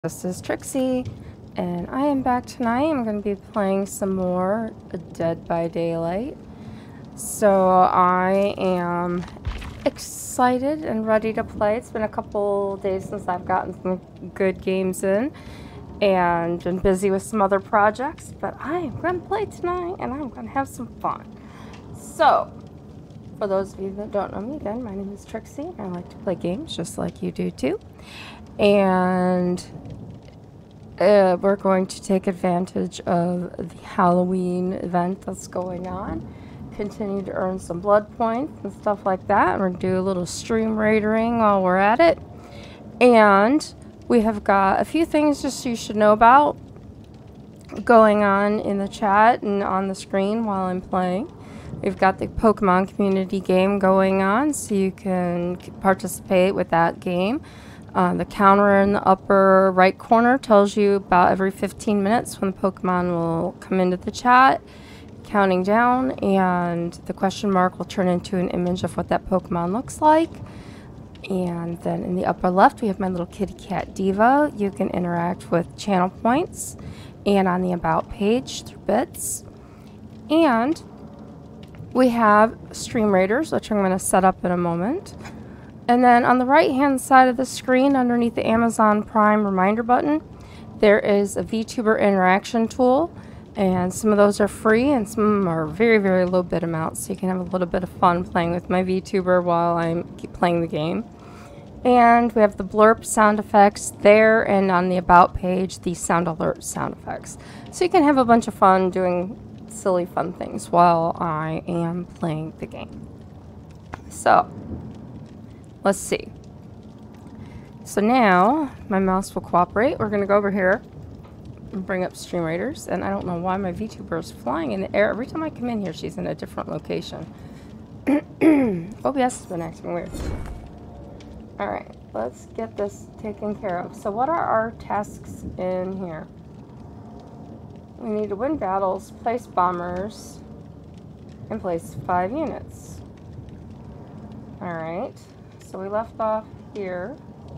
This is Trixie, and I am back tonight. I'm going to be playing some more Dead by Daylight. So I am excited and ready to play. It's been a couple days since I've gotten some good games in and been busy with some other projects, but I am going to play tonight and I'm going to have some fun. So, for those of you that don't know me, again, my name is Trixie. I like to play games just like you do too. And we're going to take advantage of the Halloween event that's going on. Continue to earn some blood points and stuff like that. We're going to do a little stream raiding while we're at it. And we have got a few things just you should know about going on in the chat and on the screen while I'm playing. We've got the Pokemon community game going on, so you can participate with that game. The counter in the upper right corner tells you about every 15 minutes when the Pokemon will come into the chat, counting down, and the question mark will turn into an image of what that Pokemon looks like. And then in the upper left, we have my little kitty cat Diva. You can interact with channel points and on the About page through bits. And we have Stream Raiders, which I'm going to set up in a moment. And then on the right hand side of the screen, underneath the Amazon Prime reminder button, there is a VTuber interaction tool. And some of those are free and some of them are very, very low bit amounts. So you can have a little bit of fun playing with my VTuber while I'm playing the game. And we have the blurb sound effects there, and on the About page, the sound alert sound effects. So you can have a bunch of fun doing silly fun things while I am playing the game. So let's see. So now my mouse will cooperate. We're going to go over here and bring up Stream Raiders. And I don't know why my VTuber is flying in the air. Every time I come in here, she's in a different location. OBS has been acting weird. Alright, let's get this taken care of. So what are our tasks in here? We need to win battles, place bombers, and place 5 units. Alright. So we left off here.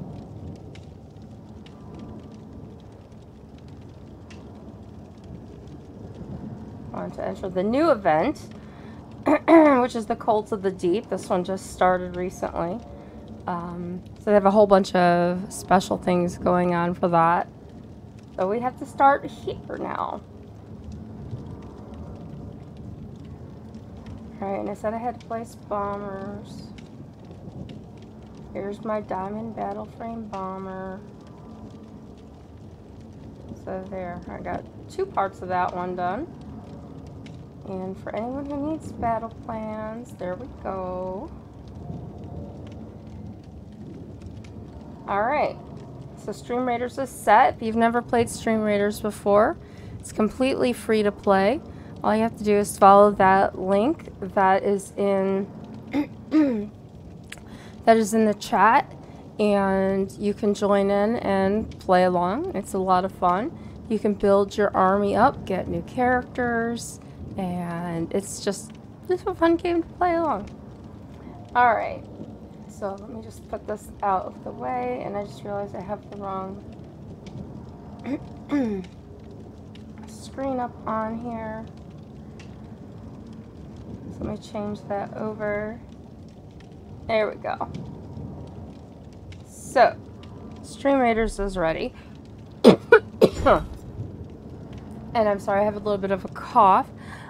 On to enter the new event, which is the Cults of the Deep. This one just started recently. So they have a whole bunch of special things going on for that. So we have to start here now. Alright, and I said I had to place bombers. Here's my diamond battle frame bomber. So there, I got 2 parts of that one done. And for anyone who needs battle plans, there we go. Alright, so Stream Raiders is set. If you've never played Stream Raiders before, it's completely free to play. All you have to do is follow that link that is in the chat, and you can join in and play along. It's a lot of fun. You can build your army up, get new characters, and it's just a fun game to play along. Alright, so let me just put this out of the way, and I just realized I have the wrong screen up on here. So let me change that over. There we go. So, Stream Raiders is ready. And I'm sorry, I have a little bit of a cough.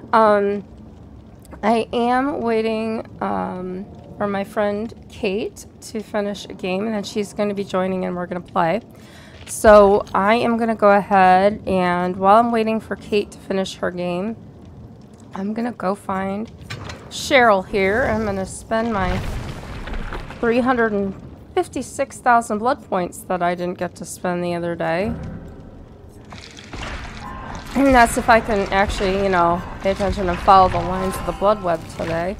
I am waiting for my friend Kate to finish a game, and then she's going to be joining and we're going to play. So I am going to go ahead, and while I'm waiting for Kate to finish her game, I'm going to go find Cheryl here. I'm going to spend my 356,000 blood points that I didn't get to spend the other day. And that's if I can actually, you know, pay attention and follow the lines of the blood web today.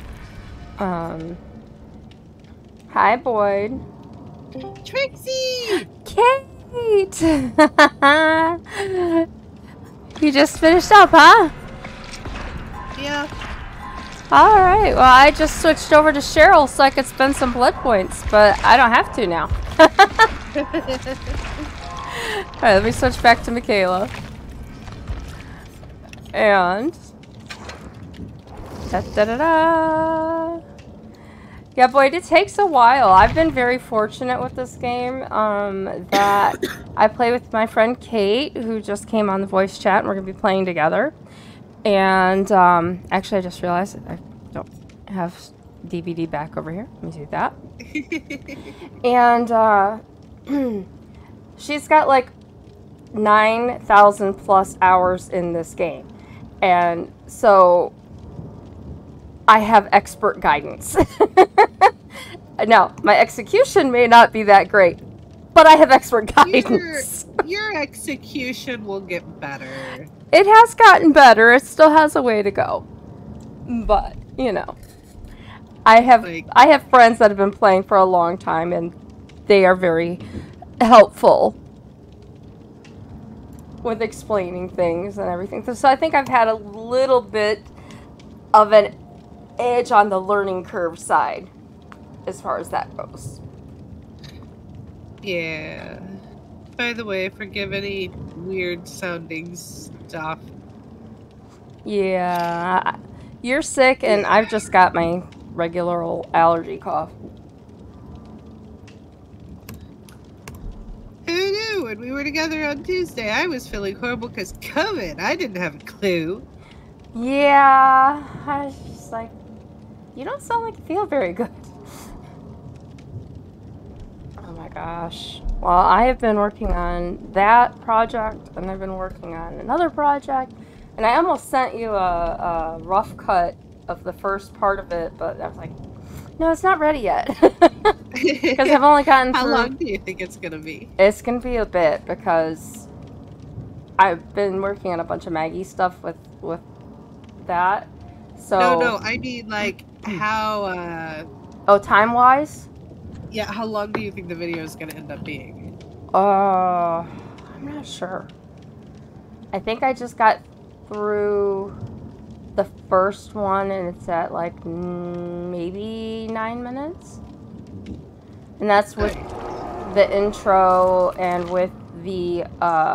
Hi, Boyd. Trixie! Kate! You just finished up, huh? Yeah. Alright, well, I just switched over to Cheryl so I could spend some blood points, but I don't have to now. Alright, let me switch back to Michaela. And... Da-da-da-da! Yeah, boy, it takes a while. I've been very fortunate with this game, that I play with my friend Kate, who just came on the voice chat, and we're going to be playing together. And, actually, I just realized I don't have DBD back over here. Let me do that. And, she's got, like, 9,000 plus hours in this game. And so I have expert guidance. Now, my execution may not be that great, but I have expert guidance. Your execution will get better. It has gotten better. It still has a way to go. But, you know, I have friends that have been playing for a long time, and they are very helpful with explaining things and everything. So I think I've had a little bit of an edge on the learning curve side as far as that goes. Yeah. By the way, forgive any weird sounding stuff. Yeah. You're sick, and I've just got my regular old allergy cough. Who knew? When we were together on Tuesday, I was feeling horrible because COVID. I didn't have a clue. Yeah. I was just like, you don't sound like you feel very good. Oh my gosh. Well, I have been working on that project, and I've been working on another project, and I almost sent you a rough cut of the first part of it, but I was like, no, it's not ready yet. Because I've only gotten through... How long do you think it's going to be? It's going to be a bit, because I've been working on a bunch of Maggie stuff with that. So... No, I mean, like, how, Oh, time-wise? Yeah, how long do you think the video is going to end up being? I'm not sure. I think I just got through the first one, and it's at, like, maybe 9 minutes. And that's with the intro and with the,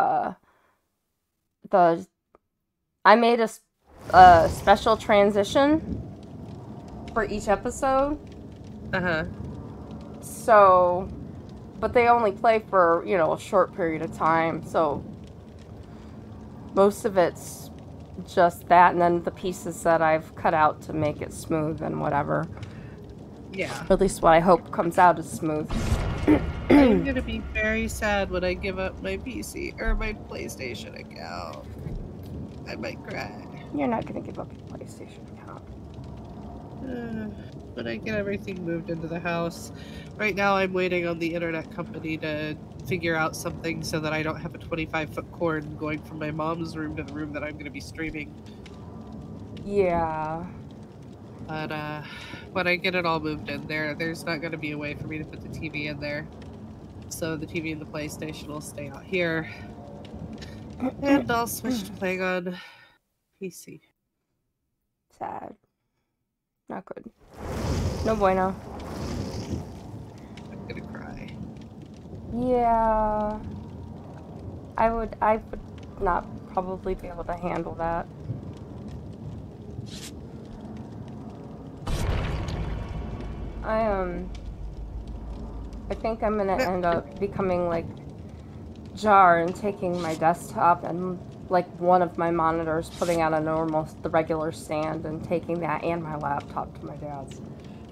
I made a special transition for each episode. Uh-huh. So, but they only play for, you know, a short period of time, so most of it's just that, and then the pieces that I've cut out to make it smooth and whatever. Yeah. At least what I hope comes out is smooth. I'm gonna be very sad when I give up my PC, or my PlayStation account. I might cry. You're not gonna give up your PlayStation account. When I get everything moved into the house. Right now I'm waiting on the internet company to figure out something so that I don't have a 25-foot cord going from my mom's room to the room that I'm going to be streaming. Yeah. But when I get it all moved in there, there's not going to be a way for me to put the TV in there. So the TV and the PlayStation will stay out here. And I'll switch to playing on PC. Sad. Not good. No bueno. I'm gonna cry. Yeah. I would not probably be able to handle that. I think I'm gonna end up becoming like Jar and taking my desktop and like one of my monitors, putting out the regular stand, and taking that and my laptop to my dad's.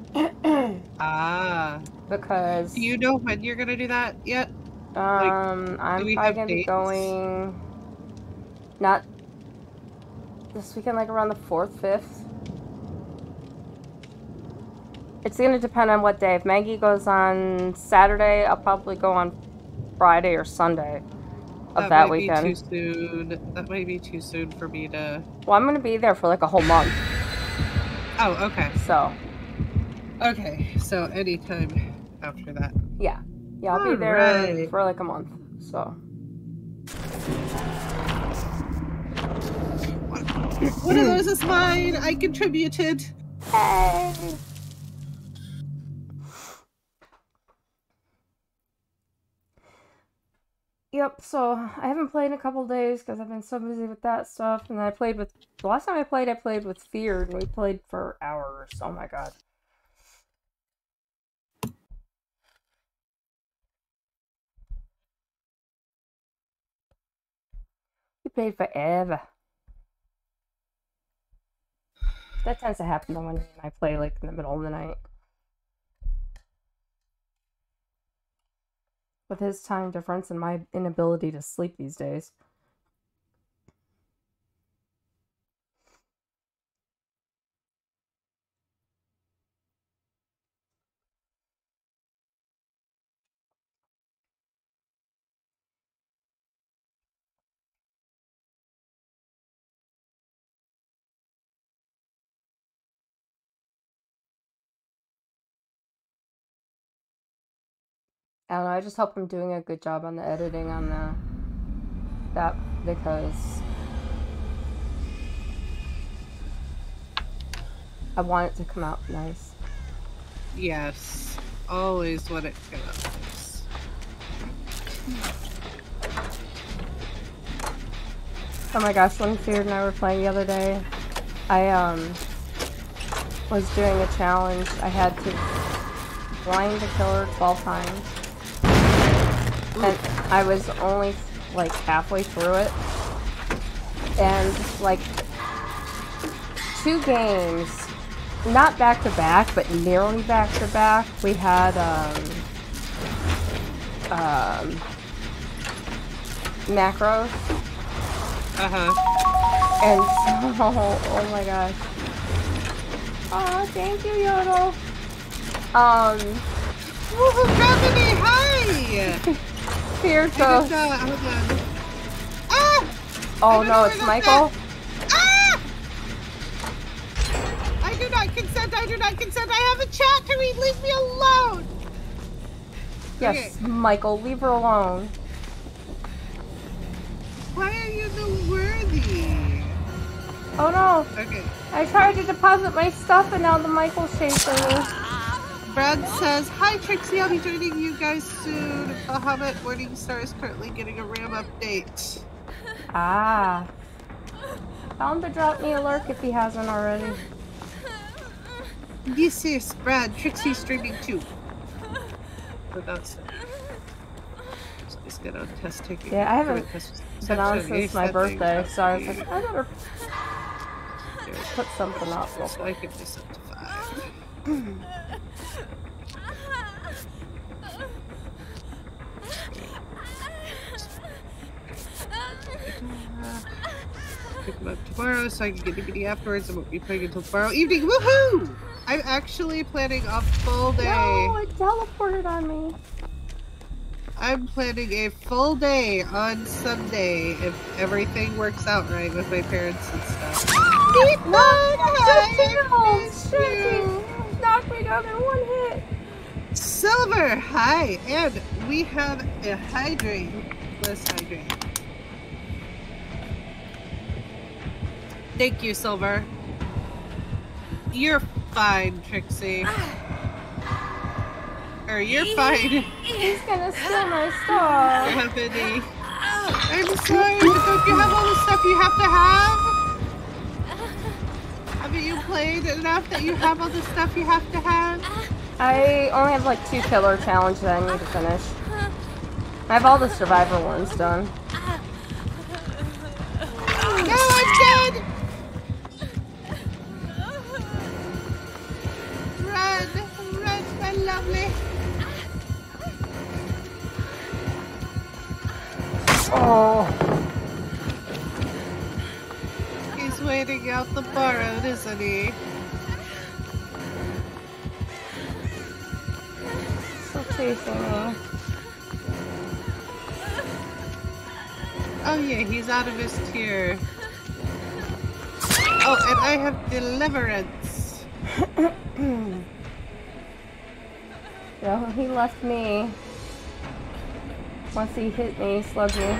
Because... Do you know when you're gonna do that yet? I'm probably gonna be going... Not this weekend, like around the 4th, 5th. It's gonna depend on what day. If Maggie goes on Saturday, I'll probably go on Friday or Sunday of that weekend. Be too soon. That might be too soon for me to... Well, I'm gonna be there for like a whole month. Oh, okay. So... Okay, so anytime after that. Yeah. Yeah, I'll be there for like a month, so. One of those is mine! I contributed! Hey! Yep, so I haven't played in a couple days because I've been so busy with that stuff. And I played with. The last time I played with Feared, and we played for hours. Oh my god. We played forever. That tends to happen though when I play like in the middle of the night. With his time difference and my inability to sleep these days. I don't know, I just hope I'm doing a good job on the editing on that because I want it to come out nice. Yes. Always want it to come out nice. Oh my gosh, when Feared and I were playing the other day, I was doing a challenge. I had to blind the killer 12 times. And I was only like halfway through it. And like 2 games, not back to back, but nearly back to back, we had macros. And so, oh my gosh. Oh, thank you, Yodel. Woohoo, Gravity, hi! Fear goes. Hold on. Ah! Oh no, it's Michael? Ah! I do not consent, I have a chat to read, leave me alone! Yes, Okay. Michael, leave her alone. Why are you the worthy? Oh no. Okay. I tried to deposit my stuff and now the Michael's chasing me. Brad says, hi Trixie, I'll be joining you guys soon. Bahamut Morningstar is currently getting a RAM update. Ah. Tell him to drop me a lurk if he hasn't already. This is Brad, Trixie streaming too. Oh, that's so he's good on test taking. Yeah, I haven't been on since my birthday, so I was like, I better put something up real so I can do something to 5. Pick him up tomorrow so I can get DBD afterwards. I won't be playing until tomorrow evening. Woohoo! I'm actually planning a full day. No, it teleported on me. I'm planning a full day on Sunday if everything works out right with my parents and stuff. Knock me down in 1 hit. Silver, hi, and we have a hydrate. Let's hydrate. Thank you, Silver. You're fine, Trixie. Or you're fine. He's gonna steal my stuff. Ebony. I'm sorry, but don't you have all the stuff you have to have? Haven't you played enough that you have all the stuff you have to have? I only have like 2 killer challenges that I need to finish. I have all the survivor ones done. No, I'm dead! Run, my lovely. Oh. He's waiting out the borrowed, isn't he? Still chasing me. Oh yeah, he's out of his tier. Oh, and I have deliverance. No, he left me. Once he hit me, he slugged me.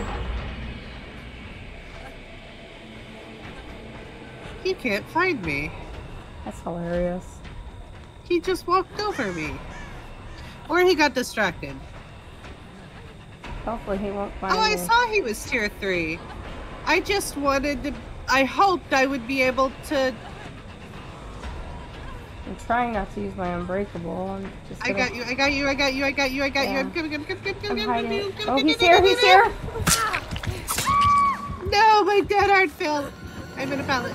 He can't find me. That's hilarious. He just walked over me. Or he got distracted. Hopefully he won't find Oh, I me. saw he was tier 3. I just wanted to... I hoped I would be able to... I'm trying not to use my unbreakable. I'm just I got you. I'm coming. I'm hiding. Oh, he's here, he's here! No, my dead hard failed. I'm in a pallet.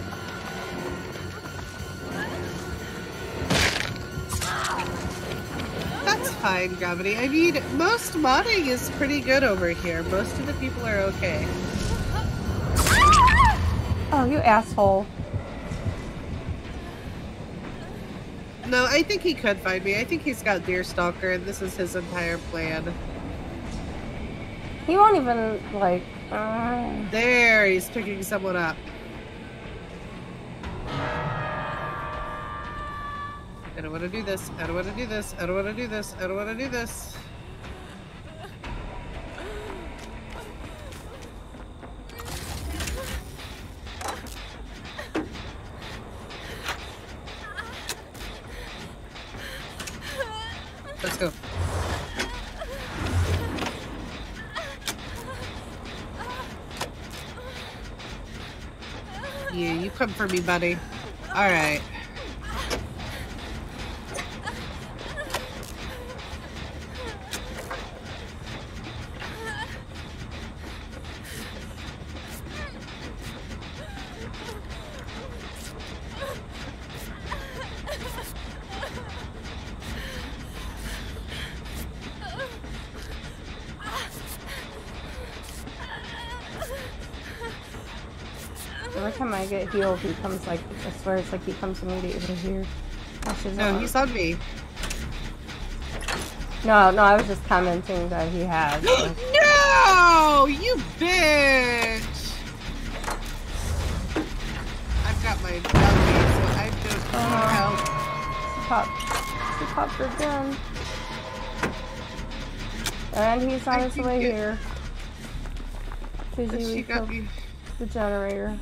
That's fine, Gravity. I mean, most modding is pretty good over here. Most of the people are okay. Oh, you asshole. No, I think he could find me. I think he's got Deerstalker, and this is his entire plan. He won't even, like... There, he's picking someone up. I don't want to do this. I don't want to do this. I don't want to do this. I don't want to do this. Let's go. Yeah, you come for me, buddy. Alright. Every time I get healed, he comes like, I swear it's like he comes immediately here. No, he's on me. No, I was just commenting that he has. So. No! You bitch! I've got my belly, so I don't need help. He popped again. And he's on his way here. Because you killed the generator.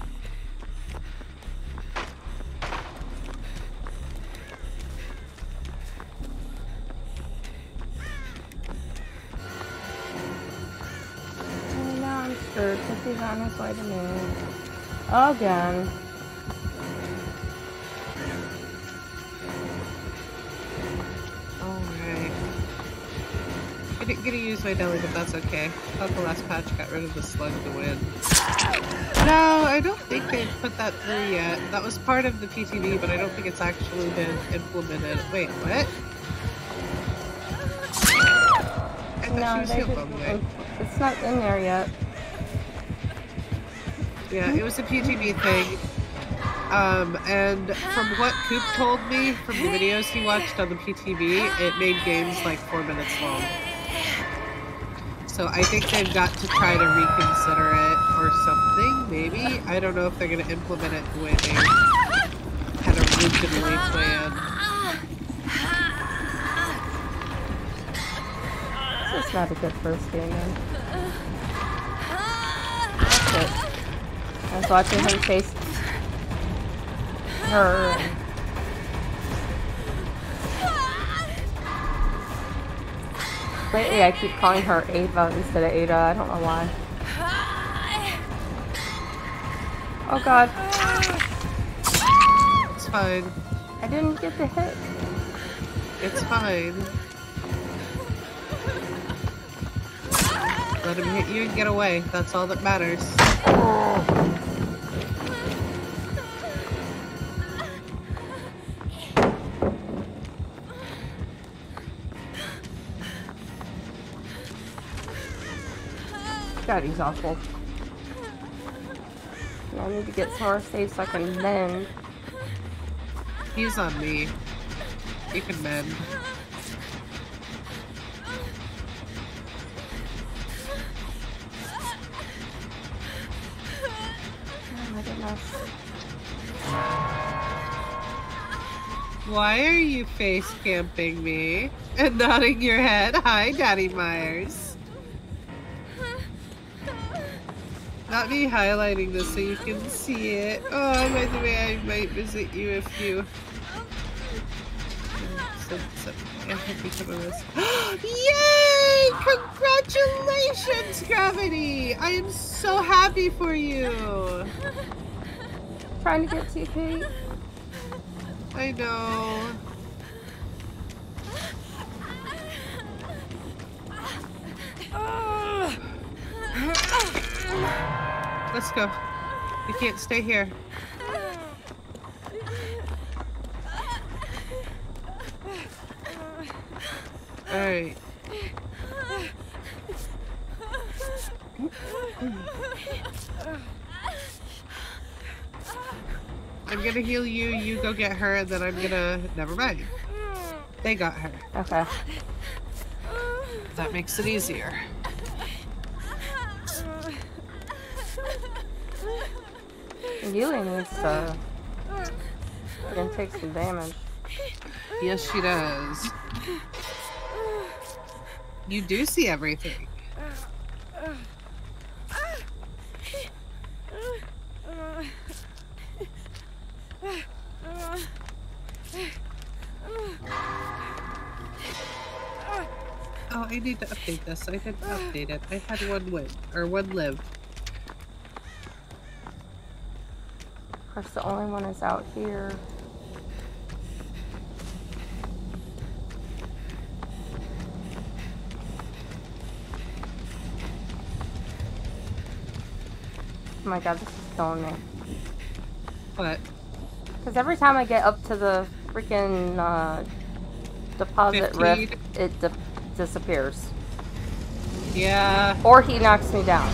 And now I'm scared because he's on his way to me. Again. I'm gonna use my deli, but that's okay. I thought the last patch got rid of the slug to win. No, I don't think they've put that through yet. That was part of the PTV, but I don't think it's actually been implemented. Wait, what? I thought she was healed all the way. It's not in there yet. Yeah, it was a PTV thing. And from what Coop told me from the videos he watched on the PTV, it made games like 4 minutes long. So I think they've got to try to reconsider it or something, maybe? I don't know if they're going to implement it the way they had originally planned. This is not a good first game then. That's it. I was watching him chase her. Lately I keep calling her Ava instead of Ada. I don't know why. Oh god. It's fine. I didn't get the hit. It's fine. Let him hit you and get away. That's all that matters. God, he's awful. I need to get some more saves so I can mend. He's on me. You can mend. Oh my goodness. Why are you face camping me and nodding your head? Hi, Daddy Myers. Not me highlighting this so you can see it. Oh, by the way, I might visit you if you... I hope you come on this. Yay! Congratulations, Gravity! I am so happy for you. Trying to get TP. I know. Let's go. We can't stay here. Alright. I'm gonna heal you, you go get her, and then I'm gonna... Never mind. They got her. Okay. That makes it easier. Yuli needs to... Gonna take some damage. Yes, she does. You do see everything. Oh, I need to update this. I didn't update it. I had one win, or one live. Of course, the only one is out here. Oh my god, this is killing me. What? Because every time I get up to the freaking deposit 15? rift, it disappears. Yeah. Or he knocks me down.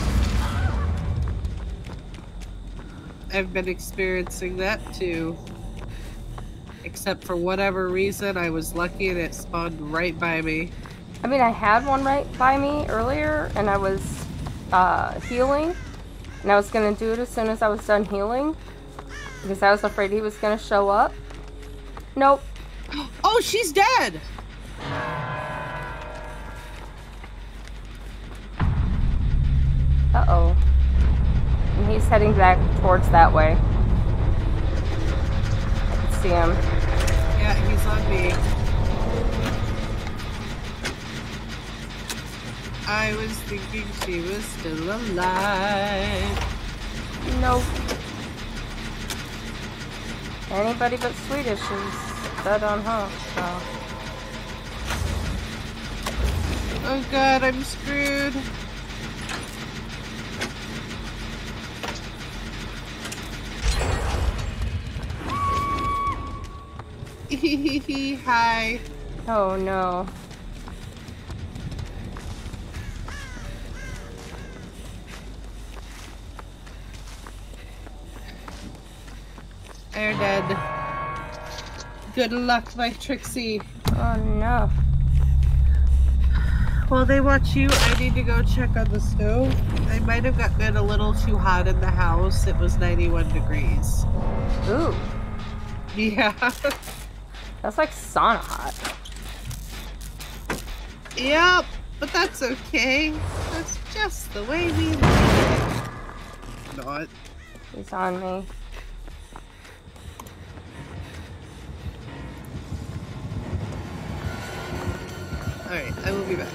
I've been experiencing that too. Except for whatever reason, I was lucky and it spawned right by me. I mean, I had one right by me earlier, and I was healing. And I was going to do it as soon as I was done healing. Because I was afraid he was going to show up. Nope. Oh, she's dead! Uh-oh. And he's heading back towards that way. I can see him. Yeah, he's on me. I was thinking she was still alive. Nope. Anybody but Swedish is dead on her, so. Oh god, I'm screwed. Hi. Oh no. They're dead. Good luck, my Trixie. Oh no. While they watch you, I need to go check on the stove. I might have gotten a little too hot in the house. It was 91 degrees. Ooh. Yeah. That's like sauna hot. Yep, but that's okay. That's just the way we like it. Not. He's on me. Alright, I will be back.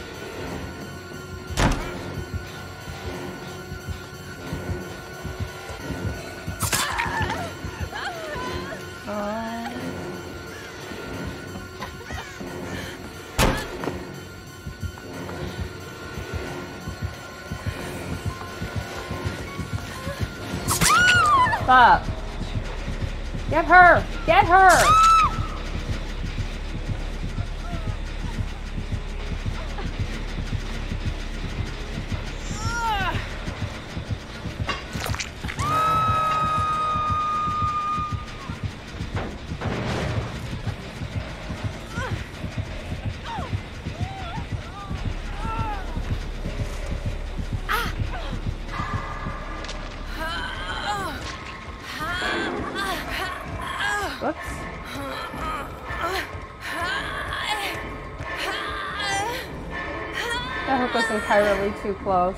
Stop. Get her! Get her! Whoops. That hook was entirely too close.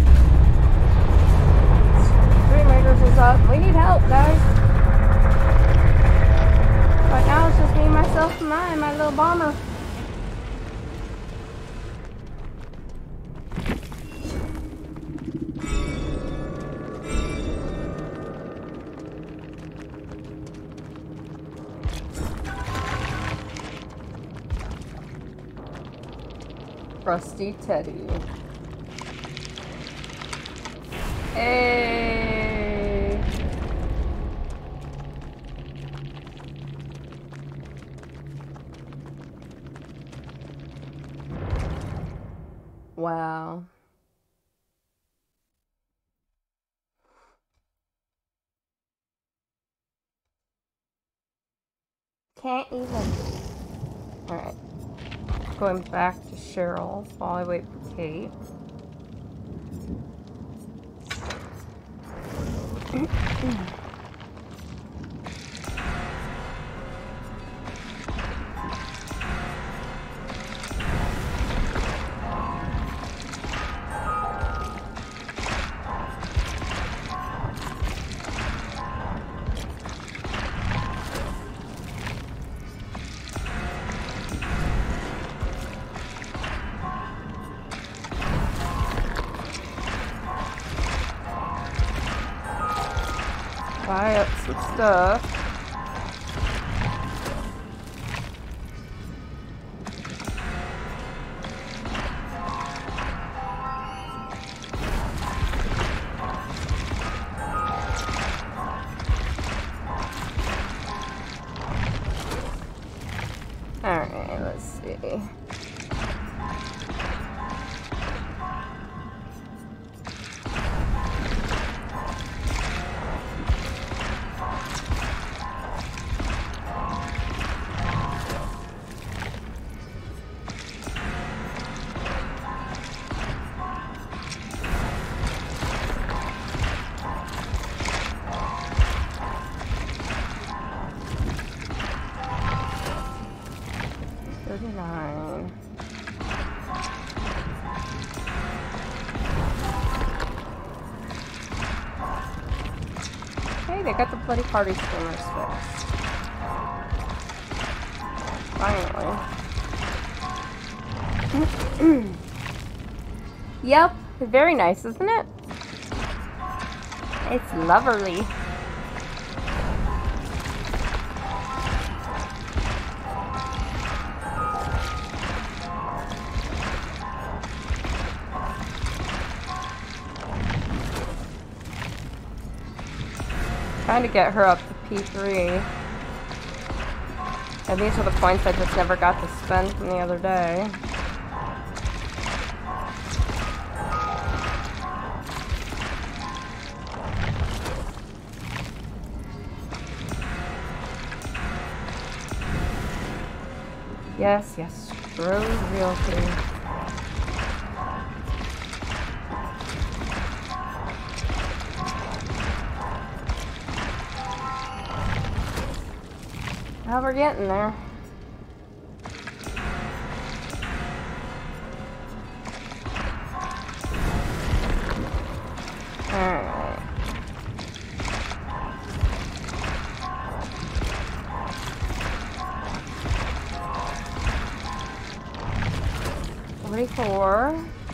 Screen Raiders is up. We need help, guys. Crusty Teddy. Hey! Wow. Can't even. Alright. Going back to Cheryl while I wait for Kate. Buy up some stuff. Alright, let's see. Hey, they got the bloody party streamers fixed. Finally. Yep, very nice, isn't it? It's lovely. Trying to get her up to P3. And these are the points I just never got to spend from the other day. Yes, yes, Rose Realty. Well, we're getting there. Alright. $44.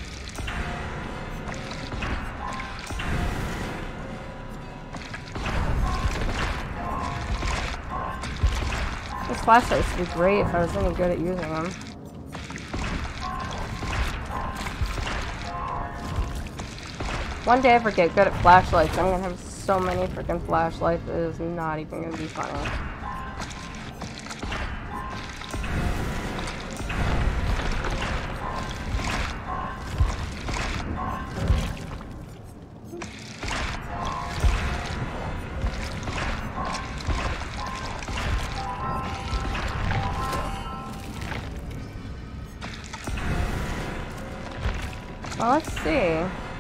This flashlight would be great if I was any good at using them. One day if I get good at flashlights, I'm gonna have so many freaking flashlights, it is not even gonna be funny. Well, let's see.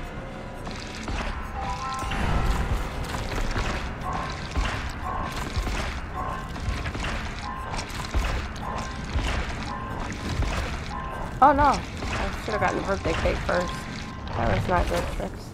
Oh no, I should have gotten the birthday cake first. That was not good tricks.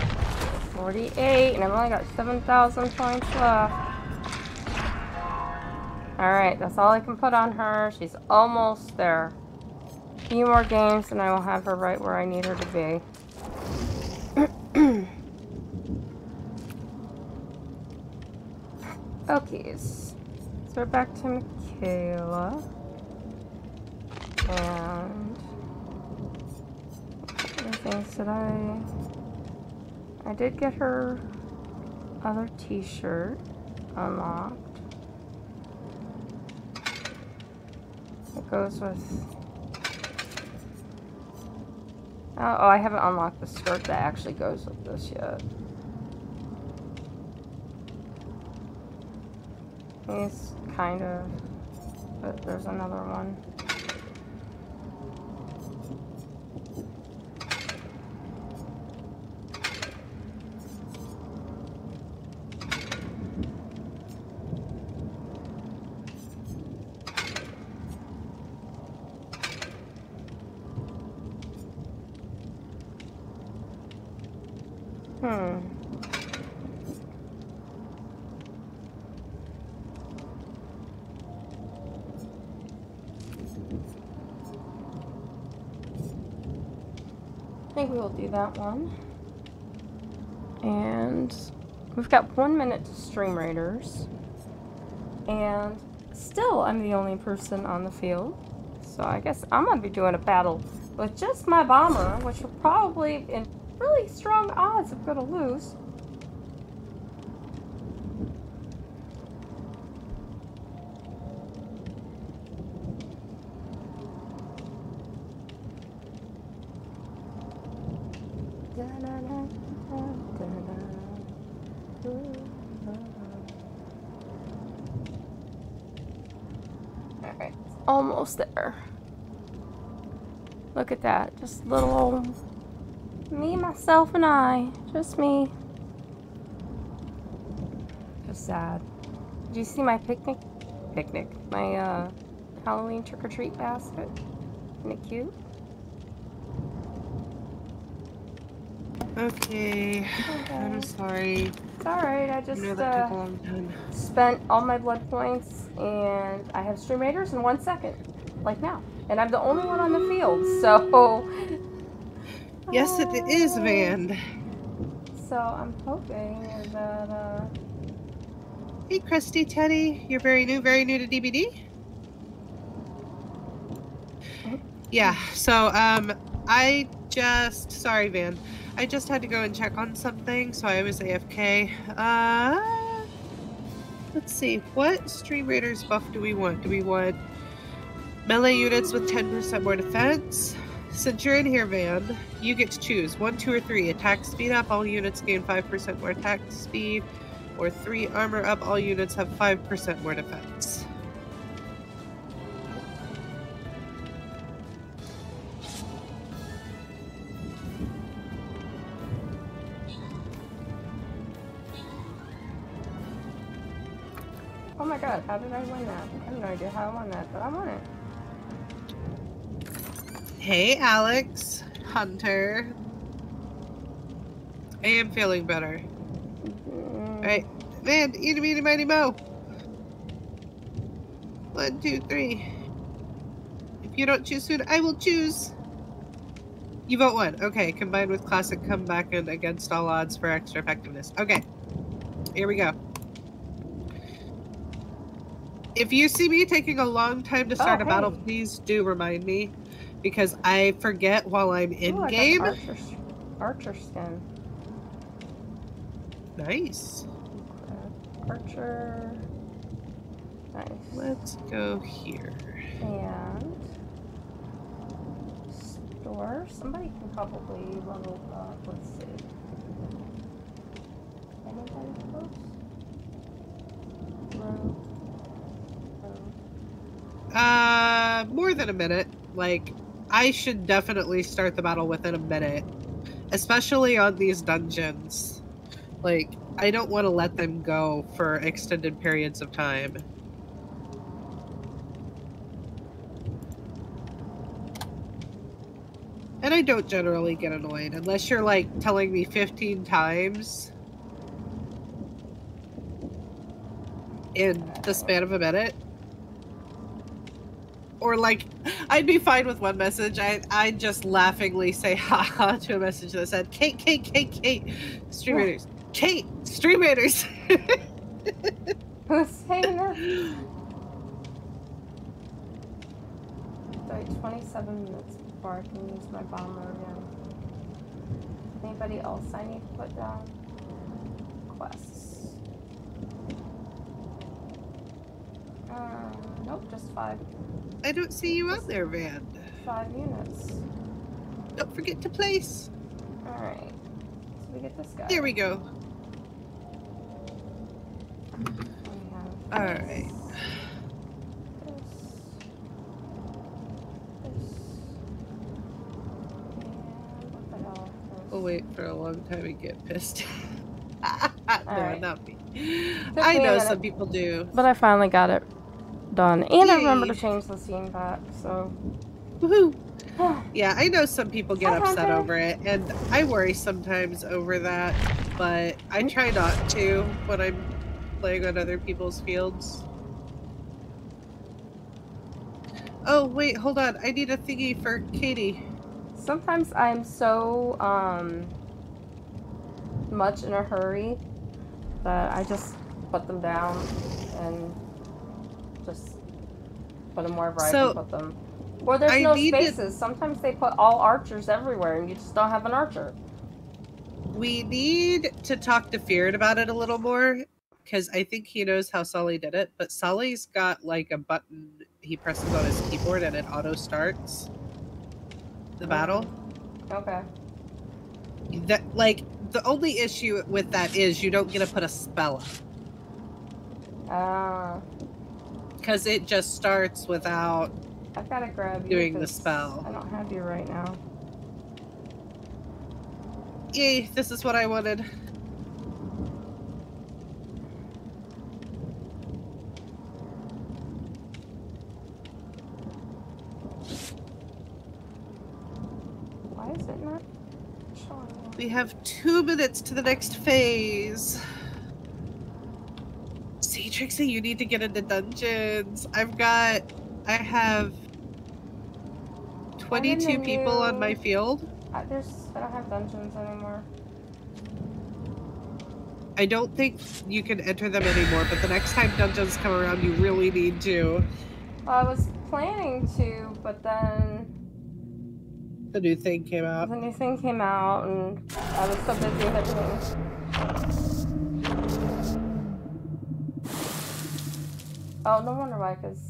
$48, and I've only got 7,000 points left. Alright, that's all I can put on her. She's almost there. A few more games and I will have her right where I need her to be. Okay, so we're back to Michaela. And what other things did I did get her other t-shirt unlocked. It goes with... Oh, I haven't unlocked the skirt that actually goes with this yet. These kind of, but there's another one. I think we will do that one. And we've got 1 minute to Stream Raiders. And still, I'm the only person on the field. So I guess I'm going to be doing a battle with just my bomber, which will probably, in really strong odds, I'm going to lose. Alright, almost there. Look at that. Just little old me, myself, and I. Just me. Just sad. Did you see my picnic? My Halloween trick-or-treat basket? Isn't it cute? Okay. I'm sorry. It's alright, I just that took a long time. spent all my blood points and I have Stream Raiders in 1 second. Like now. And I'm the only one on the field, so... Yes, it is, Van. So I'm hoping that, Hey, Krusty Teddy. You're very new to DBD? Yeah, so, sorry, Van. I just had to go and check on something, so I was AFK. Let's see. What Stream Raiders buff do we want? Do we want melee units with 10% more defense? Since you're in here, Van, you get to choose 1, 2, or 3. Attack speed up, all units gain 5% more attack speed. Or 3, armor up, all units have 5% more defense. oh my god, how did I win that? I have no idea how I won that, but I won it. Hey, Alex. Hunter. I am feeling better. Alright. Man, eeny, meeny, miny, mo. 1, 2, 3. If you don't choose soon, I will choose. You vote 1. Okay, combined with classic comeback and against all odds for extra effectiveness. Okay. Here we go. If you see me taking a long time to start a battle, please do remind me. Because I forget while I'm in-game. Archer skin. Nice. Archer. Nice. Let's go here. And... store. Somebody can probably level up. Let's see. Anybody close? No. More than a minute. Like, I should definitely start the battle within a minute. Especially on these dungeons. Like, I don't want to let them go for extended periods of time. And I don't generally get annoyed, unless you're, like, telling me 15 times in the span of a minute. Or like, I'd be fine with one message. I'd just laughingly say haha to a message that said, Kate, Stream Raiders. Kate, Stream Raiders. Who's saying that? Wait, 27 minutes before I can use my bomber again. Anybody else I need to put down? Quests. Nope, just 5. I don't see you out there, Van. 5 units. Don't forget to place. Alright. So we get this guy. There we go. Alright. We'll wait for a long time and get pissed. No, right. not me. I know some people do. But I finally got it done. And I remember to change the scene back, so... Woohoo! Yeah, I know some people get upset over it, and I worry sometimes over that, but I try not to when I'm playing on other people's fields. Oh, wait, hold on. I need a thingy for Katie. Sometimes I'm so, much in a hurry that I just put them down and just put them wherever I can put them. Or there's no spaces. Sometimes they put all archers everywhere and you just don't have an archer. We need to talk to Feared about it a little more, because I think he knows how Sully did it, but Sully's got like a button he presses on his keyboard and it auto starts the battle. Okay. That, like, the only issue with that is you don't get to put a spell up. Because it just starts without I've got to grab you doing the spell. I don't have you right now. Yay, this is what I wanted. Why is it not showing? We have 2 minutes to the next phase. See, Trixie, you need to get into dungeons. I have 22 people on my field. I don't have dungeons anymore. I don't think you can enter them anymore, but the next time dungeons come around, you really need to. Well, I was planning to, but then the new thing came out. The new thing came out, and I was so busy with everything. Oh, no wonder why, because...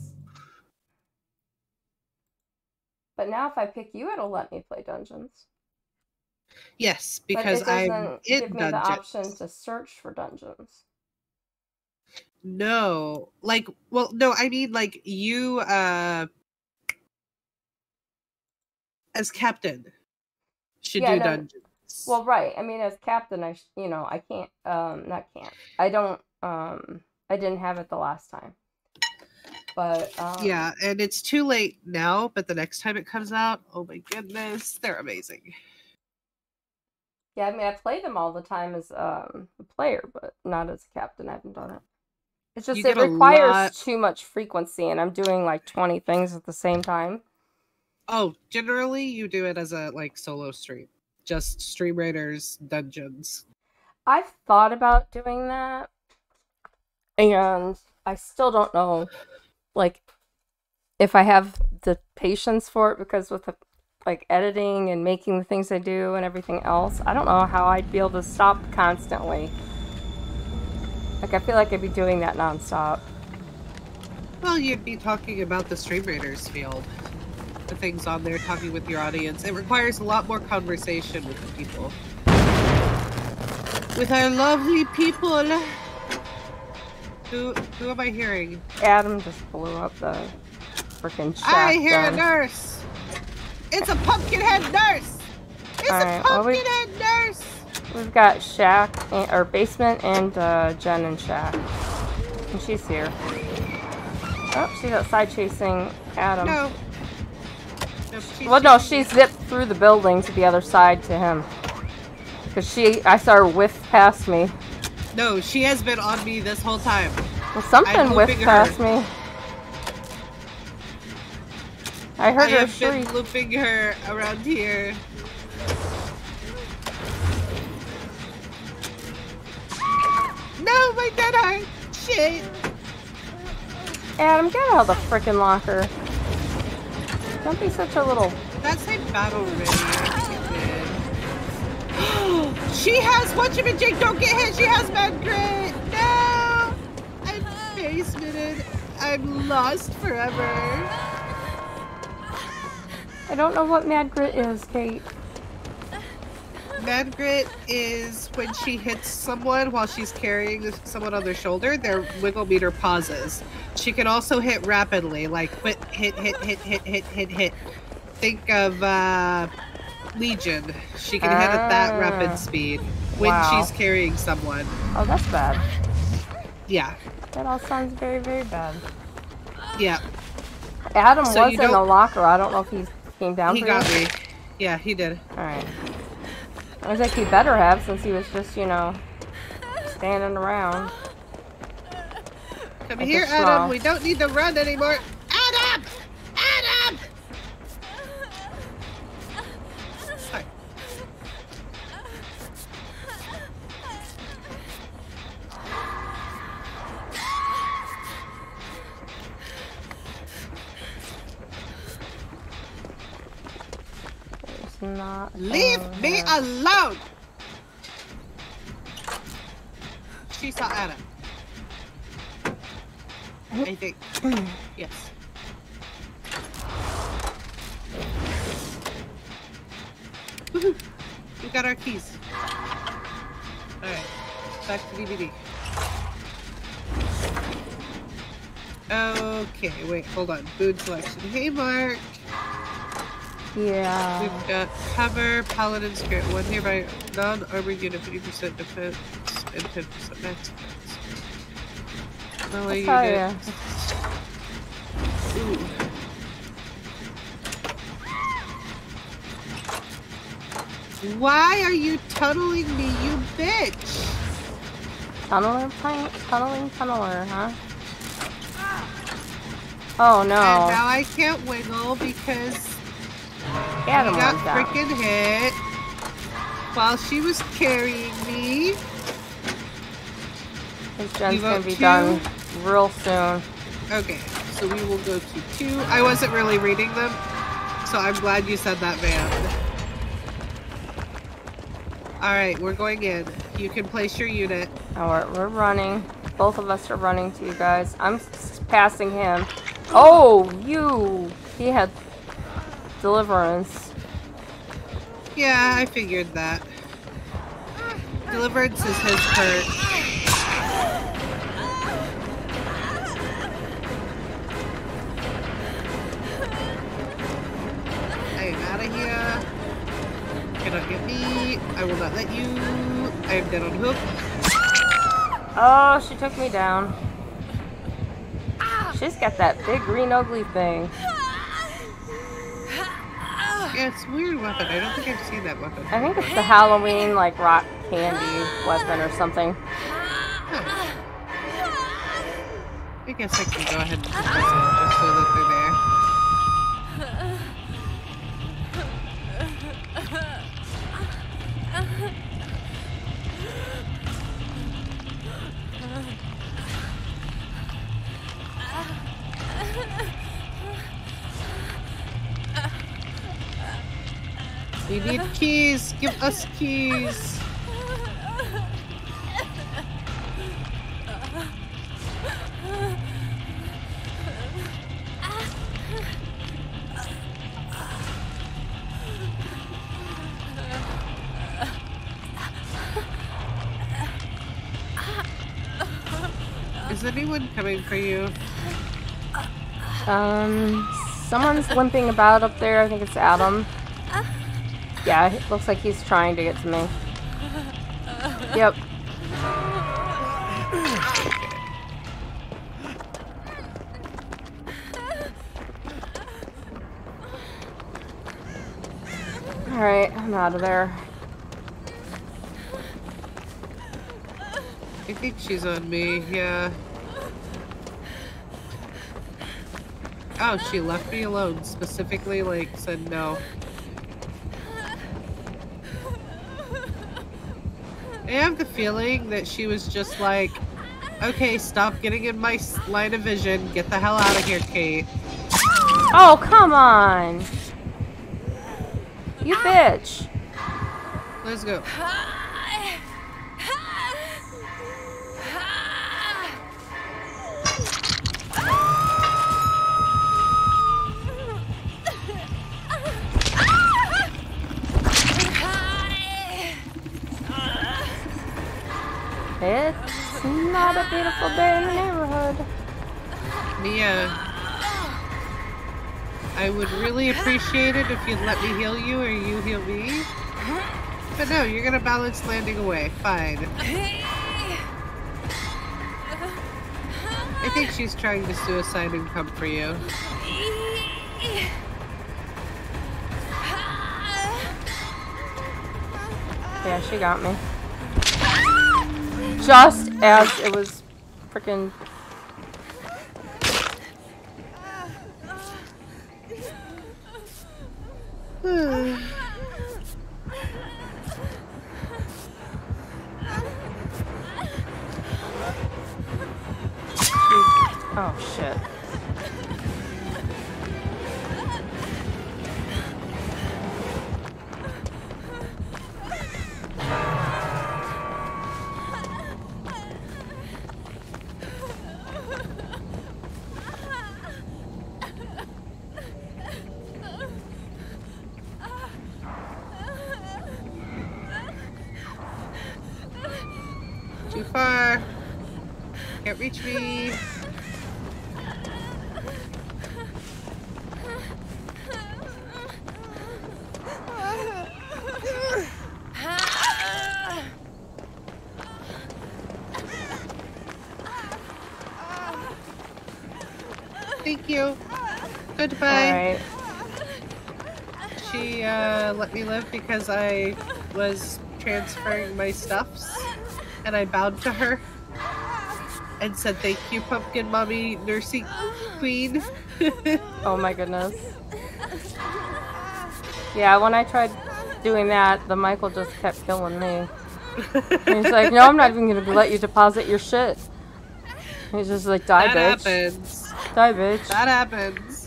But now if I pick you, it'll let me play dungeons. Yes, because I'm in dungeons. It doesn't give me the option to search for dungeons. No. Like, well, no, I mean, like, you, as captain, should do dungeons. Well, right. I mean, as captain, I can't, not can't. I don't, I didn't have it the last time. But, yeah, and it's too late now, but the next time it comes out, oh my goodness, they're amazing. Yeah, I mean, I play them all the time as a player, but not as a captain. I haven't done it. It's just, it requires too much frequency, and I'm doing like 20 things at the same time. Oh, generally you do it as a, like, solo stream. Just Stream Raiders dungeons. I've thought about doing that, and I still don't know, like, if I have the patience for it, because with the, like, editing and making the things I do and everything else, I don't know how I'd be able to stop constantly. Like, I feel like I'd be doing that nonstop. Well, you'd be talking about the Stream Raiders field. The things on there, talking with your audience. It requires a lot more conversation with the people. With our lovely people. Who am I hearing? Adam just blew up the freaking shack. I hear a nurse. It's a pumpkinhead nurse. It's a pumpkinhead nurse. We've got shack or basement and Jen and shack, and she's here. Oh, she's outside chasing Adam. No. No, she zipped through the building to the other side to him. Because I saw her whiff past me. No, she has been on me this whole time. Well, something whiffed past me. I heard her have been shriek. looping her around here. No, my dead heart! Shit! Adam, get out of the frickin' locker. Don't be such a little... That's a battle ready. She has whatchamajig! Don't get hit! She has mad grit! No! I'm basemented. I'm lost forever. I don't know what Mad Grit is, Kate. Mad grit is when she hits someone while she's carrying someone on their shoulder, their wiggle meter pauses. She can also hit rapidly, like hit. Think of Legion. She can hit at that rapid speed when she's carrying someone. Oh, that's bad. Yeah. That all sounds very, very bad. Yeah. Adam was in the locker. I don't know if he came down. He got me. Yeah, he did. Alright. I was like, he better have, since he was just, you know, standing around. Come here, Adam. We don't need to run anymore. Adam! Adam! Sorry. Not leave me alone! She saw Adam. I think. Yes. Woohoo! We got our keys. Alright. Back to DBD. Okay, wait, hold on. Food selection. Hey, Mark! Yeah. We've got cover, paladin, skirt, one nearby non-armored unit, 50% defense, and 10% max defense. Melee unit. Ooh. Why are you tunneling me, you bitch? Tunneler, huh? Oh no. And now I can't wiggle because Adam got freaking hit while she was carrying me. This gen's gonna be done real soon. Okay, so we will go to 2. I wasn't really reading them, so I'm glad you said that, Van. Alright, we're going in. You can place your unit. Alright, we're running. Both of us are running to you guys. I'm passing him. Oh, you! He had deliverance. Yeah, I figured that. Deliverance is his perk. I am out of here. Cannot get me. I will not let you. I am dead on hook. Oh, she took me down. She's got that big green ugly thing. Yeah, it's a weird weapon. I don't think I've seen that weapon. I think it's the Halloween, like, rock candy weapon or something. Huh. I guess I can go ahead and put this in just so that they're there. We need keys! Give us keys! Is anyone coming for you? Someone's limping about up there. I think it's Adam. Yeah, it looks like he's trying to get to me. Yep. Alright, I'm out of there. I think she's on me, yeah. Oh, she left me alone. Specifically, like, said no. I have the feeling that she was just like, okay, stop getting in my line of vision. Get the hell out of here, Kate. Oh, come on. You bitch. Let's go. It's not a beautiful day in the neighborhood. Mia, I would really appreciate it if you'd let me heal you or you heal me. But no, you're gonna balance landing away. Fine. I think she's trying to suicide and come for you. Yeah, she got me. Just as it was freaking. Oh shit. Too far. Can't reach me. Thank you. Goodbye. Alright. She let me live because I was transferring my stuffs, and I bowed to her and said thank you, pumpkin mommy nursing queen. Oh my goodness. Yeah, when I tried doing that, the Michael just kept killing me. And he's like, no, I'm not even gonna let you deposit your shit. And he's just like, die, That bitch. happens. Die, bitch. That happens.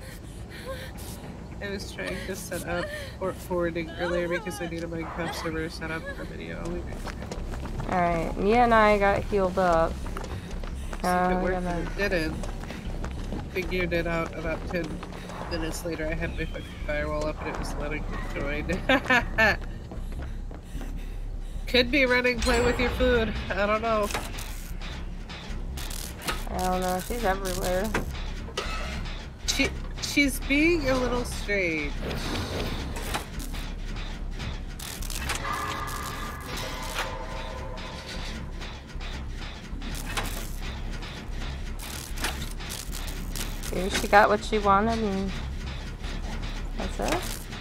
I was trying to set up port forwarding earlier because I needed my Minecraft server set up for video. Alright, Mia and I got healed up. See if it worked or it didn't. Figured it out about 10 minutes later. I had my fucking firewall up and it was letting me join. Could be running play with your food. I don't know. I don't know, she's everywhere. She's being a little strange. Maybe she got what she wanted and that's it.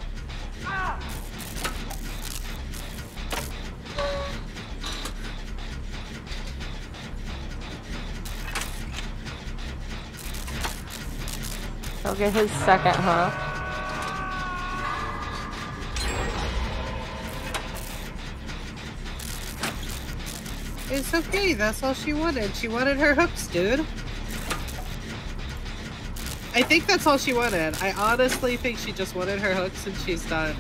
He'll get his second, huh? It's okay, that's all she wanted. She wanted her hooks, dude. I think that's all she wanted. I honestly think she just wanted her hooks and she's done.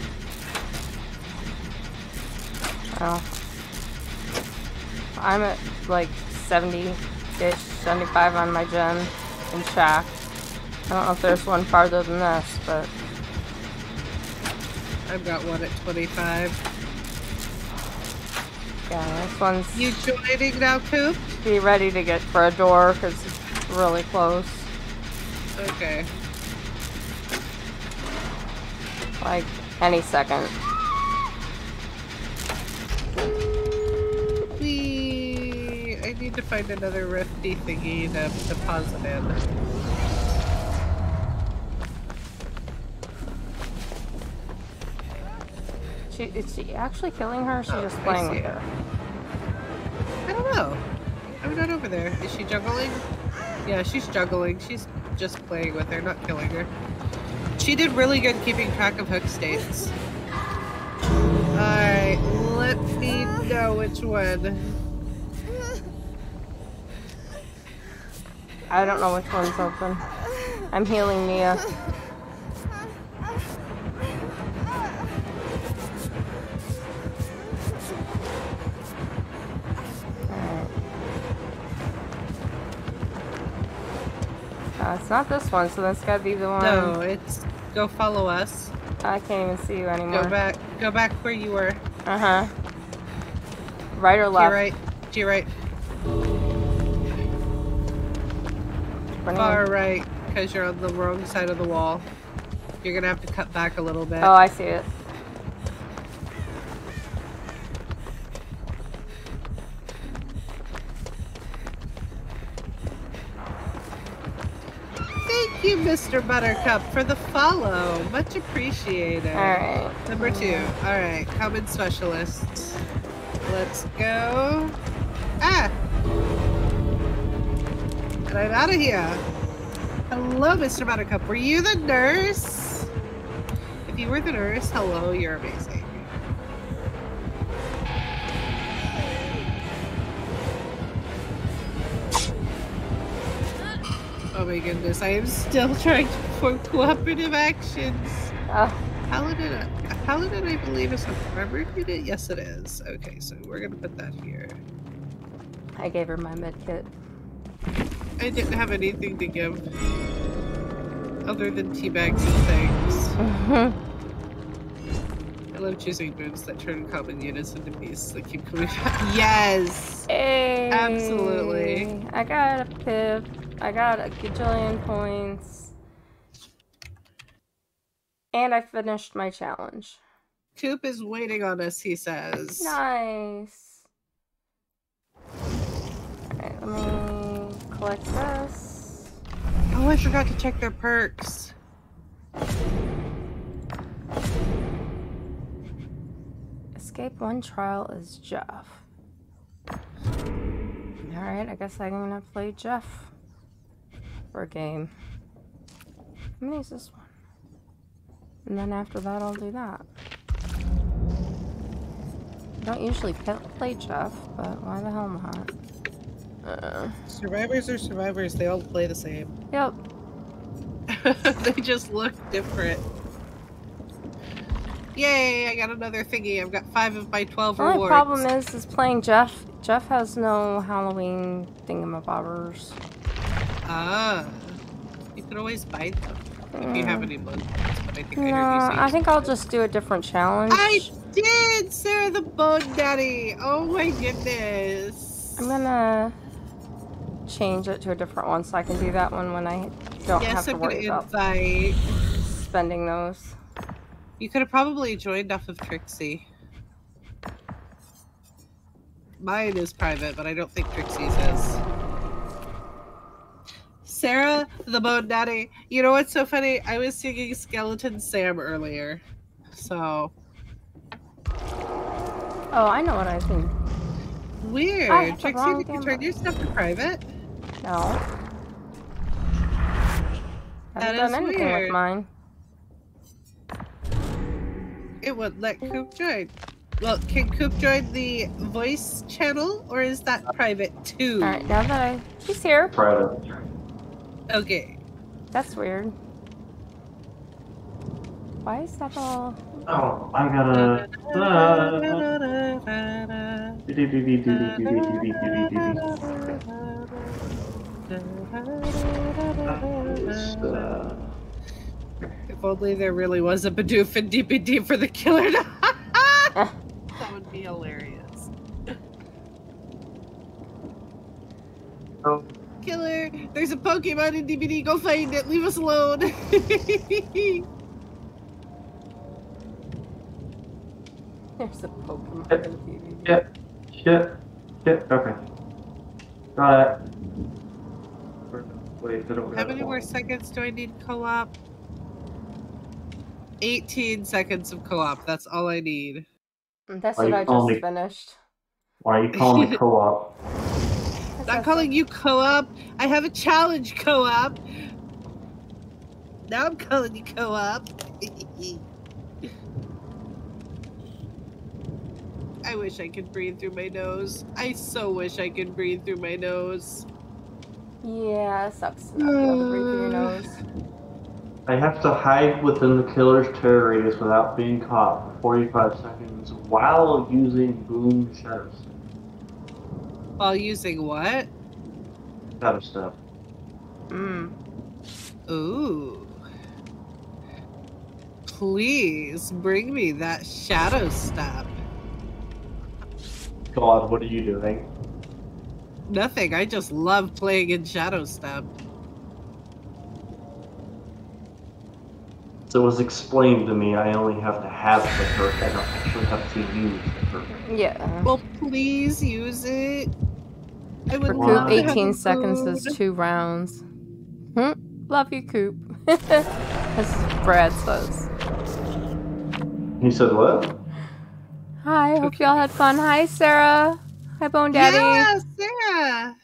Oh. I'm at like 70-ish, 75 on my gen in Shack. I don't know if there's one farther than this, but... I've got one at 25. Yeah, this one's... You joining now, Coop? Be ready to get for a door, because it's really close. Okay. Like, any second. I need to find another rifty thingy to deposit in. Is she actually killing her, or is she just playing with her? I don't know. I'm not over there. Is she juggling? Yeah, she's juggling. She's just playing with her, not killing her. She did really good keeping track of hook states. Alright, let me know which one. I don't know which one's open. I'm healing Mia. It's not this one, so that's gotta be the one. No, it's go follow us. I can't even see you anymore. Go back where you were. Uh-huh. Right or left? To your right. Far right, because you're on the wrong side of the wall. You're gonna have to cut back a little bit. Oh, I see it. Thank you, Mr. Buttercup, for the follow. Much appreciated. Alright. Number 2. Alright, common specialists. Let's go. Ah! And I'm out of here. Hello, Mr. Buttercup. Were you the nurse? If you were the nurse, hello, you're amazing. Oh my goodness, I am still trying to perform cooperative actions. Paladin, I believe, is a armor unit? Yes, it is. Okay, so we're gonna put that here. I gave her my med kit. I didn't have anything to give. Other than teabags and things. I love choosing boots that turn common units into beasts that keep coming back. Yes! Hey! Absolutely. I got a pip. I got a gajillion points. And I finished my challenge. Coop is waiting on us, he says. Nice. Alright, let me collect this. Oh, I forgot to check their perks. Escape one trial as Jeff. Alright, I guess I'm gonna play Jeff for a game. How many is this one? And then after that, I'll do that. I don't usually play Jeff, but why the hell not? Survivors are survivors. They all play the same. Yep. They just look different. Yay, I got another thingy. I've got 5 of my 12 rewards. The only problem is playing Jeff. Jeff has no Halloween thingamabobbers. Ah. You could always buy them if you have any money. But I think No, I think I'll just do a different challenge. I did! Sarah the Bone Daddy! Oh my goodness. I'm gonna change it to a different one so I can do that one when I don't have to worry about spending those. You could have probably joined off of Trixie. Mine is private, but I don't think Trixie's is. Sarah the Bone Daddy. You know what's so funny? I was singing Skeleton Sam earlier. So. Oh, I know what I think. Weird. Trixie, did you turn your stuff to private? No. I haven't done anything with mine. It wouldn't let Coop join. Well, can Coop join the voice channel, or is that private too? Alright, now that he's here. Private. Okay. That's weird. Why is that all... Oh, I gotta... If only there really was a Bidoof in DBD for the killer. That would be hilarious. Oh. Killer, there's a Pokemon in DBD. Go find it. Leave us alone. There's a Pokemon Shit. in DBD. Shit. Okay. Got it. Wait, how many more seconds do I need co-op? 18 seconds of co-op. That's all I need. That's what I just finished. Why are you calling me co-op? Not calling you co-op. I have a challenge co-op. Now I'm calling you co-op. I wish I could breathe through my nose. I so wish I could breathe through my nose. Yeah, it sucks to not be able to breathe through your nose. I have to hide within the killer's terror radius without being caught for 45 seconds while using boom shadow step. While using what? Shadow step. Ooh. Please bring me that shadow step. God, what are you doing? Nothing. I just love playing in shadow step. So it was explained to me I only have to have the perk, I don't actually have to use the perk. Yeah. Well, please use it. I would For love Coop, to have 18 the seconds is food. 2 rounds. Love you, Coop. As Brad says. He said what? Hi, hope y'all had fun. Hi, Sarah. Hi, Bone Daddy. Yeah, Sarah.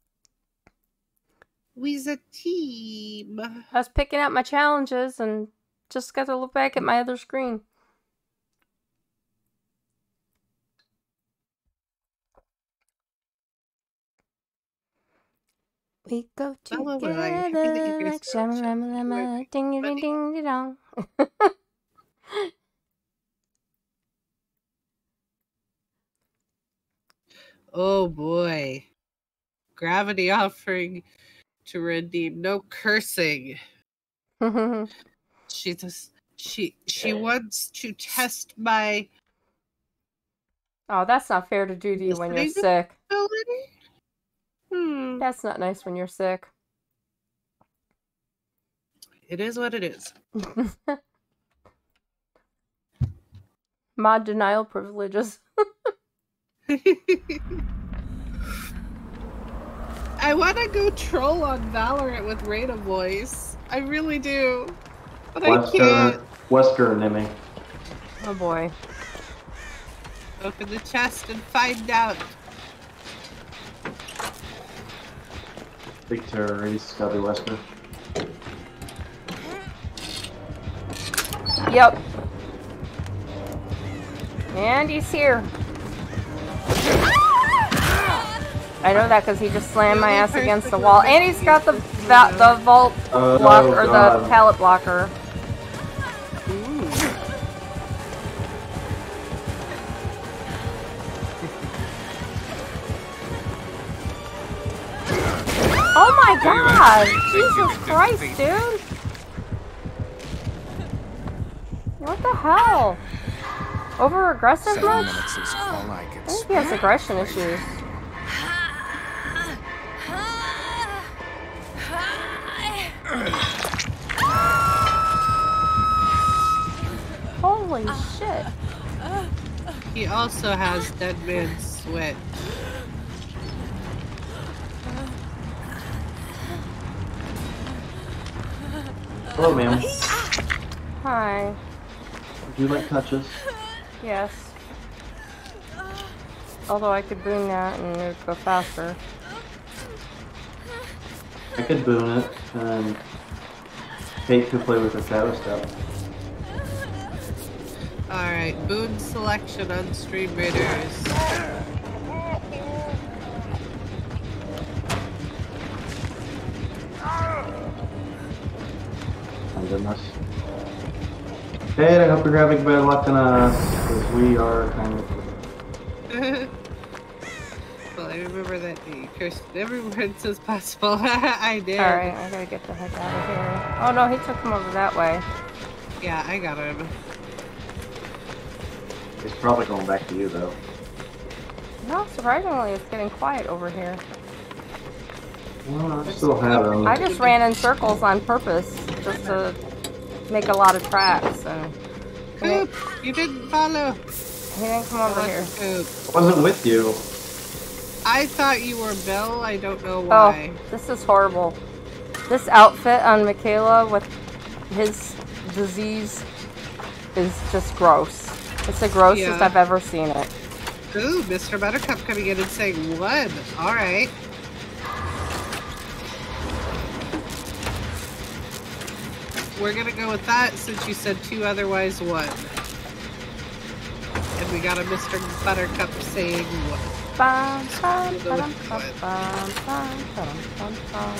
We's a team. I was picking out my challenges and just got to look back at my other screen. We go together like shamalama, ding ding ding ding dong. Oh boy. Gravity offering to redeem. No cursing. She wants to test my Oh, that's not fair to do to you when you're sick. ability? That's not nice when you're sick. It is what it is. Mod denial privileges. I want to go troll on Valorant with Rada voice. I really do. But I can't. Wesker and Nimmy. Oh boy. Open the chest and find out. Big terror race, gotta be Wesker. Yep. And he's here. I know that because he just slammed my ass against the wall. And he's got the vault block, or the pallet blocker. Oh my god! Jesus Christ, dude! What the hell? Over aggressive much? I think he has aggression issues. Holy shit. He also has Dead Man's Switch. Hello, ma'am. Hi. Would you like touches? Yes. Although I could boon that and it would go faster. I could boon it, and Kate could play with her shadow step. Alright, boon selection on Stream Raiders. My goodness. Kate, I hope you're having better luck than us, because we are kind of... Well, I remember that you cursed every word as possible. I did. Alright, I gotta get the heck out of here. Oh no, he took him over that way. Yeah, I got him. He's probably going back to you, though. No, surprisingly, it's getting quiet over here. Well, I still have him. I just ran in circles on purpose, just to make a lot of tracks, and... Coop, you didn't follow. He didn't come over here. Coop. I wasn't with you. I thought you were Bill. I don't know why. Oh, this is horrible. This outfit on Michaela with his disease is just gross. It's the grossest I've ever seen it. Ooh, Mr. Buttercup coming in and saying one. Alright. we're gonna go with that since you said 2 otherwise 1. And we got a Mr. Buttercup saying 1. Bum, bum, We'll go bum, with bum, one. bum, bum, bum.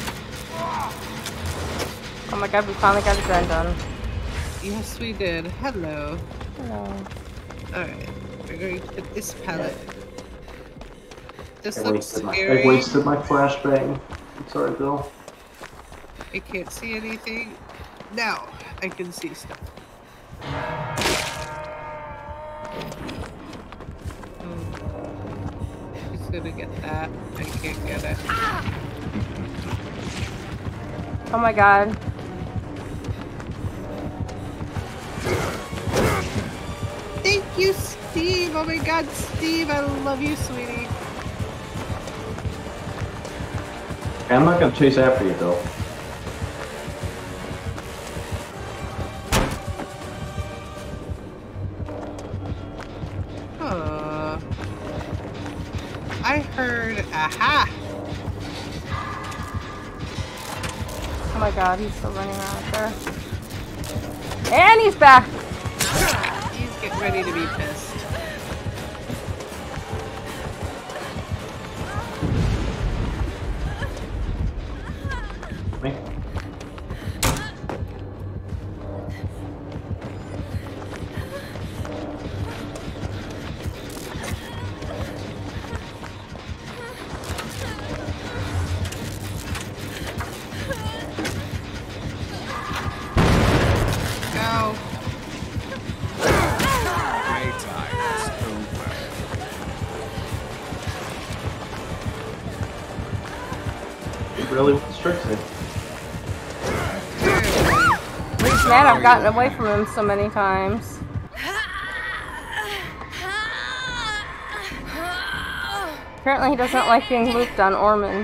Oh my god, we finally got a den done. Yes, we did. Hello. Hello. Alright, we're going to put this pallet. This I looks scary. wasted my flashbang. I'm sorry, Bill. I can't see anything. Now I can see stuff. He's gonna get that. I can't get it. Oh my god. Thank you, Steve! Oh my god, Steve, I love you, sweetie. I'm not gonna chase after you, Bill. I heard aha! Oh my god, he's still running around out there. And he's back! He's getting ready to be pissed. Me? Go! It really restricts it. He's mad I've gotten away from him so many times. Apparently he doesn't like being looped on Ormond.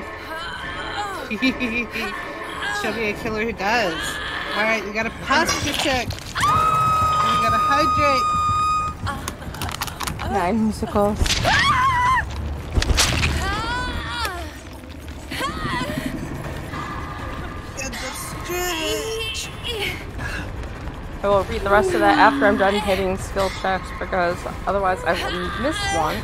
Show me a killer who does. Alright, we gotta posture check. And we gotta hydrate. 9 musicals. Get the stretch. I will read the rest of that after I'm done hitting skill checks because otherwise I will miss one.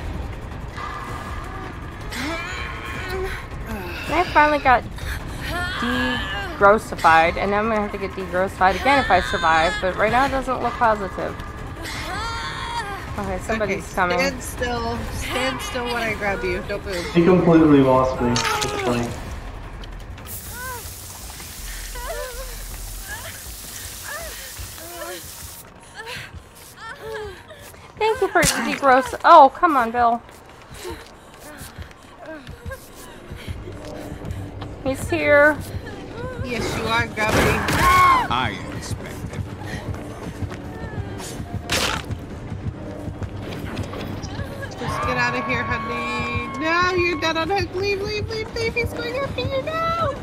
And I finally got degrossified, and now I'm gonna have to get degrossified again if I survive, but right now it doesn't look positive. Okay, somebody's coming. Stand still. Stand still when I grab you. Don't move. He completely lost me. It's funny. Thank you for degross. Oh, come on, Bill. He's here. Yes, you are, Gravity. I expected Just get out of here, honey. No, you're dead on hook. Leave, leave, leave, leave. He's going after you now.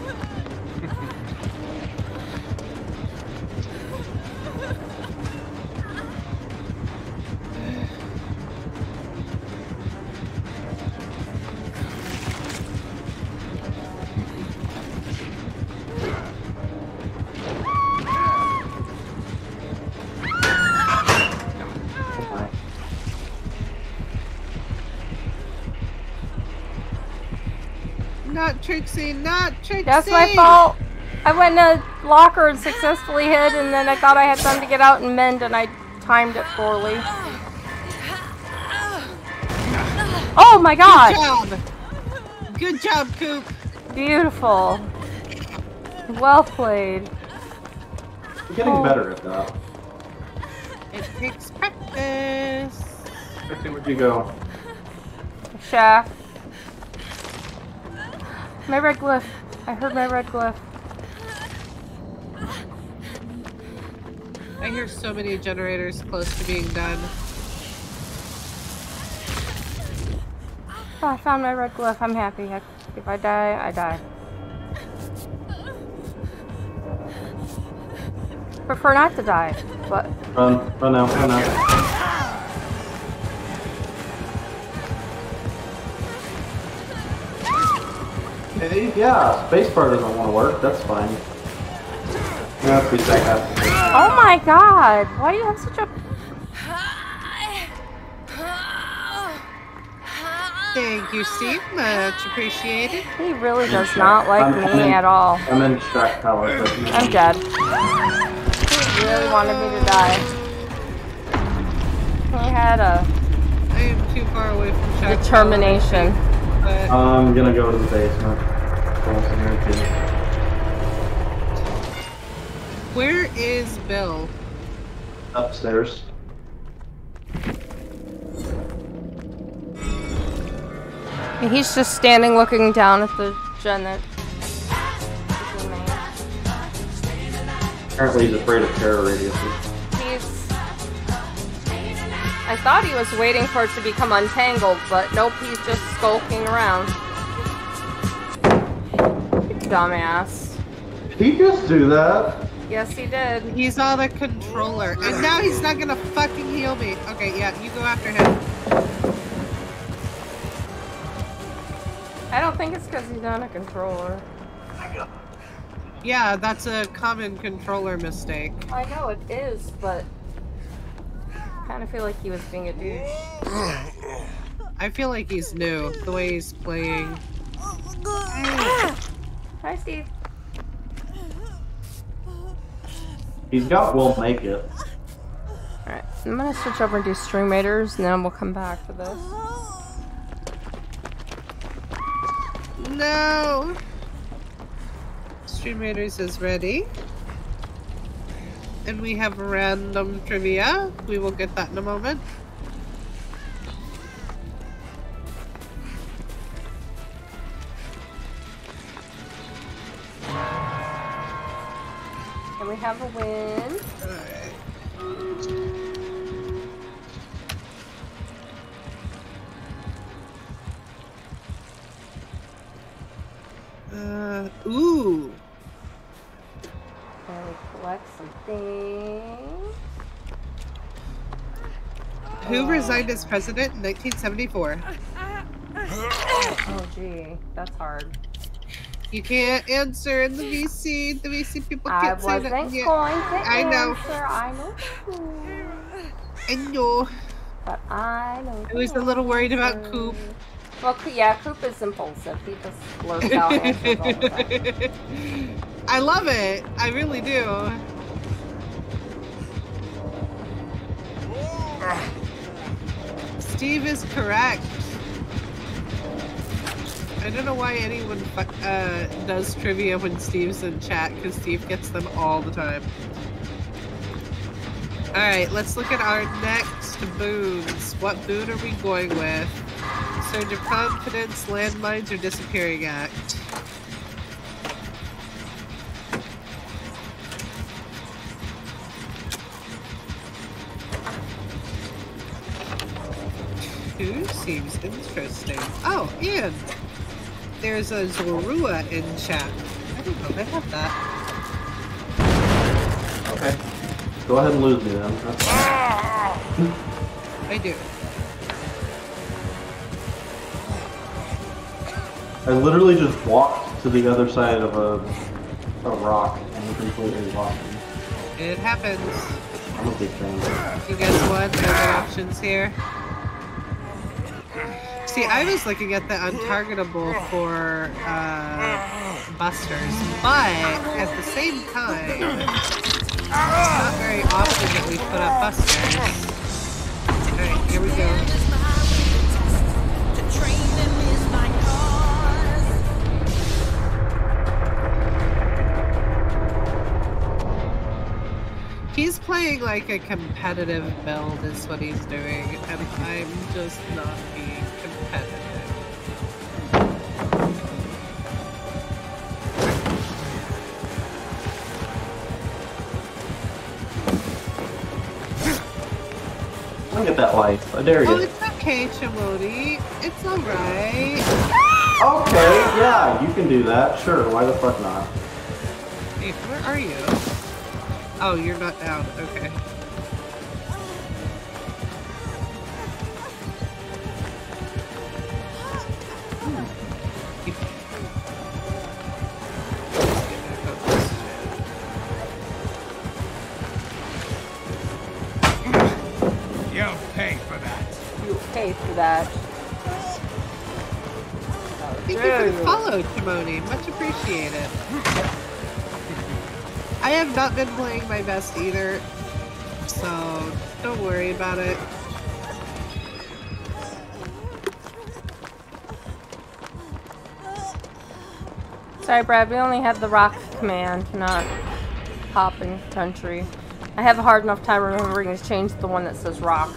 Not Trixie, not Trixie. That's my fault. I went in a locker and successfully hid, and then I thought I had time to get out and mend, and I timed it poorly. Oh my god! Good job. Good job, Coop. Beautiful. Well played. You're getting better at that. It takes practice. Trixie, where'd you go? Shaft. My red glyph. I heard my red glyph. I hear so many generators close to being done. Oh, I found my red glyph. I'm happy. If I die, I die. Prefer not to die, but Run now, run now. Okay, yeah, spacebar doesn't want to work, that's fine. Yeah, please, I have to. Oh my god! Why do you have such a... Thank you, Steve. Much appreciated. He really does not like me at all. I'm in shock power. I'm dead. He really wanted me to die. He had a I am too far away from shock determination. power, but I'm gonna go to the basement. where is Bill? Upstairs. He's just standing looking down at the gen that... Apparently he's afraid of terror radiuses. I thought he was waiting for it to become untangled, but nope, he's just skulking around. Dumbass. Did he just do that? Yes, he did. He's on a controller, and now he's not gonna fucking heal me. Okay, yeah, you go after him. I don't think it's because he's on a controller. Yeah, that's a common controller mistake. I know it is, but I kind of feel like he was being a douche. I feel like he's new, the way he's playing. Hi, Steve. He's got will make it. Alright, I'm gonna switch over and do string maters, and then we'll come back to this. No! Stream Raiders is ready. And we have random trivia. We will get that in a moment. And we have a win. Ooh. And we collect some things. Who resigned as president in 1974? Oh, gee. That's hard. You can't answer in the VC. The VC people I can't say wasn't that going yet. to I know. answer. I know. I know. But I know. I was a little worried about Coop. Well, yeah, Coop is impulsive. He just blurts out answers all the time. I love it. I really do. Steve is correct. I don't know why anyone does trivia when Steve's in chat, because Steve gets them all the time. Alright, let's look at our next boons. What boon are we going with? Surge of Confidence, Landmines, or Disappearing Act? Who seems interesting? Oh, and there's a Zorua in chat. I didn't know they have that. Okay. Go ahead and lose me then. That's fine. I do. I literally just walked to the other side of a rock and completely lost me. It happens. I'm a big fan. You guys want other options here? See, I was looking at the untargetable for busters, but at the same time, it's not very often that we put up busters. Alright, here we go. He's playing like a competitive build is what he's doing, and I'm just not being competitive. Look at that life. I dare you. Oh, it's okay, Chimodi. It's alright. Okay, yeah, you can do that. Sure, why the fuck not? Hey, where are you? Oh, you're not down. Okay. pay for that. Thank you for the follow, Timoni. Much appreciated. I have not been playing my best either, so don't worry about it. Sorry, Brad, we only have the rock command, not hop and country. I have a hard enough time remembering to change the one that says rock.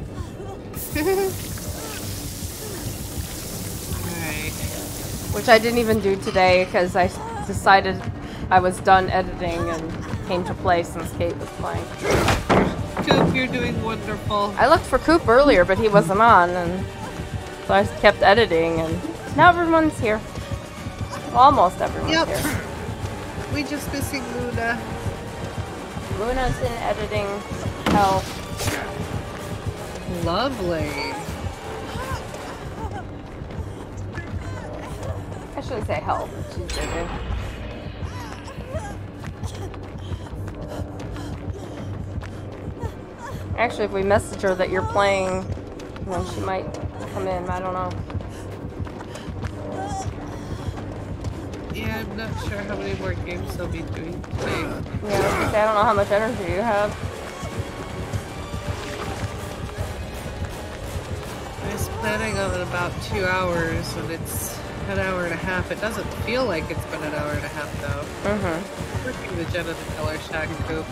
Alright. Which I didn't even do today because I decided I was done editing and came to play since Kate was playing. Coop, you're doing wonderful. I looked for Coop earlier, but he wasn't on, and so I kept editing, and now everyone's here. Well, almost everyone's here. We just missing Luna. Luna's in editing hell. Lovely. I shouldn't say hell, but she's busy. Actually, if we message her that you're playing, then she might come in. I don't know. Yeah, I'm not sure how many more games they'll be doing today. Yeah, I don't know how much energy you have. I was planning on about 2 hours, and it's an hour and a half. It doesn't feel like it's been an hour and a half, though. Mm-hmm. Working the Jen of the Killer Shack Coop.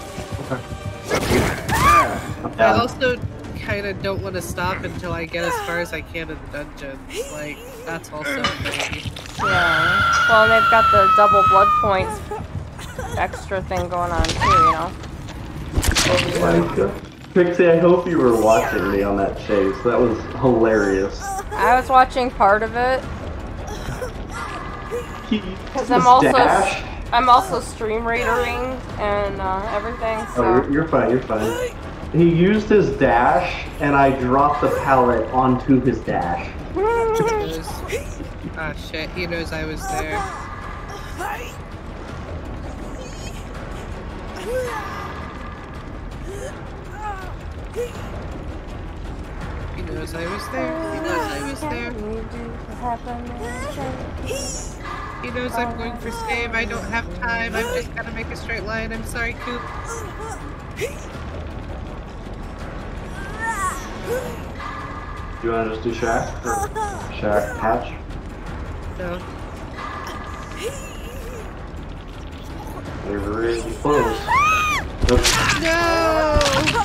Okay. I also kind of don't want to stop until I get as far as I can in the dungeons. Like, that's also a thing. Yeah. Well, they've got the double blood points extra thing going on too, you know. Pixie, I hope you were watching me on that chase. That was hilarious. I was watching part of it because I'm also stream raidering and everything. So. Oh, you're fine. You're fine. He used his dash, and I dropped the pallet onto his dash. Ah, shit, he knows I was there. He knows I was there. He knows I was there. He knows I'm going for save. I don't have time. I've just got to make a straight line. I'm sorry, Coop. Do you want to just do Shack? Or Shack Hatch? No. They're really close. No!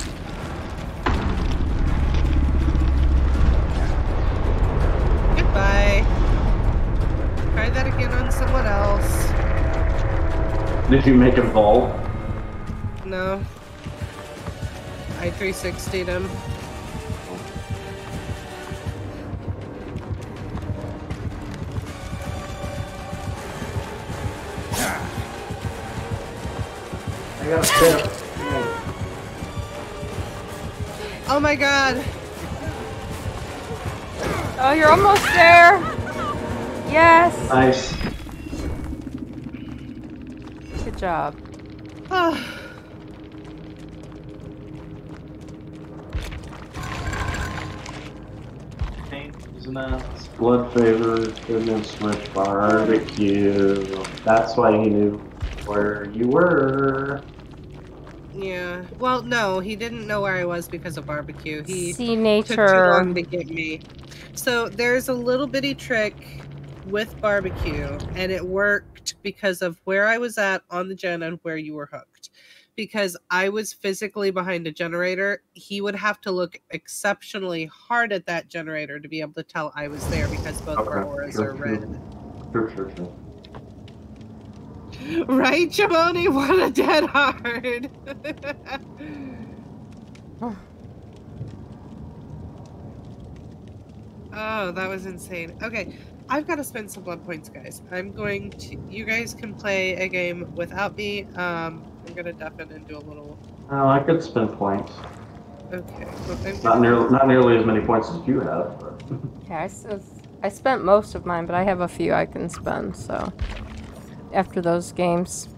Goodbye. Try that again on someone else. Did you make him vault? No. I 360'd him. I got a tip. Oh my god! Oh, you're almost there! Yes! Nice. Good job. Blood favor, goodness with barbecue. That's why he knew where you were. Yeah. Well, no, he didn't know where I was because of barbecue. He See nature. took too long to get me. So there's a little bitty trick with barbecue, and it worked because of where I was at on the gen and where you were hooked. Because I was physically behind a generator, he would have to look exceptionally hard at that generator to be able to tell I was there because both of our auras are red. Sure. Right, Jamoni? What a dead hard! Oh, that was insane. Okay, I've got to spend some blood points, guys. I'm going to... You guys can play a game without me. I'm going to deafen and do a little... Oh, I could spend points. Okay. Well, not nearly as many points as you have. But... Yeah, I spent most of mine, but I have a few I can spend, so... After those games.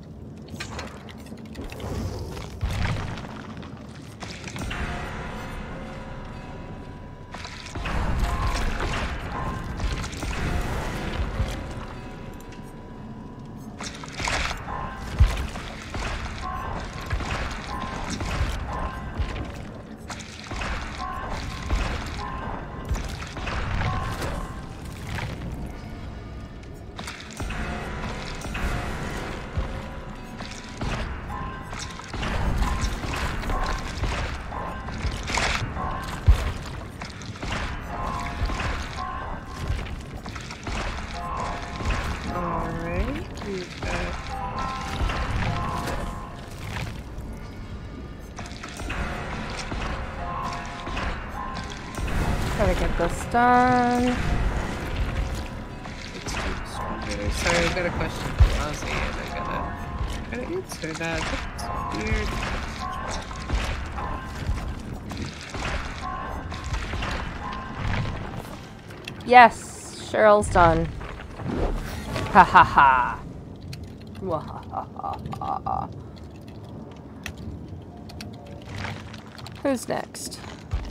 Get this done. Sorry, I've got a question for Ozzy, and I gotta answer that. That's weird. Yes, Cheryl's done. Ha ha ha. Wahahaha. Who's next?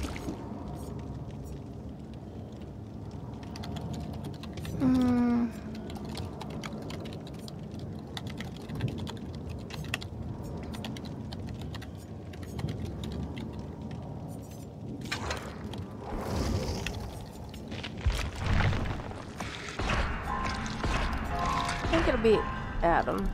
I think it'll be Adam.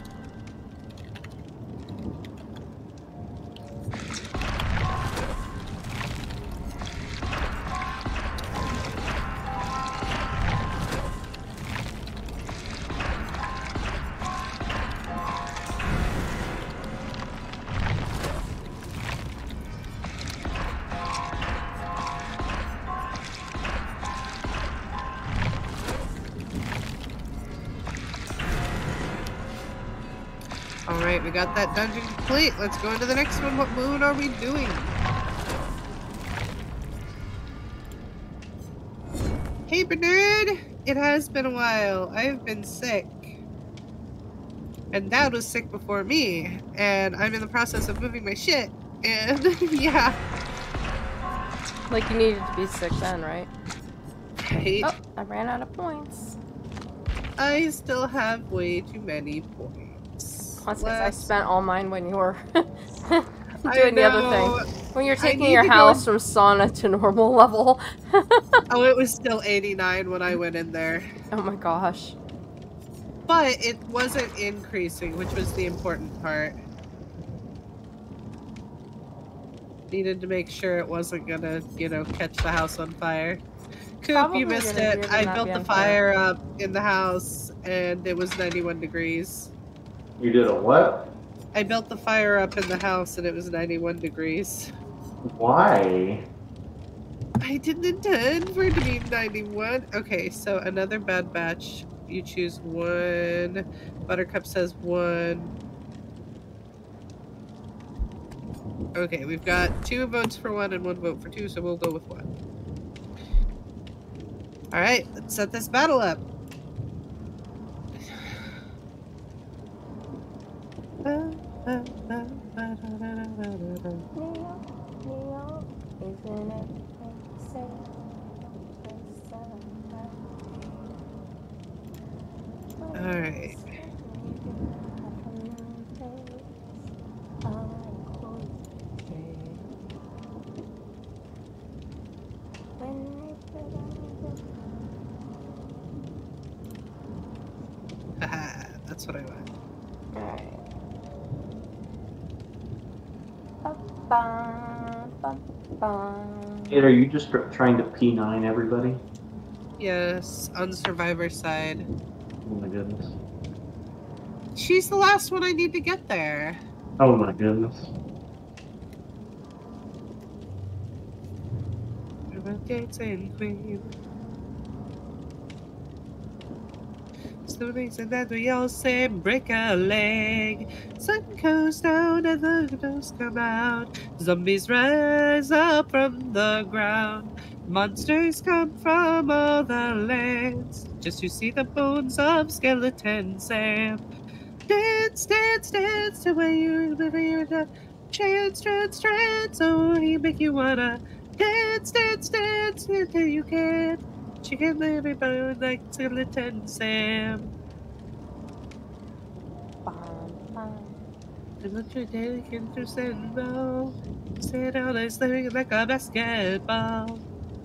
Alright, we got that dungeon complete. Let's go into the next one. What moon are we doing? Hey, Bernard! It has been a while. I've been sick. And Dad was sick before me. And I'm in the process of moving my shit. And, yeah. Like you needed to be sick then, right? Right. Oh, I ran out of points. I still have way too many points. That's because I spent all mine when you were I doing the other know. thing. When you're I taking need your to go house from sauna to normal level. Oh, it was still 89 when I went in there. Oh my gosh. But it wasn't increasing, which was the important part. Needed to make sure it wasn't gonna, you know, catch the house on fire. Coop, Probably you missed gonna it. do I not built be the on fire up in the house, and it was 91 degrees. You did a what? I built the fire up in the house, and it was 91 degrees. Why? I didn't intend for it to be 91. Okay, so another bad batch. You choose one. Buttercup says one. Okay, we've got 2 votes for 1 and 1 vote for 2, so we'll go with 1. Alright, let's set this battle up. Alright. Haha, that's what I want. Alright. Kid, are you just trying to P9 everybody? Yes, on Survivor side. Oh my goodness. She's the last one I need to get there. Oh my goodness. Dancing queen. So reason that we all say break a leg. Sun goes down and the ghosts come out. Zombies rise up from the ground. Monsters come from all the lands. Just to see the bones of Skeleton Sam. Dance, dance, dance the way you live your life. Trance, trance, trance. Oh, he make you wanna dance, dance, dance until you can. She can live it bone like Skeleton Sam. I want your day into sandball. Sit down and sling like a basketball.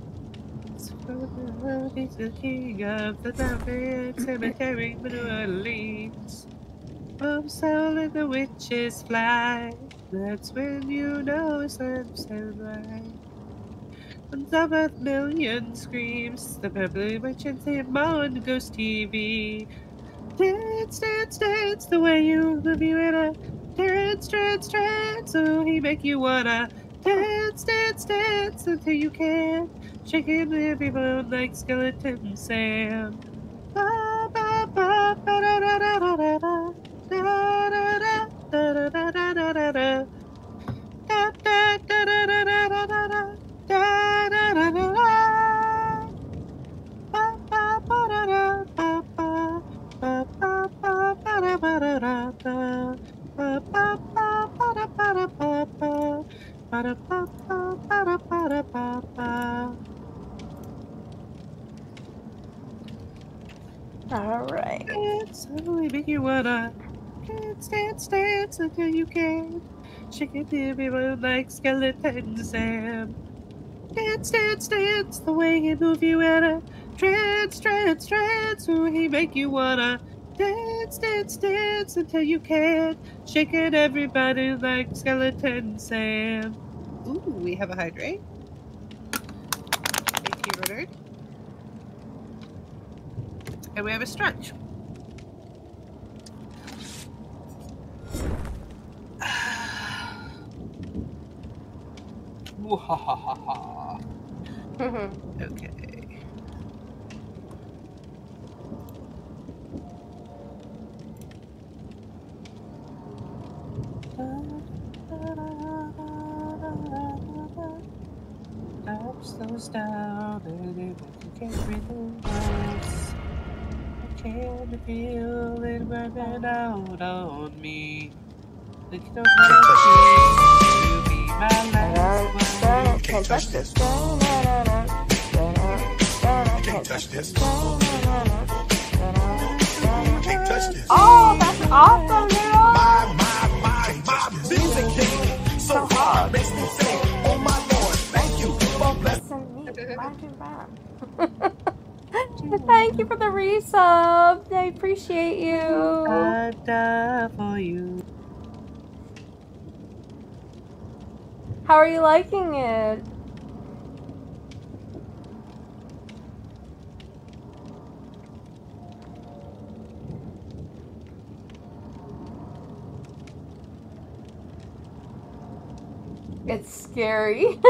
He's the king of the mountain cemetery, New Orleans. From soul and the witches fly. That's when you know sunset right. On top of million screams, the purple merchants him on Ghost TV. Dance, dance, dance the way you live you in a dance, dance, dance. So he make you wanna dance, dance, dance until you can. shaking every bone like skeleton Sam. Ba ba ba ba da da da da da da da da da da da da da. Da da da da da da da da da da da da da. Ba ba ba da da ba ba ba ba ba ba da ba da da da. Ba ba ba ba da ba da ba ba. Ba da ba ba ba da ba da ba ba. All right. Dance, suddenly make you wanna dance, dance, dance until you can. Shake it to me like skeleton Sam. Dance, dance, dance, the way he move you wanna trance, trance, trance. Ooh, he make you wanna dance, dance, dance until you can. Shake it, everybody, like skeleton Sam. Ooh, we have a hydrate. Thank you, Leonard. And we have a stretch. Wahahaha. Okay. Slows down and you can't relax. I can feel it burning out on me. Look at those you'll be my last one. Can't touch this. Can't touch this. Can't touch this. Oh, that's awesome, Nero! My music hit so hard, makes me say, oh my Lord, thank you for blessing me. Thank you for the resub. I appreciate you. I die for you. How are you liking it? It's scary.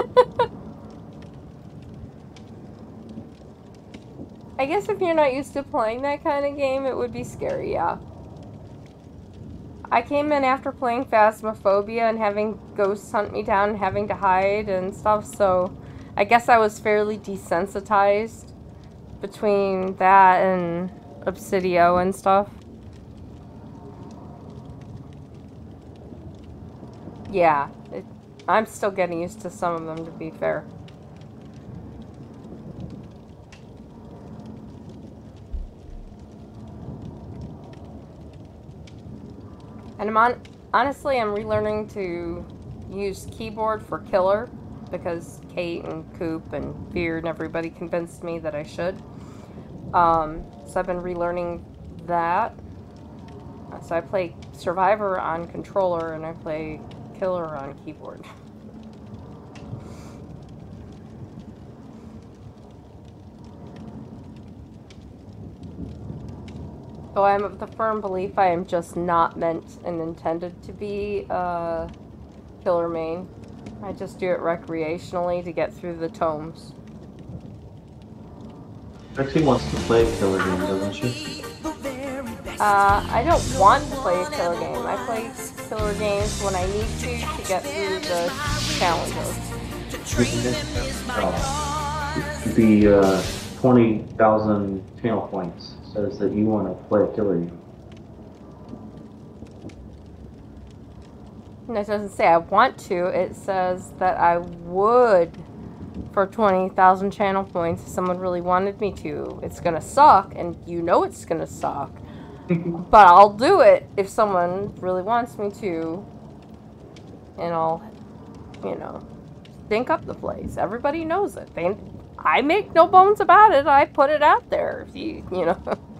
I guess if you're not used to playing that kind of game, it would be scary, yeah. I came in after playing Phasmophobia and having ghosts hunt me down and having to hide and stuff, so I guess I was fairly desensitized between that and Obsidio and stuff. Yeah, I'm still getting used to some of them, to be fair. And honestly, I'm relearning to use keyboard for killer because Kate and Coop and Beard and everybody convinced me that I should. So I've been relearning that. So I play Survivor on controller and I play killer on keyboard. Though I am of the firm belief I am just not meant and intended to be a killer main. I just do it recreationally to get through the tomes. Rexy wants to play a killer game, doesn't she? I don't want to play a killer game. I play killer games when I need to get through the challenges. The 20,000 channel points says that you want to play a killer game. And it doesn't say I want to, it says that I would for 20,000 channel points if someone really wanted me to. It's gonna suck, and you know it's gonna suck. But I'll do it if someone really wants me to. And I'll, you know, stink up the place. Everybody knows it. I make no bones about it. I put it out there. You know.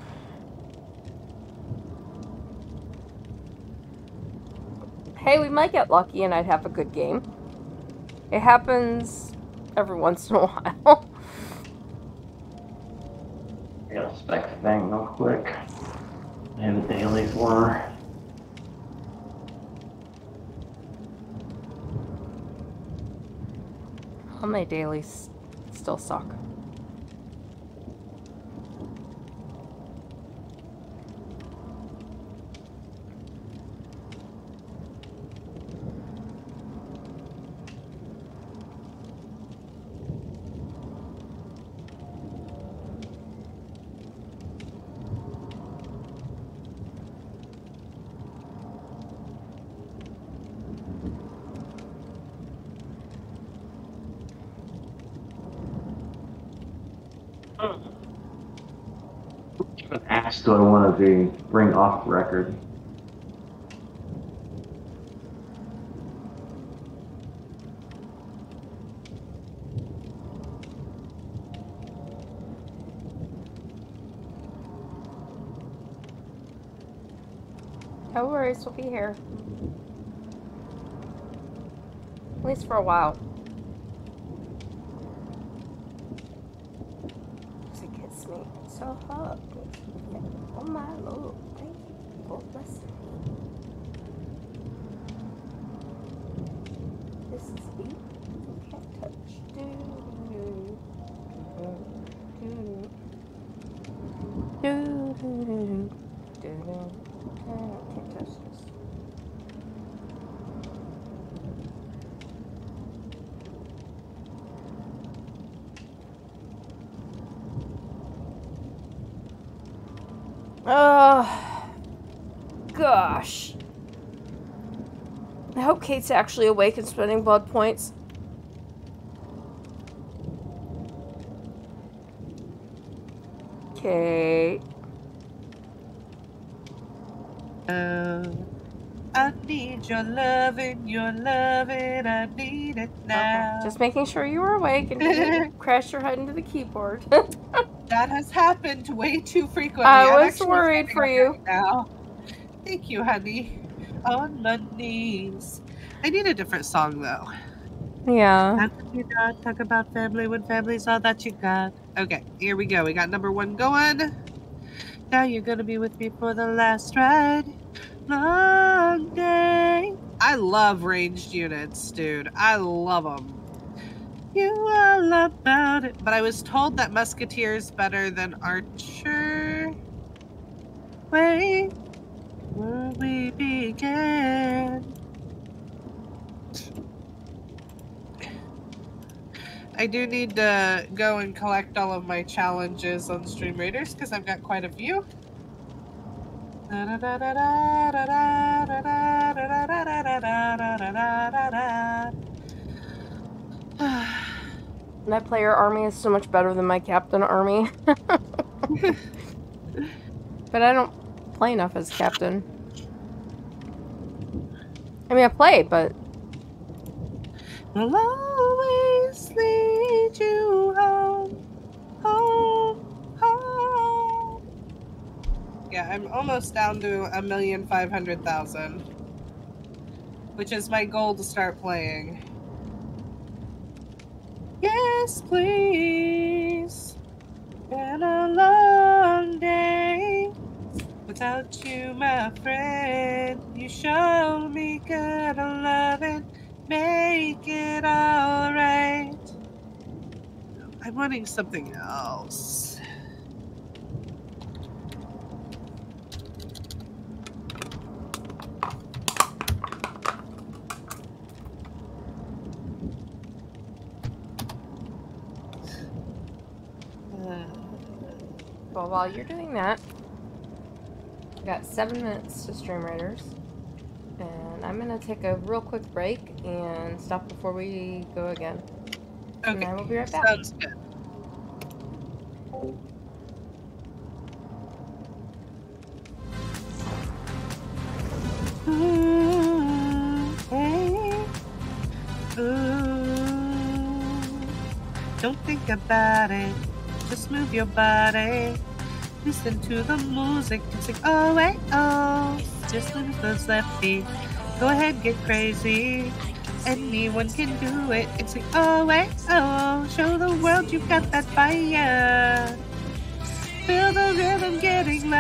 Hey, we might get lucky and I'd have a good game. It happens every once in a while. I gotta spec the thing real quick. I have a daily for her. All my dailies still suck. What acts do I want to bring off record? No worries, we'll be here. At least for a while. She gets me so hot. Oh my Lord, thank you for blessing me. This is heat you can't touch. Can't touch this. Oh, gosh. I hope Kate's actually awake and spending blood points. Kate. I need your loving, I need it now. Okay. Just making sure you were awake and didn't crash your head into the keyboard. That has happened way too frequently. I was worried for you. Right now. Thank you, honey. On my knees. I need a different song, though. Yeah. How could you not talk about family when family's all that you got? Okay, here we go. We got number 1 going. Now you're gonna be with me for the last ride. Long day. I love ranged units, dude. I love them. You all about it. But I was told that Musketeer's better than Archer. Wait, where we began. I do need to go and collect all of my challenges on Stream Raiders because I've got quite a few. My player army is so much better than my captain army. But I don't play enough as captain. I mean, I play, but... I'll always lead you home, home, home. Yeah, I'm almost down to 1,500,000, which is my goal to start playing. Yes, please. Been a long day without you, my friend. You show me good loving. Make it alright. I'm wanting something else. Well, while you're doing that, we got 7 minutes to Stream Raiders. And I'm going to take a real quick break and stop before we go again. Okay, and I will be right back. Sounds good. Ooh, hey. Ooh. Don't think about it, just move your body. Listen to the music and sing, oh, wait, oh. Just move those left feet. Go ahead, get crazy. Anyone can do it. And sing, oh, wait, oh. Show the world you got that fire. Feel the rhythm getting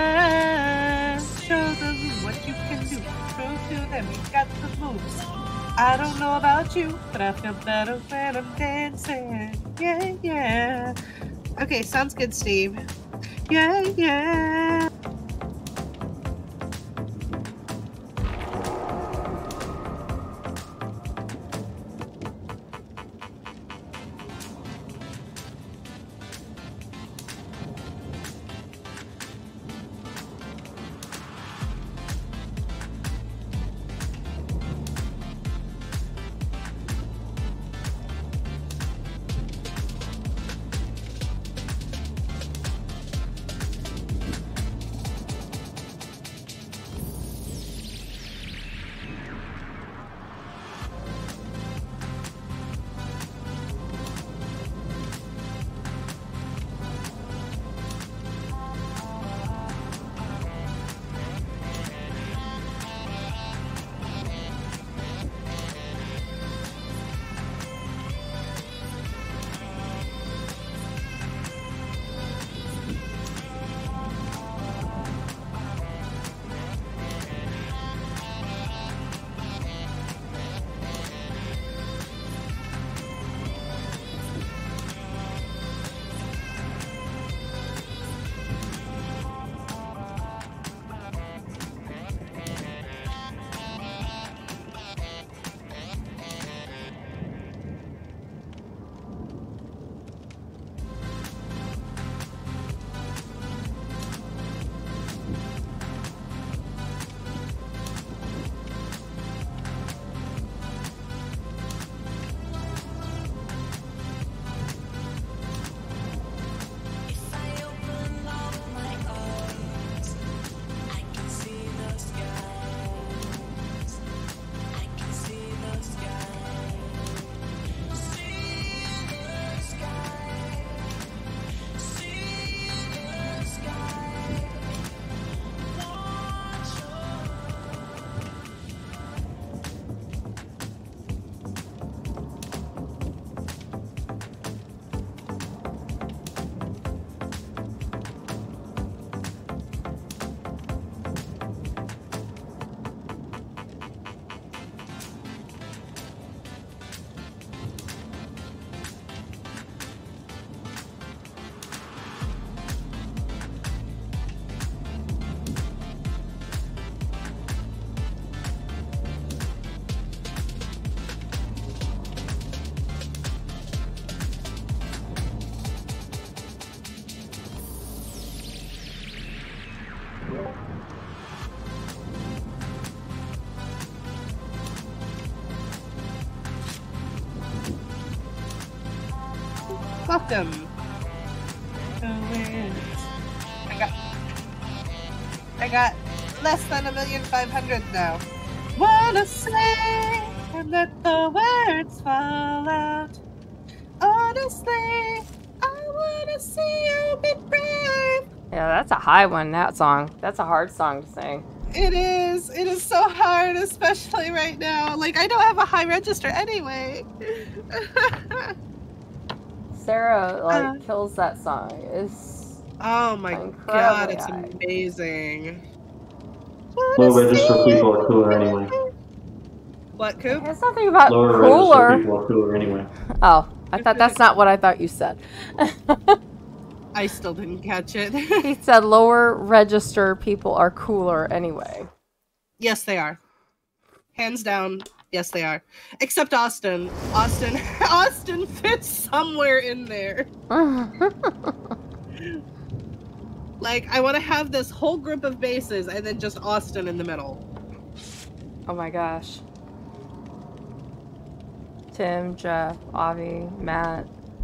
louder. Show them what you can do. Show to them you got the moves. I don't know about you, but I feel better when I'm dancing. Yeah, yeah. Okay, sounds good, Steve. Yeah, yeah. Welcome. I got less than 1,500,000 now. Wanna say and let the words fall out. Honestly, I wanna see you be brave. Yeah, that's a high one, that song. That's a hard song to sing. It is. It is so hard, especially right now. Like, I don't have a high register anyway. Sarah, like, kills that song. It's oh my god, it's high. amazing. Low register people are cooler anyway. What, Coop? It's something about Lower cooler. register people are cooler anyway. Oh, I thought that's not what I thought you said. I still didn't catch it. He said lower register people are cooler anyway. Yes, they are. Hands down, yes, they are. Except Austin. Austin fits somewhere in there. Like, I want to have this whole group of bases and then just Austin in the middle. Oh my gosh. Tim, Jeff, Avi, Matt.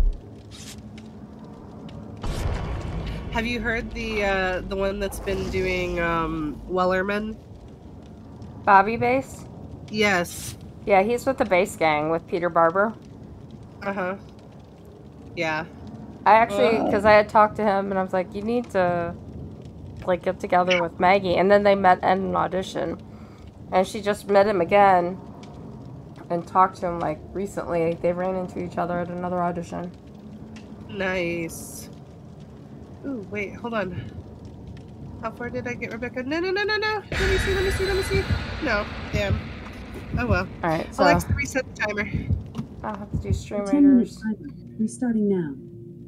Have you heard the one that's been doing Wellerman? Bobby Bass? Yes. Yeah, he's with the Bass Gang with Peter Barber. Uh-huh. Yeah. I actually, because I had talked to him and I was like, you need to like get together with Maggie. And then they met at an audition. And she just met him again and talked to him like recently. They ran into each other at another audition. Nice. Ooh, wait, hold on. How far did I get Rebecca? No. Let me see. No, damn. Oh well. Alright, so Alexa, reset the timer. I'll have to do Stream 10-minute Raiders. timer. Restarting now.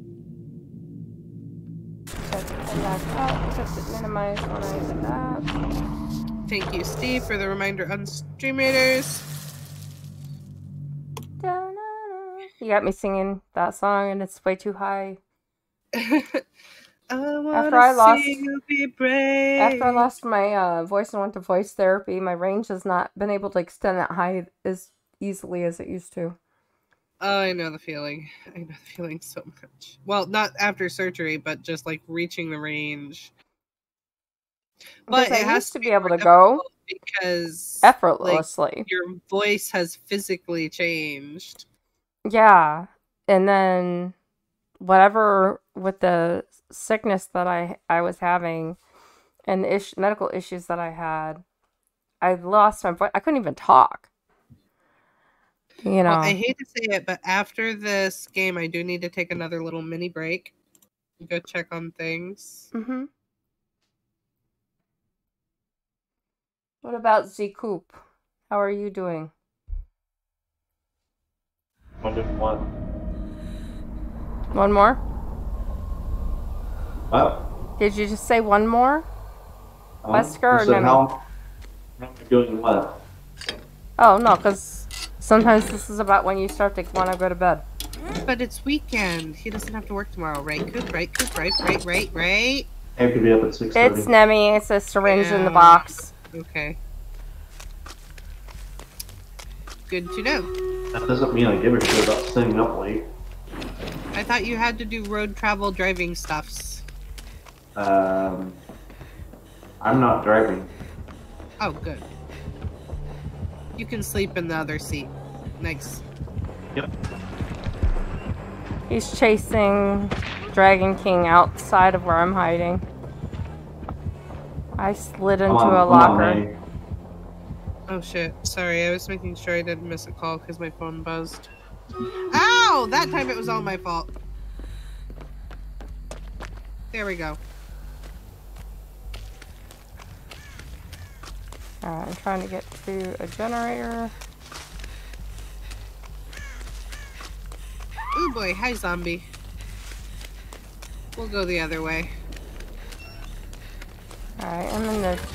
Check it back up. Just it minimize when I did that. Thank you, Steve, for the reminder on Stream Raiders. You got me singing that song and it's way too high. After I lost my voice and went to voice therapy, my range has not been able to extend that high as easily as it used to. Oh, I know the feeling. I know the feeling so much. Well, not after surgery, but just like reaching the range. But it has to be able to go because effortlessly. Like, your voice has physically changed. Yeah, and then whatever with the sickness that I was having and the medical issues that I had, I lost my voice. I couldn't even talk. You know. Well, I hate to say it, but after this game, I do need to take another little mini break. Go check on things. Mm-hmm. What about Z Coop? How are you doing? I'm doing one. One more? What? Did you just say one more? Wesker or so Nemi? how am I doing what? Oh, no, because sometimes this is about when you start to want to go to bed. But it's weekend. He doesn't have to work tomorrow, right? Coop, right? Coop, right? I have to be up at 6:30. It's Nemi. It's a syringe in the box. Okay. Good to know. That doesn't mean I give a shit about staying up late. I thought you had to do road travel driving stuffs. I'm not driving. Oh, good. You can sleep in the other seat. Nice. Yep. He's chasing Dragon King outside of where I'm hiding. I slid into a locker. Oh shit. Sorry, I was making sure I didn't miss a call because my phone buzzed. Ow! That time it was all my fault. There we go. I'm trying to get to a generator. Ooh boy, hi zombie. We'll go the other way. Alright, I'm in the...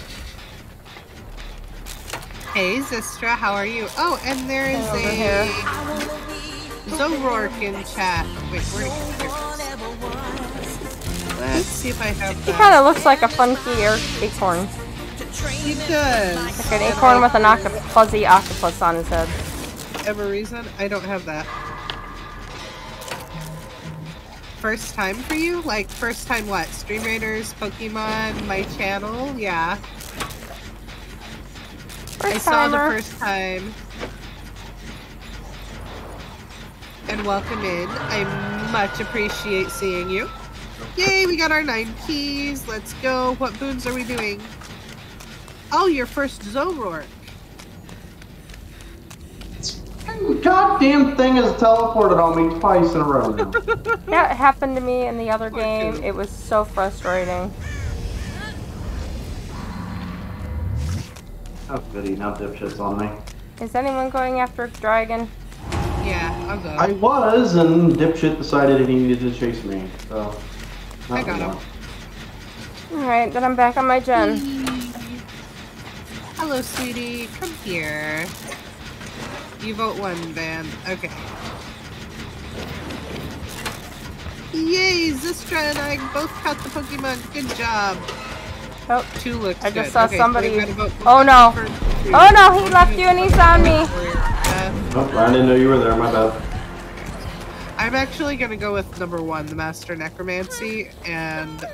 Hey Zistra, how are you? Oh, and there is over a here. Zorork in chat. Wait, where did you Let's see if I have He that. kind of looks like a funky acorn. He does. Like an acorn with an fuzzy octopus on his head. Ever reason? I don't have that. First time for you? Like, first time what? Stream Raiders, Pokemon, my channel? Yeah. I saw the first time. And welcome in. I much appreciate seeing you. Yay, we got our 9 keys. Let's go. What boons are we doing? Oh, your first Zorork. Goddamn thing has teleported on me twice in a row now. That happened to me in the other game. It was so frustrating. Oh goody, now dipshit's on me. Is anyone going after Dragon? Yeah, I'll go. I was, and dipshit decided he needed to chase me, so... I got him. Alright, then I'm back on my gen. Hello, sweetie. Come here. You vote 1, band. Okay. Yay! Zistra and I both caught the Pokemon. Good job. Oh, 2 looks I just good. saw Okay, somebody. So we gotta vote Oh no! for 2. Oh no! He left you and he's on me. Oh, I didn't know you were there, my bad. I'm actually gonna go with number 1, the Master Necromancy, and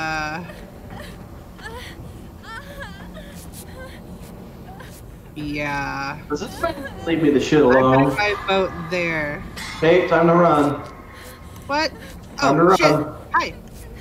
yeah. Does this leave me the shit I'm alone? gonna vote there. Okay, time to run. What? Time to Oh shit! run. Hi.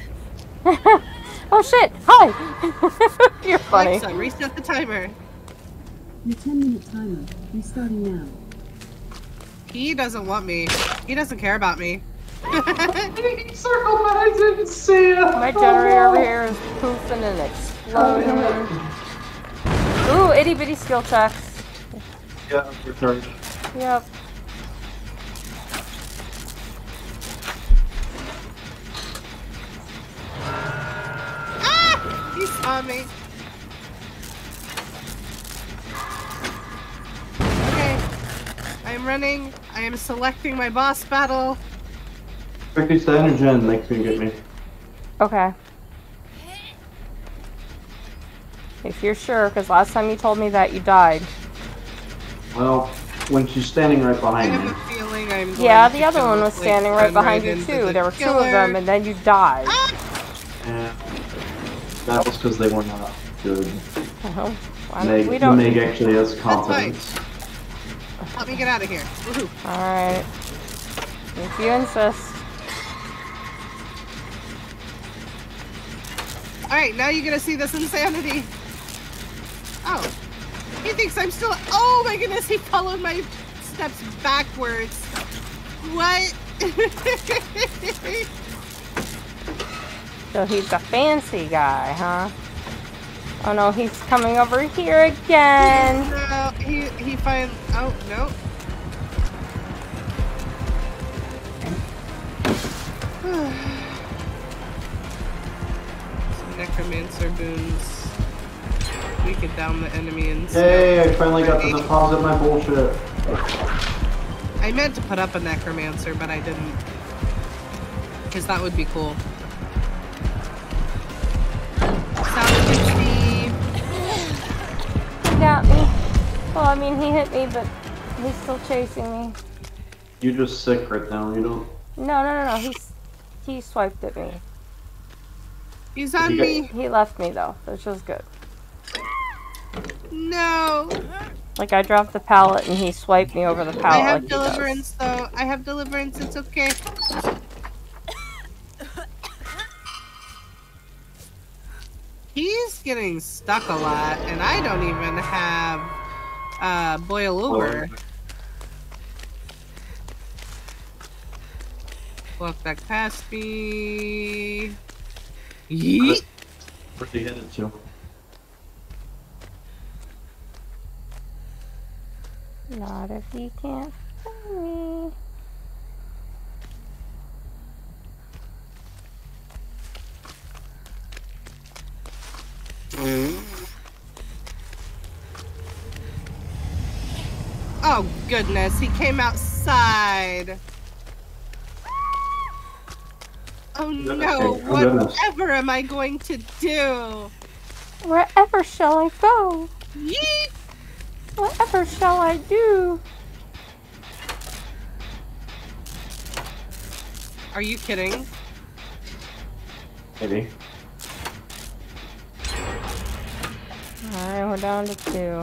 Oh shit! Hi! You're funny. Alexa, reset the timer. Your 10-minute timer. Restarting now. He doesn't want me. He doesn't care about me. He circled, but I didn't see it. My generator over here is poofing and exploding. Ooh, itty bitty skill checks. Yeah, recharge. Yep. Ah! He saw me. Okay. I am running. I am selecting my boss battle. Quickly stand and Jen makes me get me. Okay. If you're sure, because last time you told me that you died. Well, when she's standing right I behind have me. a feeling I'm going Yeah, the to other go, one was like, standing right run behind you into too. the There were two killer. of them, and then you died. And that was because they were not good. Uh-huh. Meg, Meg actually has confidence. Let me get out of here. Woohoo. Alright. If you insist. Alright, now you're gonna see this insanity. Oh. He thinks I'm still. Oh my goodness, he followed my steps backwards. What? So he's a fancy guy, huh? Oh no, he's coming over here again. No, he finally. Oh no. Some necromancer boons. We could down the enemy and. Hey, I finally got to deposit my bullshit. I meant to put up a necromancer, but I didn't. Because that would be cool. Salvage Steve. He got me. Well, I mean, he hit me, but he's still chasing me. You're just sick right now, you don't. No. He swiped at me. He's on me. He left me though, which was good. No. Like I dropped the pallet and he swiped me over the pallet. I have like deliverance though. I have deliverance. It's okay. He's getting stuck a lot, and I don't even have boil over. Walk back past me. Yeet. Where's he headed to? Not if you can't find me. Oh goodness, he came outside. Oh no, whatever am I going to do? Wherever shall I go? Yeet. Whatever shall I do? Are you kidding? Maybe. Alright, we're down to 2.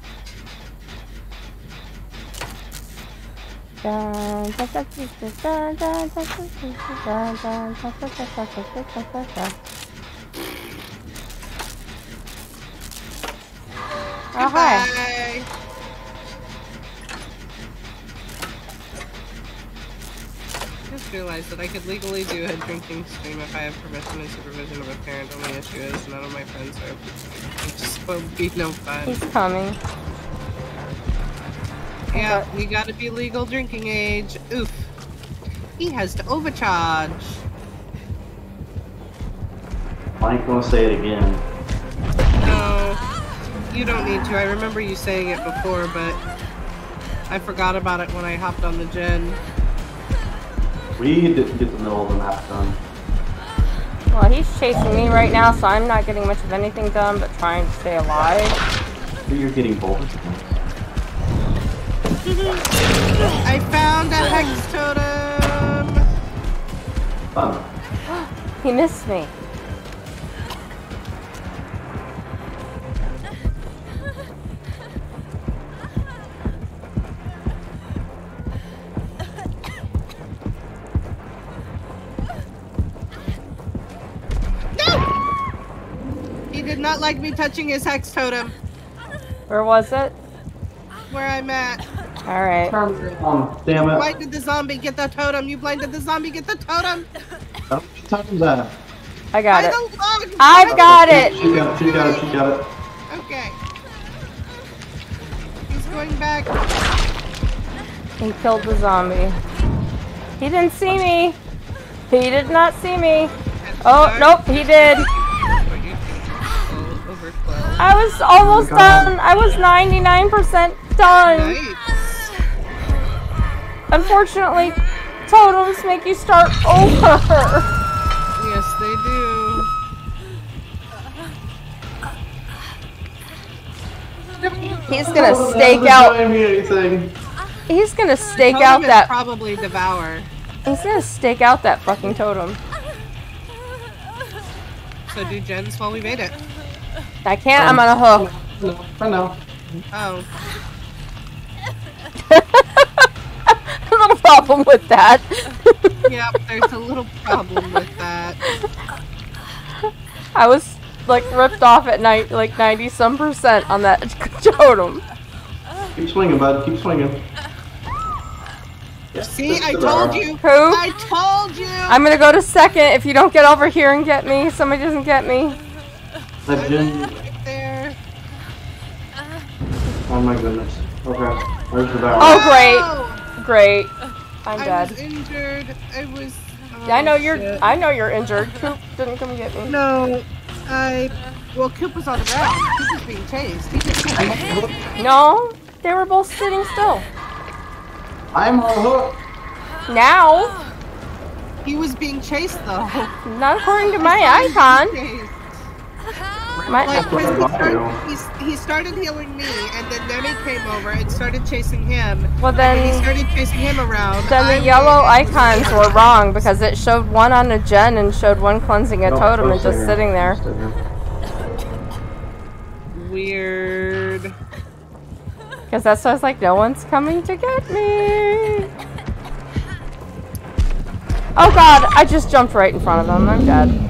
Oh, hi. Bye. Just realized that I could legally do a drinking stream if I have permission and supervision of a parent. Only issue is none of my friends are. It just won't be no fun. He's coming. Yeah, Okay. we gotta be legal drinking age. Oof. He has to overcharge. I ain't gonna say it again. No, you don't need to. I remember you saying it before, but I forgot about it when I hopped on the gen. We didn't get the middle of the map done. Well, he's chasing me right now, so I'm not getting much of anything done, but trying to stay alive. But you're getting both. I found a hex totem! Fun. He missed me. He did not like me touching his hex totem. Where was it? Where I'm at. Alright. Damn it. Blinded the zombie, get the totem. You blinded the zombie, get the totem. How many times that? I got By it. the log. I've got it! She got it. Okay. He's going going back. He killed the zombie. He didn't see me. He did not see me. Oh, nope, he did. I was almost done. I was 99% done. Nice. Unfortunately, totems make you start over. Yes, they do. He's gonna stake out. He's gonna stake out that. Probably devour. He's gonna stake out that fucking totem. So do gens while we made it. I can't. I'm on a hook. No, I know. Oh. A little problem with that. Yep, there's a little problem with that. I was like ripped off at night, like 90-some% on that totem. Keep swinging, bud. Keep swinging. See, I told you. Who? I told you. I'm gonna go to second if you don't get over here and get me. Somebody doesn't get me. That Jen. Right there. Oh my goodness. Okay. Where's the barrel? Oh, great. Great. I'm I dead. was injured. I was. Oh, I know you're. shit. I know you're injured. Coop didn't come get me. No, well, Coop was on the ground. Coop was being chased. He just No, they were both sitting still. I'm on hook. Now, He was being chased though. not according to my icon. Chased. My Like That's he started healing me, and then Nemi came over and started chasing him. well And then. he started chasing him around. Then the yellow icons were wrong because it showed one on a gen and showed one cleansing a totem and just sitting there. Weird. Because that's why I was like, no one's coming to get me. Oh god, I just jumped right in front of him. I'm dead.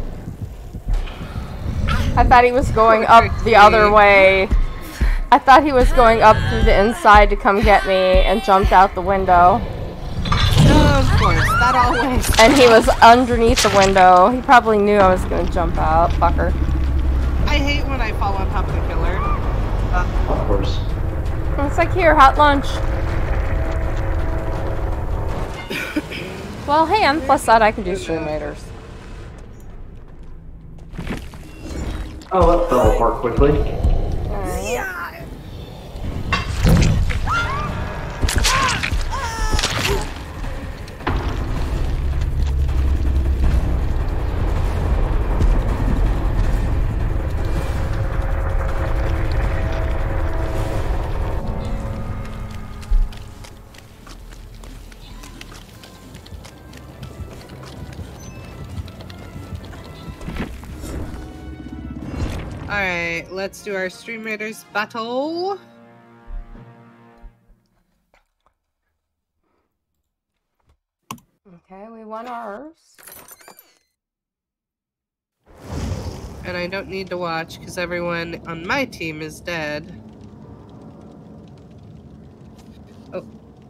I thought he was going up the other way. I thought he was going up through the inside to come get me and jumped out the window. Of course, that always. And he was underneath the window. He probably knew I was going to jump out. Fucker. I hate when I fall on top of the killer. Of course. It's like, here, hot lunch. Well, hey, on the plus side, I can do stream raiders. Oh, that fell apart quickly. Alright. Alright, let's do our Stream Raiders battle. Okay, we won ours. And I don't need to watch because everyone on my team is dead. Oh.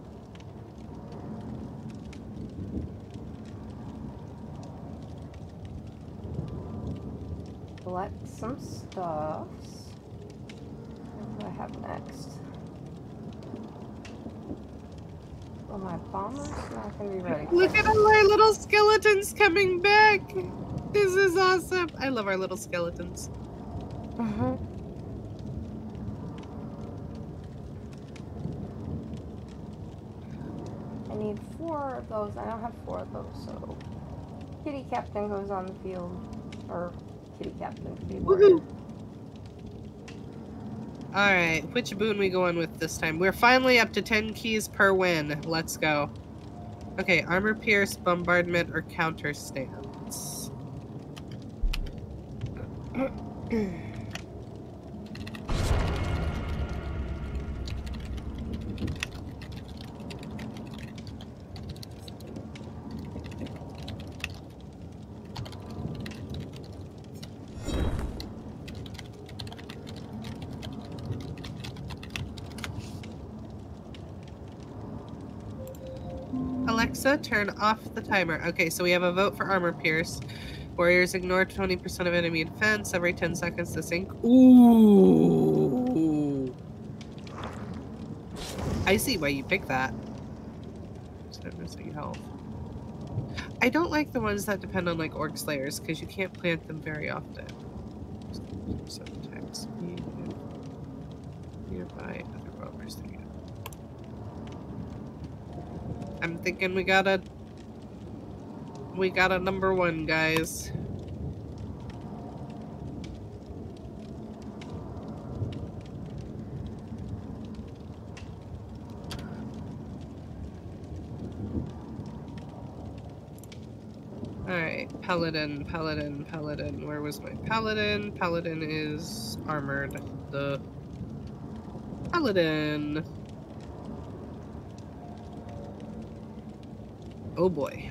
Collect some stuffs. What do I have next? Well, my bomber's not gonna be ready. Look at all our little skeletons coming back! This is awesome! I love our little skeletons. I need 4 of those. I don't have 4 of those, so Kitty Captain goes on the field. Or Kitty Captain, Kitty Warrior. Alright, which boon we going with this time? We're finally up to 10 keys per win. Let's go. Okay, armor pierce, bombardment, or counter stance. Alexa, turn off the timer. Okay, so we have a vote for armor pierce. Warriors ignore 20% of enemy defense every 10 seconds to sync. Ooh. I see why you picked that. Start missing health. I don't like the ones that depend on like orc slayers because you can't plant them very often. Sometimes nearby other robbers. I'm thinking we got a number one, guys. Alright, paladin. Where was my paladin? Paladin is armored. The paladin. Oh boy.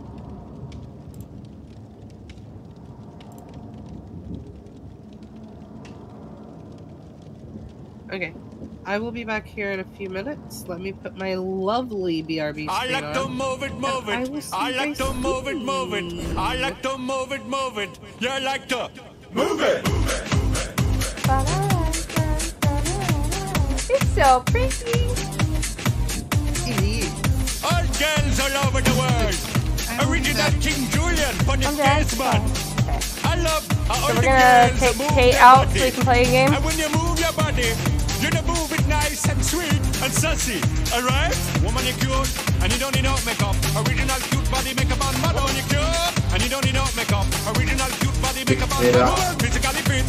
Okay. I will be back here in a few minutes. Let me put my lovely BRB screen on. I like to move it. I like to move it. I like to move it. You like to move it. It's so pretty. All girls all over the world. Original King Julian for the face man. I love how all So we're the gonna girls take move Kate their out so body. we can play a game. And when you move your body, you to move it nice and sweet and sassy. Alright? Woman, you're cute and you don't need no makeup. Original cute body makeup on mother when you're cute. And you don't need no makeup. Original cute body makeup on mother. Physically fit.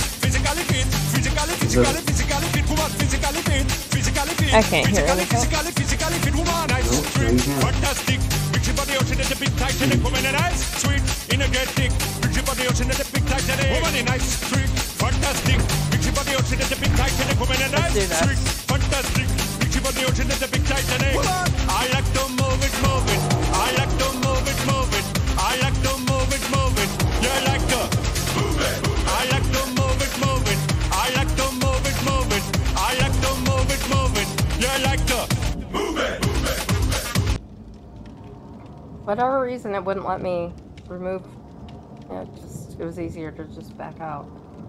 Woman, physically fit. I can't hear anything. Physically fit. Woman, nice, sweet, fantastic. Big body ocean at the big tight and the woman nice, sweet, energetic. Big body ocean at the big tight and the woman nice, sweet, fantastic. Big body ocean at the big tight and the woman nice, sweet, fantastic. Big body ocean at the big tight and the I like to move it. I like to move it. I like to move it. You like to move it. I like to move it. I like to move it. I like to move it. You like to move it. Whatever reason, it wouldn't let me remove. It was easier to just back out.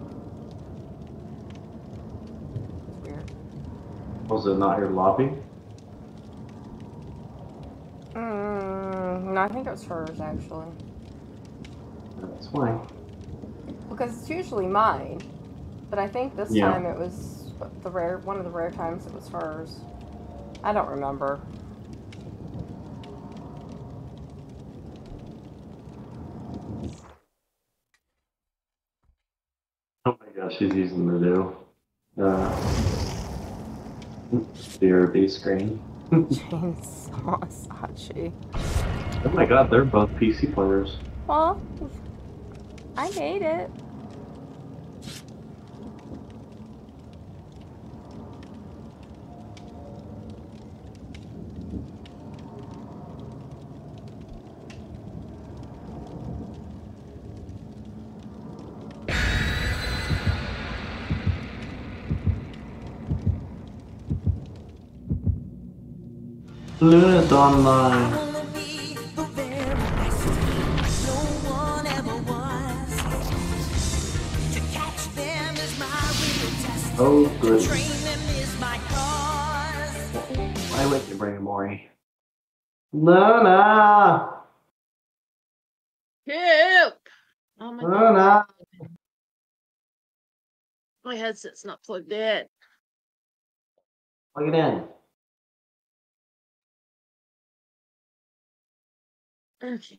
It's weird. Was it not your lobby? No, I think it was hers actually. That's fine. Because it's usually mine, but I think this time it was one of the rare times it was hers. I don't remember. Oh my gosh, she's using the new BRB screen. Chainsaw Sachi. Oh my god, they're both PC players. Well, I made it. Luna's online. Oh, good. Why would you bring Maury? Luna! Help! Oh my god, Luna! my headset's not plugged in. Plug it in. Okay.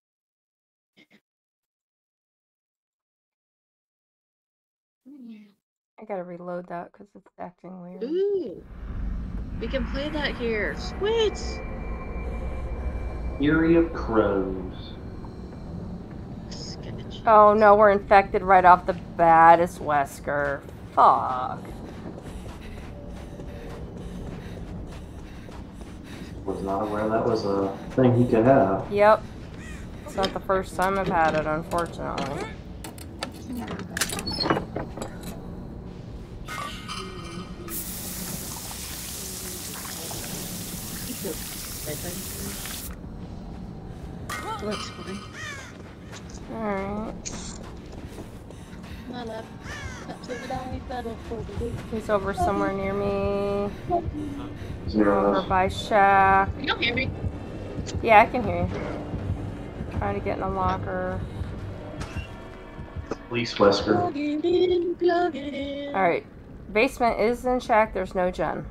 I gotta reload that because it's acting weird. Ooh, we can play that here. Sweet. Fury of Crows. Sketch. Oh no, we're infected right off the bat. It's Wesker. Fuck. Was not aware that was a thing he could have. Yep. It's not the first time I've had it, unfortunately. Looks fine. Alright. Not up. He's over somewhere near me. Zero. Over by Shack. You don't hear me. Yeah, I can hear you. Trying to get in a locker. Police Wesker. Alright. Basement is in Shack. There's no gen.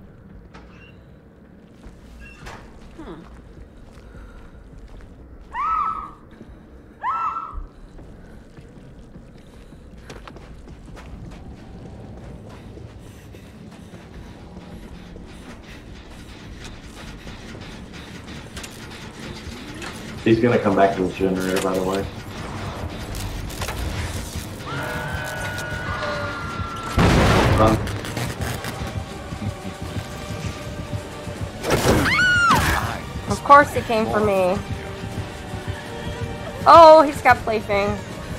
He's gonna come back to the generator, by the way. Run. Of course he came for me. Oh, he's got plaything.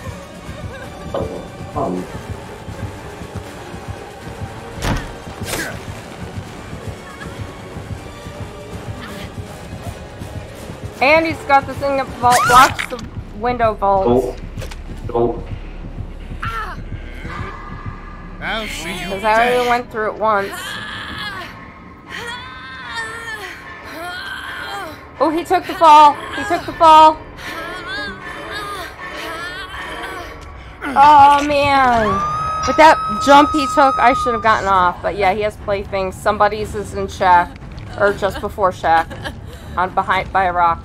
And he's got the thing that blocks the window vaults. Go. I'll see you. Because I already went through it once. Oh, he took the fall. He took the fall. Oh, man. With that jump he took, I should have gotten off. But yeah, he has playthings. Somebody's is in Shack. Or just before Shack. On behind by a rock.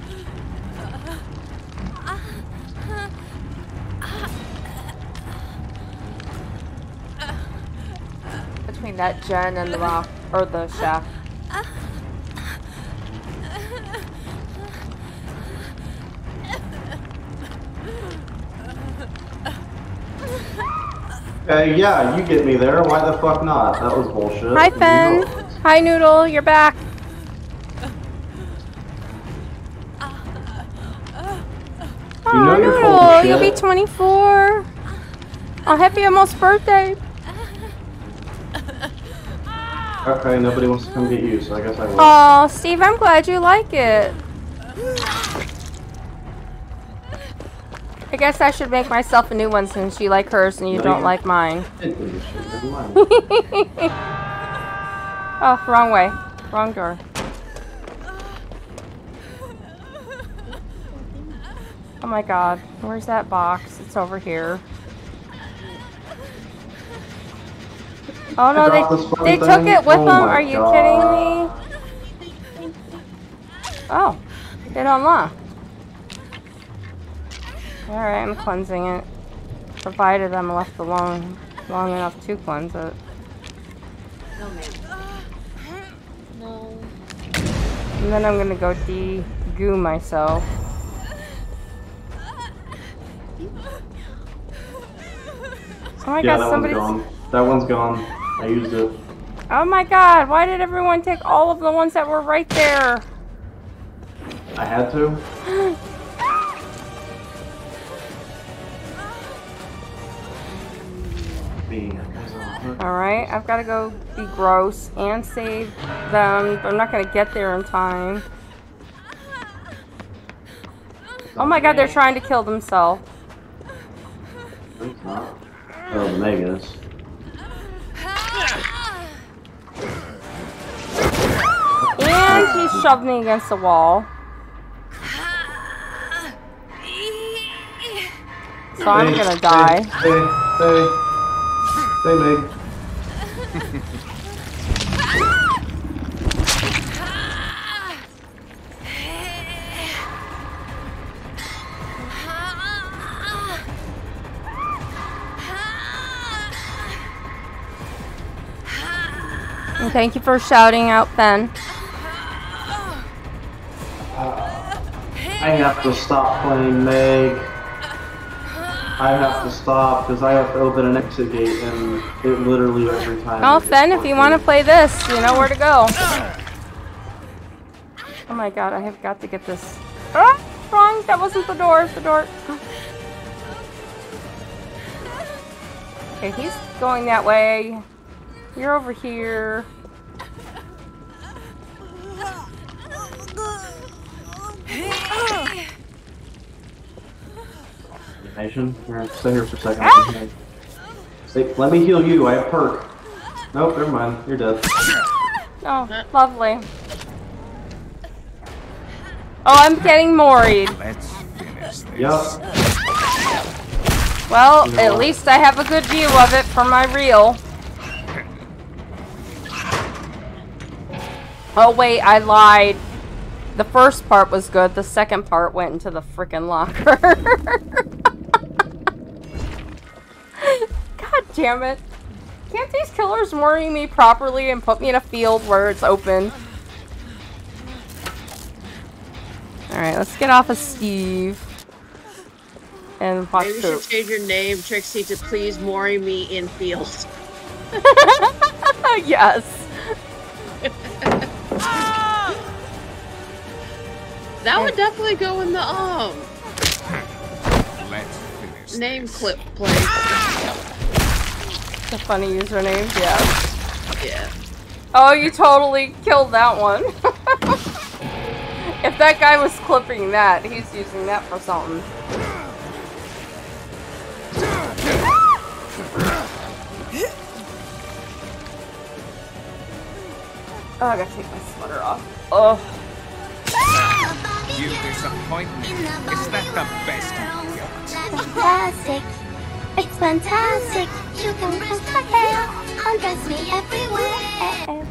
Between that gen and the rock. Or the Shack. Yeah, you get me there. Why the fuck not? That was bullshit. Hi, Fen. Hi, Noodle. You're back. You know Oh, you're full Noodle, of you'll be shit. 24. Oh, happy almost birthday. Okay, nobody wants to come get you, so I guess I will. Oh, Steve, I'm glad you like it. I guess I should make myself a new one since you like hers and you don't like mine. Oh, wrong way. Wrong door. Oh my god. Where's that box? It's over here. Oh no, they took it with them? Are you kidding me? Oh, it unlocked. Alright, I'm cleansing it. Provided I'm left alone long enough to cleanse it. No, man. No. And then I'm gonna go de-goo myself. Oh my Yeah, god, that somebody's... one's gone. That one's gone. I used it. Oh my god, why did everyone take all of the ones that were right there? I had to. Alright, I've got to go be gross and save them, but I'm not going to get there in time. Oh my god, they're trying to kill themselves. It's not. Oh, Megas. And he shoved me against the wall. So I'm gonna die. Hey, Meg. And thank you for shouting out, Ben. I have to stop playing Meg. I have to stop because I have to open an exit gate and it literally every time. Oh, Ben, if you want to play this, you know where to go. Oh my god, I have got to get this. Ah, wrong, that wasn't the door, the door. Okay, he's going that way. You're over here. Nation, here, stay here for a second. Ah! Say, let me heal you. I have perk. Nope, never mind. You're dead. Oh, lovely. Oh, I'm getting moried. Let's finish this. Yup. Well, You know at what? least I have a good view of it for my reel. Oh wait, I lied. The first part was good, the second part went into the frickin' locker. God damn it. Can't these killers worry me properly and put me in a field where it's open? Alright, let's get off of Steve. And watch Maybe you Poop. should change your name, Trixie, to please Mori me in fields. Yes. That would definitely go in the Let's finish name this. clip place. The funny username, yeah. Yeah. Oh, you totally killed that one. If that guy was clipping that, he's using that for something. Oh, I gotta take my sweater off. Oh. You disappoint me. Is that the best you got? Fantastic. It's fantastic. You can brush my hair, undress me everywhere.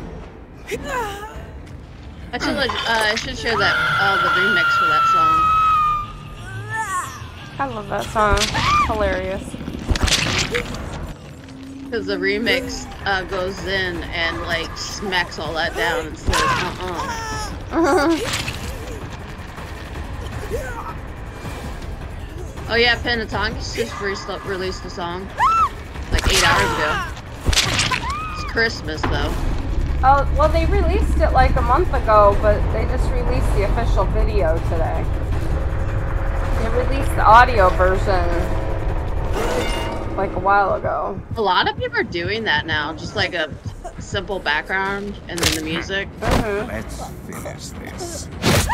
I should share that the remix for that song. I love that song. It's hilarious. Because the remix goes in and like smacks all that down and says, Oh yeah, Pentatonics just released a song like 8 hours ago. It's Christmas though. Oh, well, they released it like a month ago, but they just released the official video today. They released the audio version like a while ago. A lot of people are doing that now, just like a simple background and then the music. Let's finish this.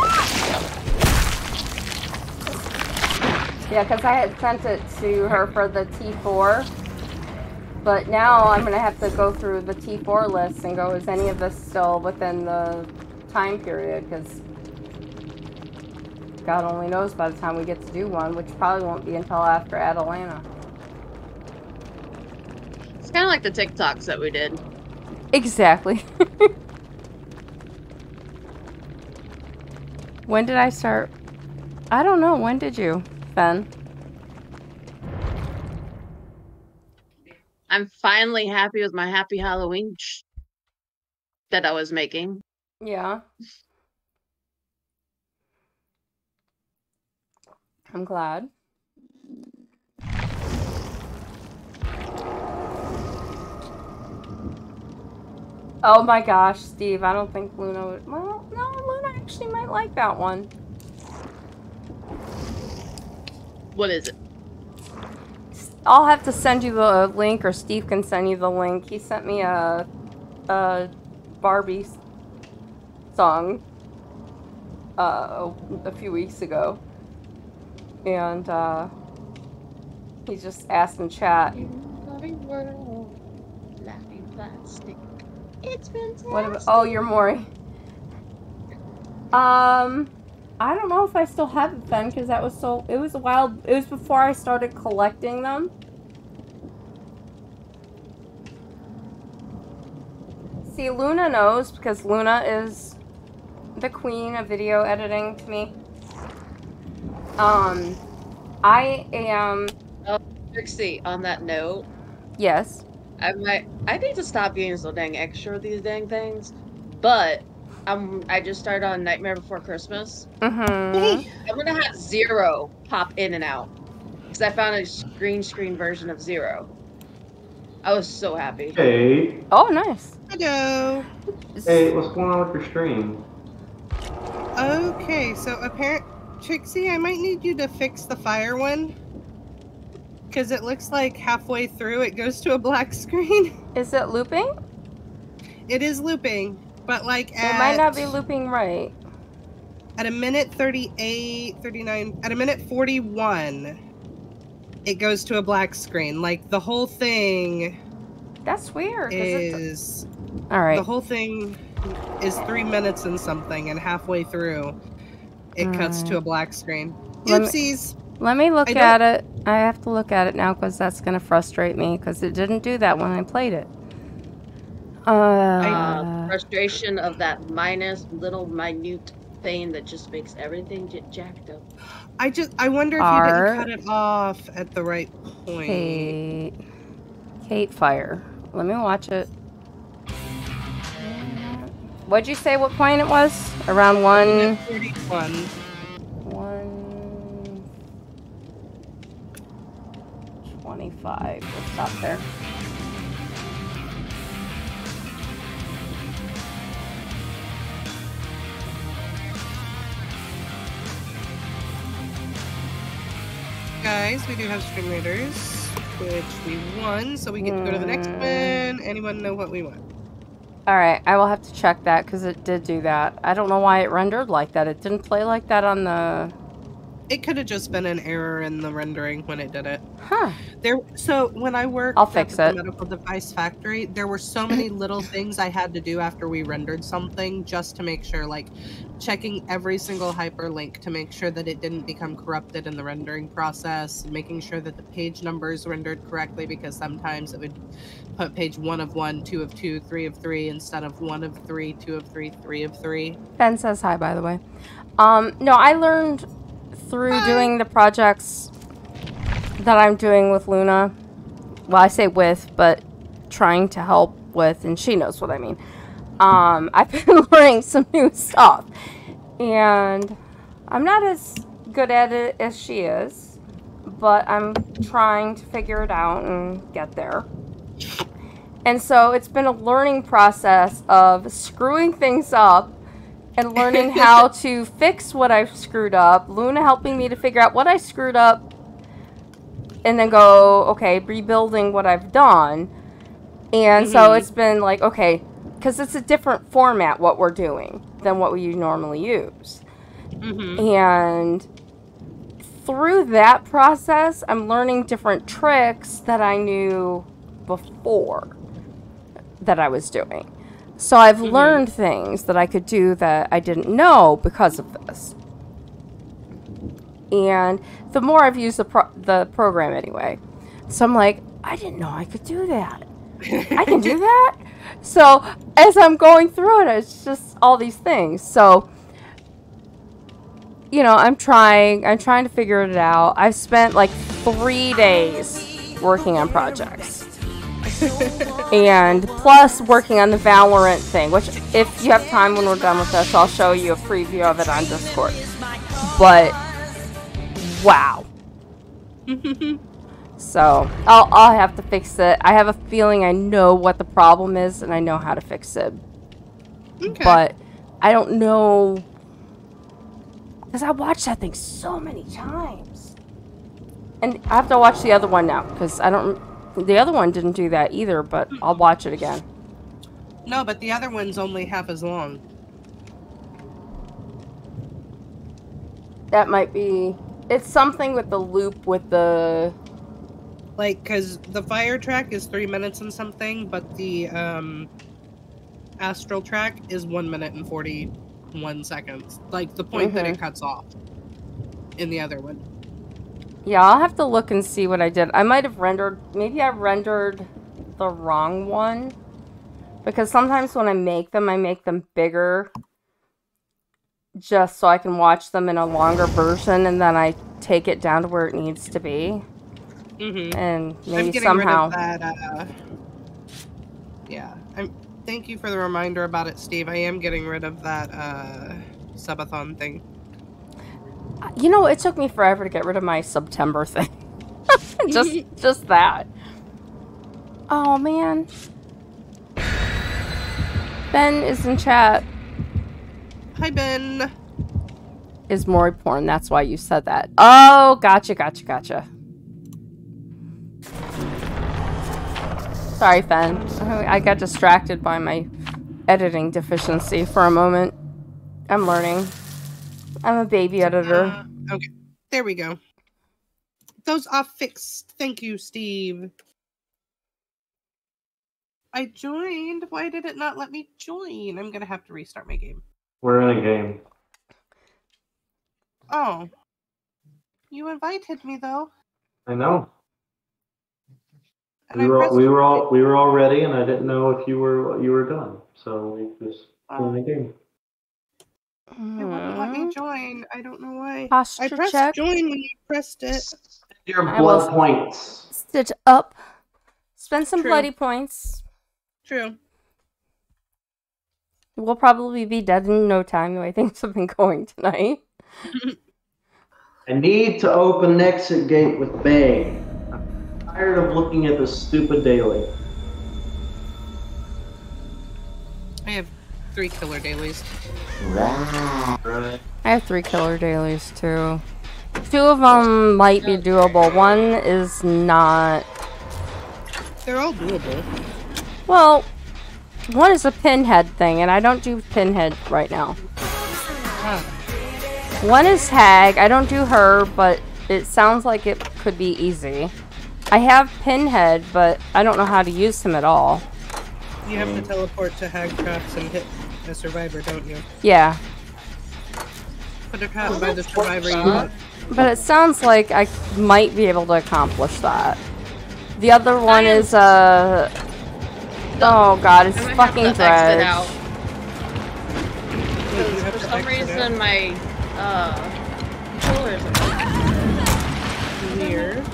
Yeah, because I had sent it to her for the T4, but now I'm going to have to go through the T4 list and go, is any of this still within the time period? Because God only knows by the time we get to do one, which probably won't be until after Atlanta. It's kind of like the TikToks that we did. Exactly. When did I start? I don't know. When did you, Ben? I'm finally happy with my Happy Halloween that I was making. Yeah. I'm glad. Oh my gosh, Steve, I don't think Luna would... Well, no, Luna actually might like that one. What is it? I'll have to send you the link, or Steve can send you the link. He sent me a Barbie song a few weeks ago. And he just asked in chat. Laughing plastic. It's fantastic. What about, oh, you're Maury. I don't know if I still have it then, because that was so, it was a while, it was before I started collecting them. See, Luna knows, because Luna is the queen of video editing to me. I am... Oh, Trixie, on that note. Yes. I need to stop getting so dang extra with these dang things, but I just started on Nightmare Before Christmas. Mm-hmm. I'm gonna have Zero pop in and out because I found a green screen version of Zero. I was so happy. Hey. Oh, nice. Hello. Hey, what's going on with your stream? Okay, so Trixie, I might need you to fix the fire one. Because it looks like halfway through it goes to a black screen. Is it looping? It is looping, but like It might not be looping right. At a minute 38, 39, at a minute 41, it goes to a black screen. Like the whole thing That's weird. is all right. The whole thing is 3 minutes and something, and halfway through, it cuts to a black screen. Oopsies. Let me look at it. I have to look at it now because that's going to frustrate me because it didn't do that when I played it. Frustration of that little minute thing that just makes everything get jacked up. I wonder if you didn't cut it off at the right point. Kate Fire. Let me watch it. What'd you say what point it was? Around 1:41. 1:25. We'll stop there. Guys, we do have stream raiders, which we won, so we get to go to the next one. Anyone know what we want? Alright, I will have to check that because it did do that. I don't know why it rendered like that. It didn't play like that on the... It could have just been an error in the rendering when it did it. Huh. So when I worked at the medical device factory, there were so many little things I had to do after we rendered something just to make sure, like checking every single hyperlink to make sure that it didn't become corrupted in the rendering process, making sure that the page numbers rendered correctly, because sometimes it would put page 1 of 1, 2 of 2, 3 of 3 instead of 1 of 3, 2 of 3, 3 of 3. Ben says hi, by the way. No, I learned through doing the projects that I'm doing with Luna. Well, I say with, but trying to help with, and she knows what I mean. I've been learning some new stuff, and I'm not as good at it as she is, but I'm trying to figure it out and get there. And so it's been a learning process of screwing things up and learning how to fix what I've screwed up. Luna helping me to figure out what I screwed up and then go, okay, rebuilding what I've done. And so it's been like, okay, because it's a different format what we're doing than what we normally use. And through that process, I'm learning different tricks that I knew before that I was doing. So I've learned things that I could do that I didn't know because of this. And the more I've used the program anyway. So I'm like, I didn't know I could do that. I can do that? So as I'm going through it, it's just all these things. So, you know, I'm trying to figure it out. I've spent like 3 days working on projects. And plus working on the Valorant thing, which if you have time when we're done with this, I'll show you a preview of it on Discord. But wow. So I'll have to fix it. I have a feeling I know what the problem is and I know how to fix it. Okay. But I don't know, because I watched that thing so many times. And I have to watch the other one now because the other one didn't do that either, but I'll watch it again. No, but the other one's only half as long. That might be... It's something with the loop with the... Like, because the fire track is 3 minutes and something, but the astral track is 1 minute and 41 seconds. Like, the point that it cuts off in the other one. Yeah, I'll have to look and see what I did. I might have rendered... Maybe I rendered the wrong one. Because sometimes when I make them bigger. Just so I can watch them in a longer version. And then I take it down to where it needs to be. And maybe somehow... Rid of that, yeah. Thank you for the reminder about it, Steve. I am getting rid of that subathon thing. You know, it took me forever to get rid of my September thing. just that. Oh, man. Ben is in chat. Hi, Ben. Is Mori porn. That's why you said that. Oh, gotcha. Sorry, Ben. I got distracted by my editing deficiency for a moment. I'm learning. I'm a baby editor. Okay, there we go. Those are fixed. Thank you, Steve. I joined. Why did it not let me join? I'm gonna have to restart my game. We're in a game. Oh. You invited me though. I know. And We were all ready, and I didn't know if you were done. So we just playing a game. It wouldn't let me join. I don't know why. Posture I pressed check. join when you pressed it. Your blood points. Stitch up. Spend some True. bloody points. True. We'll probably be dead in no time the way things have been going tonight. I need to open exit gate with Bay. I'm tired of looking at this stupid daily. I have 3 killer dailies. Right. I have 3 killer dailies too. 2 of them might be doable. 1 is not. They're all doable. Well, 1 is a pinhead thing, and I don't do pinhead right now. Huh. 1 is hag. I don't do her, but it sounds like it could be easy. I have pinhead, but I don't know how to use him at all. You have to teleport to hag traps and hit a survivor, don't you? Yeah. Put a trap by the survivor you want. But it sounds like I might be able to accomplish that. The other one is, oh god, it's fucking Dredge. For some reason, my, controller isn't weird.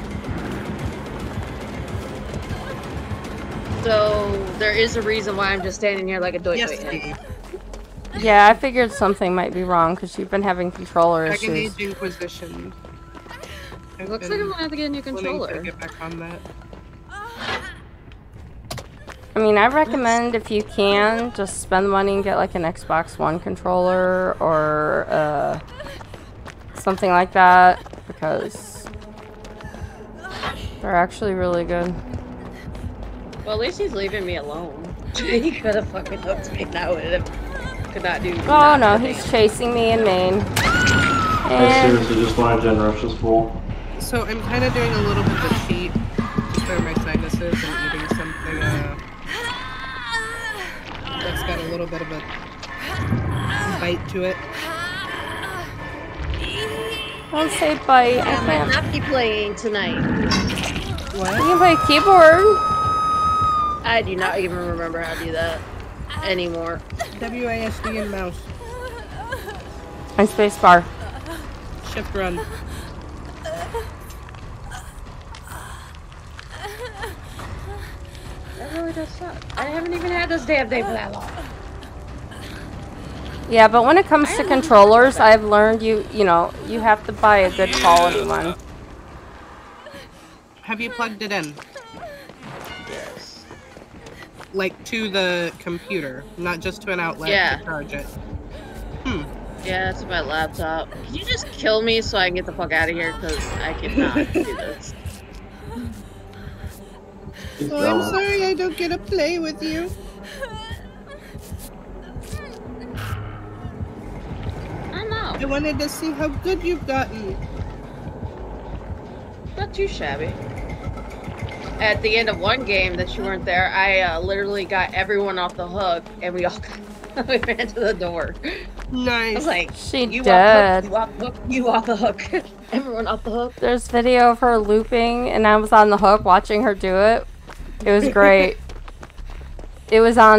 So, there is a reason why I'm just standing here like a doit. Yes, Steve. Yeah, I figured something might be wrong because you've been having controller issues. Dragon Age Inquisition. Looks like I'm gonna have to get a new controller. Get back on that. I mean, I recommend if you can, just spend money and get like an Xbox One controller or something like that because they're actually really good. Well, at least he's leaving me alone. He could have fucking hooked me and I would have could not do. Oh no, he's chasing me in Maine. I seriously just want to gen rush this pool. So I'm kind of doing a little bit of a cheat to clear my sinuses and eating something that's got a little bit of a bite to it. Don't say bite. I might not be playing tonight. What? You can play keyboard. I do not even remember how to do that anymore. WASD and mouse. And spacebar. Shift run. That really does suck. I haven't even had this damn thing for that long. Yeah, but when it comes to controllers, I've learned you know, you have to buy a good quality one. Have you plugged it in? Yes. Like to the computer, not just to an outlet to charge it. Yeah, it's my laptop. Can you just kill me so I can get the fuck out of here? Because I cannot do this. Oh, I'm sorry I don't get to play with you. I know. I wanted to see how good you've gotten. Not too shabby. At the end of one game that you weren't there, I literally got everyone off the hook, and we all we ran to the door. Nice. I was like, she you dead. off the hook, you off the hook, you off the hook. Everyone off the hook. There's video of her looping, and I was on the hook watching her do it. It was great. It was on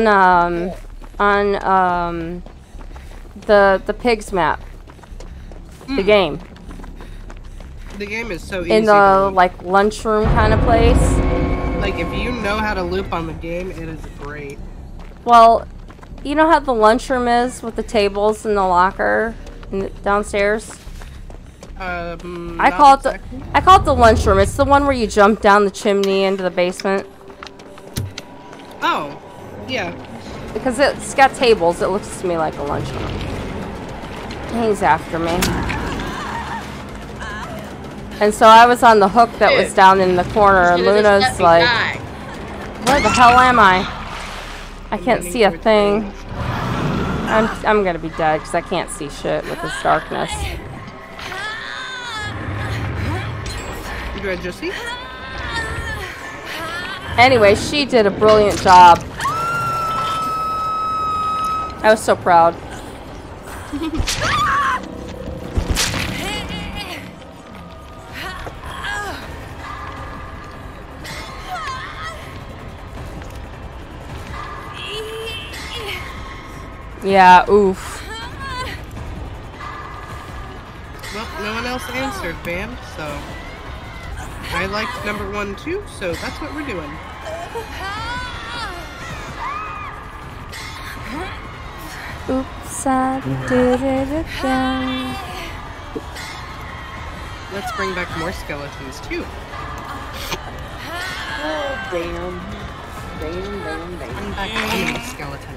the pigs map. The game. The game is so easy. In the like lunchroom kind of place. Like if you know how to loop on the game, it is great. Well, you know how the lunchroom is with the tables and the locker downstairs? I call it the lunchroom. It's the one where you jump down the chimney into the basement. Oh, yeah. Because it's got tables, it looks to me like a lunchroom. He's after me. And so I was on the hook that was down in the corner, and Luna's like, where the hell am I? I can't see a thing. I'm gonna be dead because I can't see shit with this darkness. Do I just see? Anyway, she did a brilliant job. I was so proud. Yeah, oof. Well, no one else answered, Bam, so I liked number 1 too, so that's what we're doing. Oops, I did it again. Let's bring back more skeletons too. Oh, damn. Damn. Bring back animal skeletons.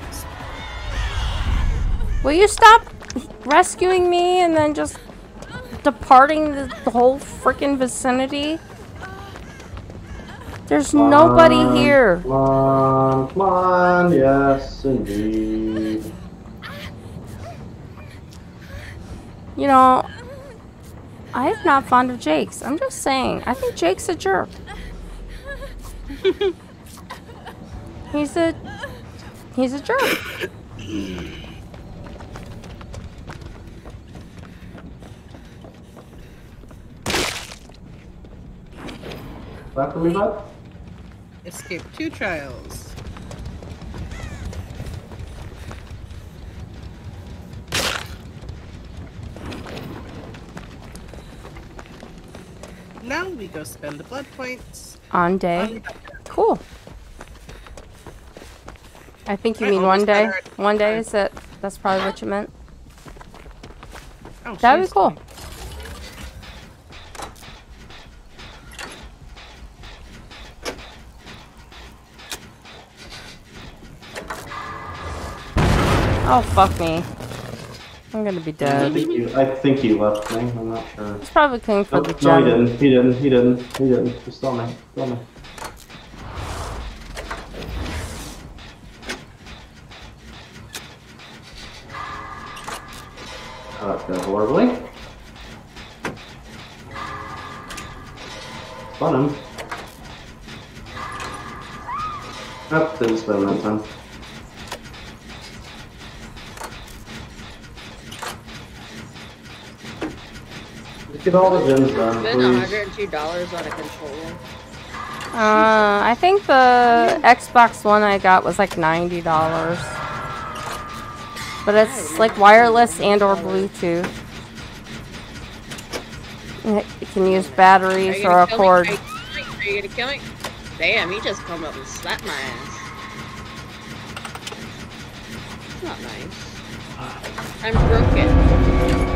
Will you stop rescuing me and then just departing the whole freaking vicinity? There's nobody here. Come on, yes, indeed. You know, I'm not fond of Jake's. I'm just saying. I think Jake's a jerk. He's a jerk. Back for me, bud? Escape 2 trials. Now we go spend the blood points. On day. Cool. I think you mean one day. One day, is that? That's probably what you meant. Oh, That'd be cool. Oh, fuck me. I'm gonna be dead. I think he left me. I'm not sure. He's probably coming for the No, gem. he didn't. He's still me. Oh, that's going horribly. Spun him. Nope, didn't spin that time. Get all the gems done, Spend please. $102 on a controller. I think the Xbox One I got was like $90. But it's like wireless and or Bluetooth. You can use batteries or a cord. Are you gonna kill me? Damn, he just come up and slapped my ass. It's not nice. I'm broken.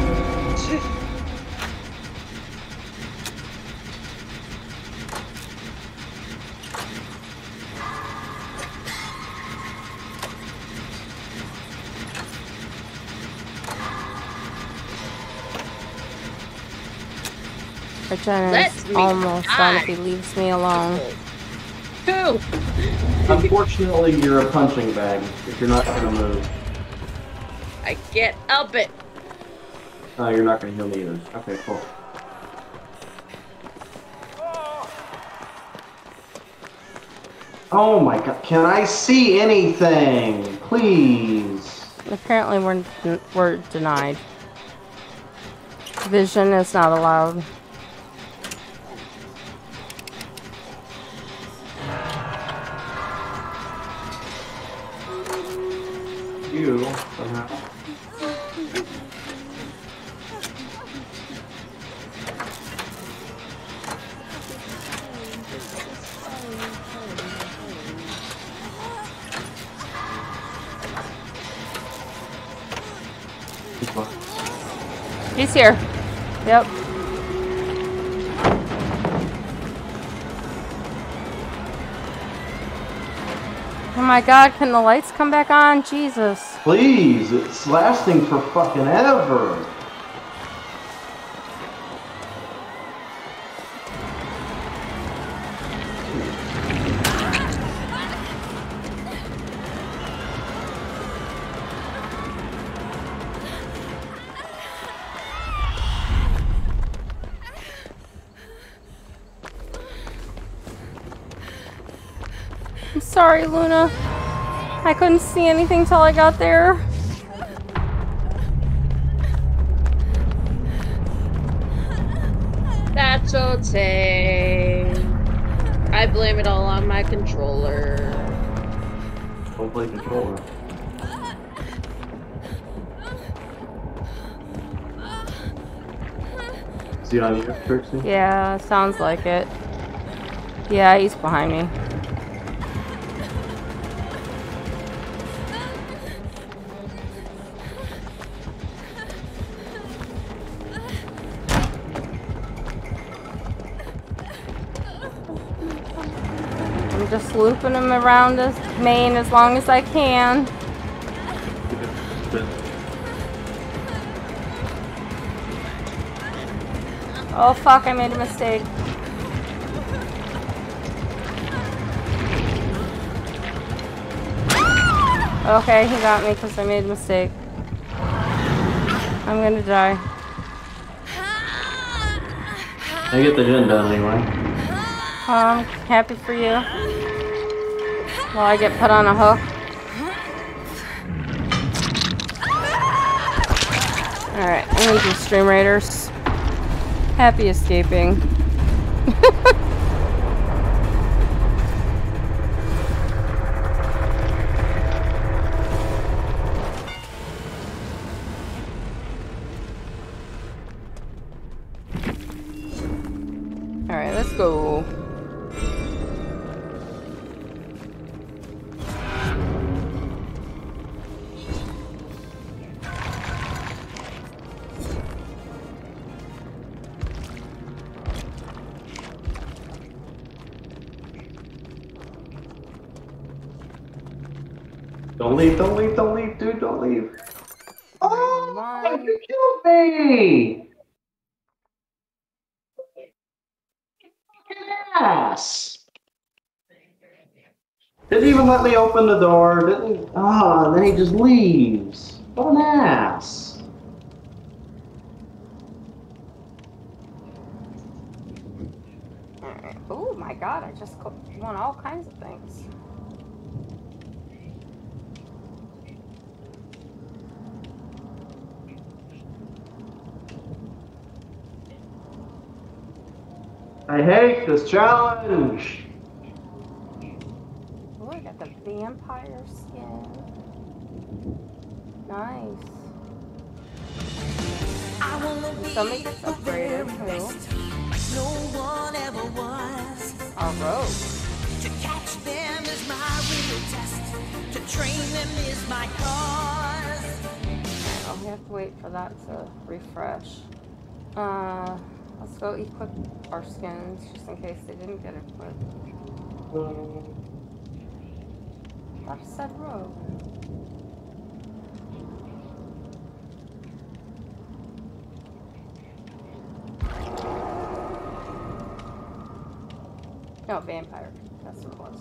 Jenna's almost done if he leaves me alone. Who? Unfortunately, you're a punching bag if you're not gonna move. I can't help it. Oh, you're not gonna heal me either. Okay, cool. Oh my god, can I see anything? Please. Apparently we're denied. Vision is not allowed. You somehow. He's here. Yep. Oh my god, can the lights come back on? Jesus. Please, it's lasting for fucking ever. Sorry, Luna. I couldn't see anything till I got there. That's okay. I blame it all on my controller. Don't play controller. Is he on you, Trixie? Yeah, sounds like it. Yeah, he's behind me. I'm just looping him around this main as long as I can. Oh fuck, I made a mistake. Okay, he got me because I made a mistake. I'm gonna die. I get the gen done anyway. I'm happy for you. While I get put on a hook. Alright, I'm gonna do Stream Raiders. Happy escaping. Alright, let's go. Don't leave, don't leave, don't leave, dude, don't leave. Oh, you killed me! Ass! Didn't even let me open the door, didn't. Ah, and then he just leaves. What an ass. Alright. Oh my god, I just won all kinds of things. I hate this challenge. Oh, I got the vampire skin. Nice. Somebody gets upgraded too. No one ever was. A rogue. To catch them is my real test. To train them is my cause. Alright, I'll have to wait for that to refresh. Let's go equip our skins just in case they didn't get equipped. I said rogue. No, vampire. That's what it was.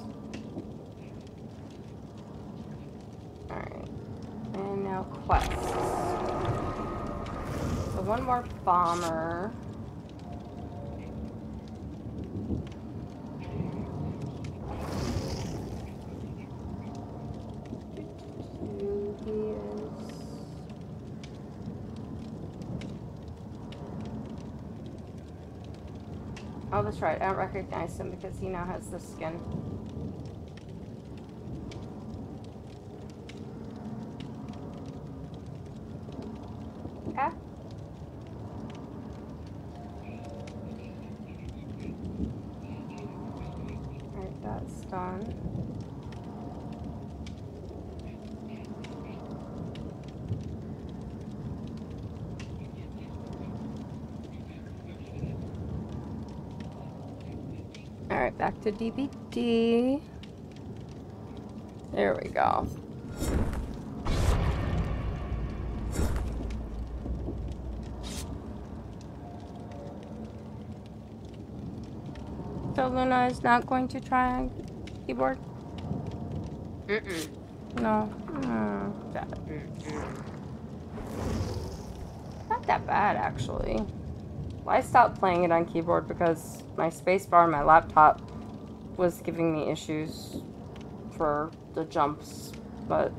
Alright. And now quests. So one more bomber. He is... Oh, that's right. I don't recognize him because he now has this skin. Okay. Alright, that's done. Alright, back to DBD. There we go. So Luna is not going to try on keyboard? No. Not that bad, actually. Well, I stopped playing it on keyboard because my spacebar on my laptop was giving me issues. for the jumps, but...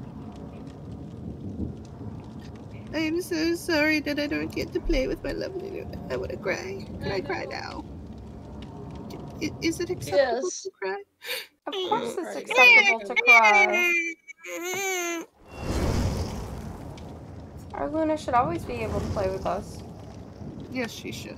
I'm so sorry that I don't get to play with my lovely new. I want to cry. Can I cry now? Is it acceptable to cry? Of course it's acceptable to cry. Our Luna should always be able to play with us. Yes, she should.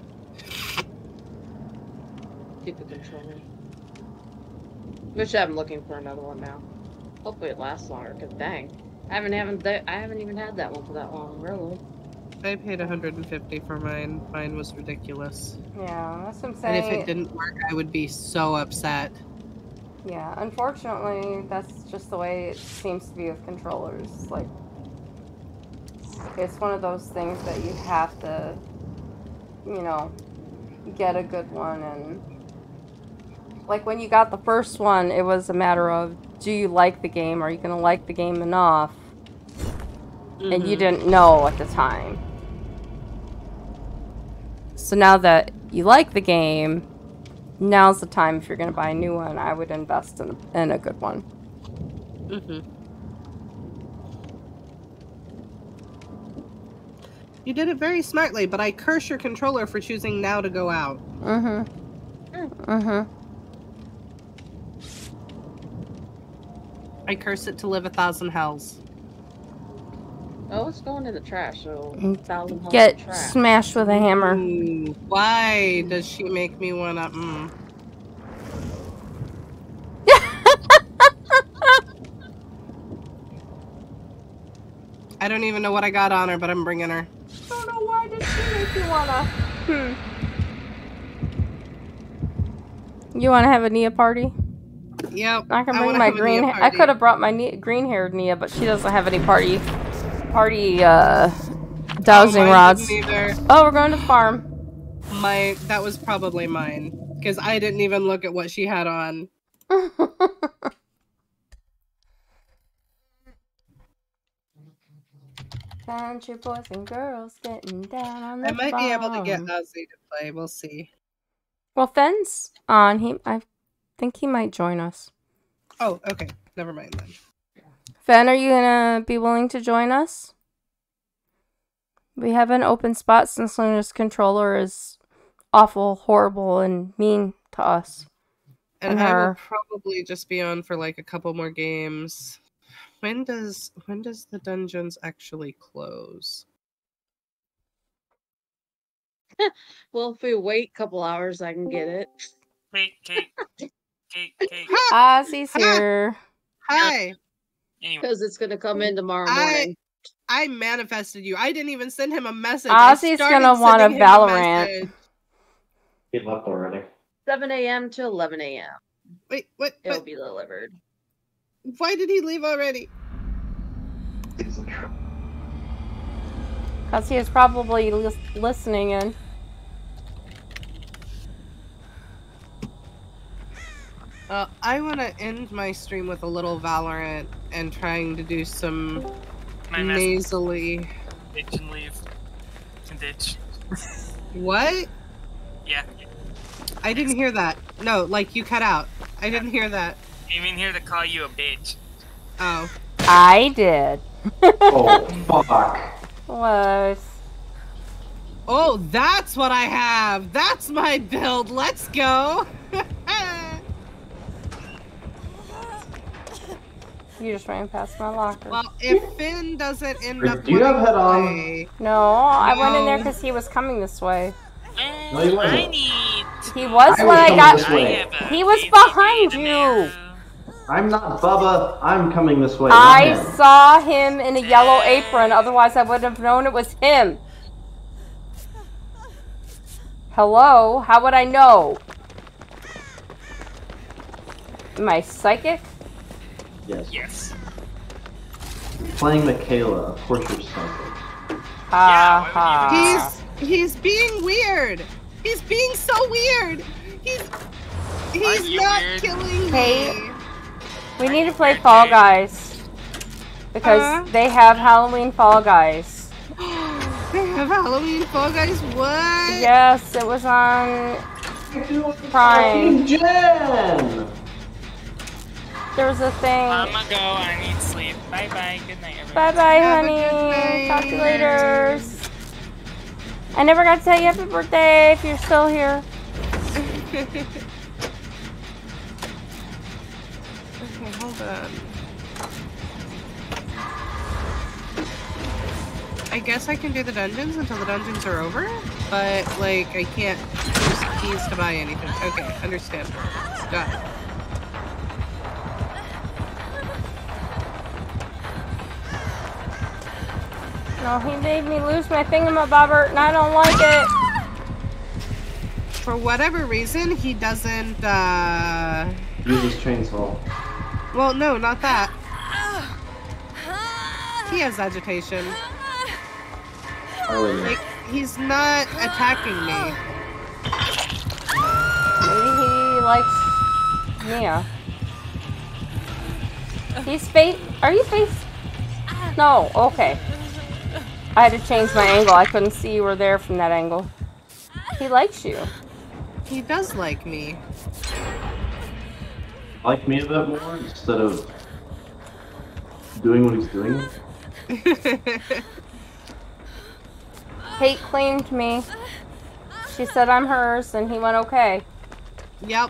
Keep the controller. Which I'm looking for another one now. Hopefully it lasts longer, cause dang. I haven't even had that one for that long, really. I paid $150 for mine. Mine was ridiculous. Yeah, that's what I'm saying. And if it didn't work, I would be so upset. Yeah, unfortunately, that's just the way it seems to be with controllers. Like, it's one of those things that you have to, you know, get a good one. And like when you got the first one, it was a matter of, do you like the game? Are you going to like the game enough? And you didn't know at the time. So now that you like the game, now's the time. If you're going to buy a new one, I would invest in a good one. You did it very smartly, but I curse your controller for choosing now to go out. I curse it to live 1,000 hells. Oh, it's going in the trash, so 1,000 hells Get in trash. smashed with a hammer. Ooh, why does she make me wanna, I don't even know what I got on her, but I'm bringing her. I don't know why did she make you wanna... You wanna have a Nia party? Yep. I can bring my green... I could have brought my green-haired Nia, but she doesn't have any party dowsing rods. Oh, we're going to the farm. That was probably mine. Because I didn't even look at what she had on. Country boys and girls getting down on the I might be able to get farm. Ozzy to play. We'll see. Well, Fenn's on. I think he might join us. Oh, okay. Never mind then. Fen, are you gonna be willing to join us? We have an open spot since Luna's controller is awful, horrible, and mean to us. And I will probably just be on for like a couple more games. When does the dungeons actually close? Well, if we wait a couple hours, I can get it. Kate. Ozzy's here. Hi. Because it's going to come in tomorrow morning. I manifested you. I didn't even send him a message. Ozzy's gonna want a Valorant. He left already. 7 a.m. to 11 a.m. Wait, what? It'll be delivered. Why did he leave already? Because he was probably listening in. I want to end my stream with a little Valorant and trying to do some nasally. Ditch and leave. And ditch. What? Yeah. I didn't hear that. No, like you cut out. I didn't hear that. I came in here to call you a bitch. Oh. I did. Oh, fuck. What? Oh, that's what I have. That's my build. Let's go. You just ran past my locker. Well, if Finn doesn't end up Do you have head on? No, I went in there because he was coming this way. No, he wasn't. He was when I got. He was behind you. I'm not Bubba. I'm coming this way. I saw him in a yellow apron. Otherwise, I would have known it was him. Hello? How would I know? Am I psychic? Yes. Yes. Playing Michaela. Of course you're psychic. Ha ha. He's being weird. He's being so weird. He's not weird? killing Hey, me. we need to play Fall Guys. Because they have Halloween Fall Guys. They have Halloween Fall Guys? What? Yes, it was on Prime. Jen! There's a thing. I'ma go. I need sleep. Bye bye. Good night, everyone. Bye bye, honey. Talk to you later. I never got to tell you happy birthday if you're still here. Okay, hold on. I guess I can do the dungeons until the dungeons are over, but, like, I can't use keys to buy anything. Okay, understandable. Got it. No, he made me lose my thingamabobber, and I don't like it. For whatever reason, he doesn't, Use his chainsaw. well, no, not that. He has agitation. Like, he's not attacking me. Maybe he likes Mia. He's face. Are you face? No, okay. I had to change my angle. I couldn't see you were there from that angle. He likes you. He does like me. Like me a bit more instead of doing what he's doing. Kate claimed me. She said I'm hers, and he went okay. Yep.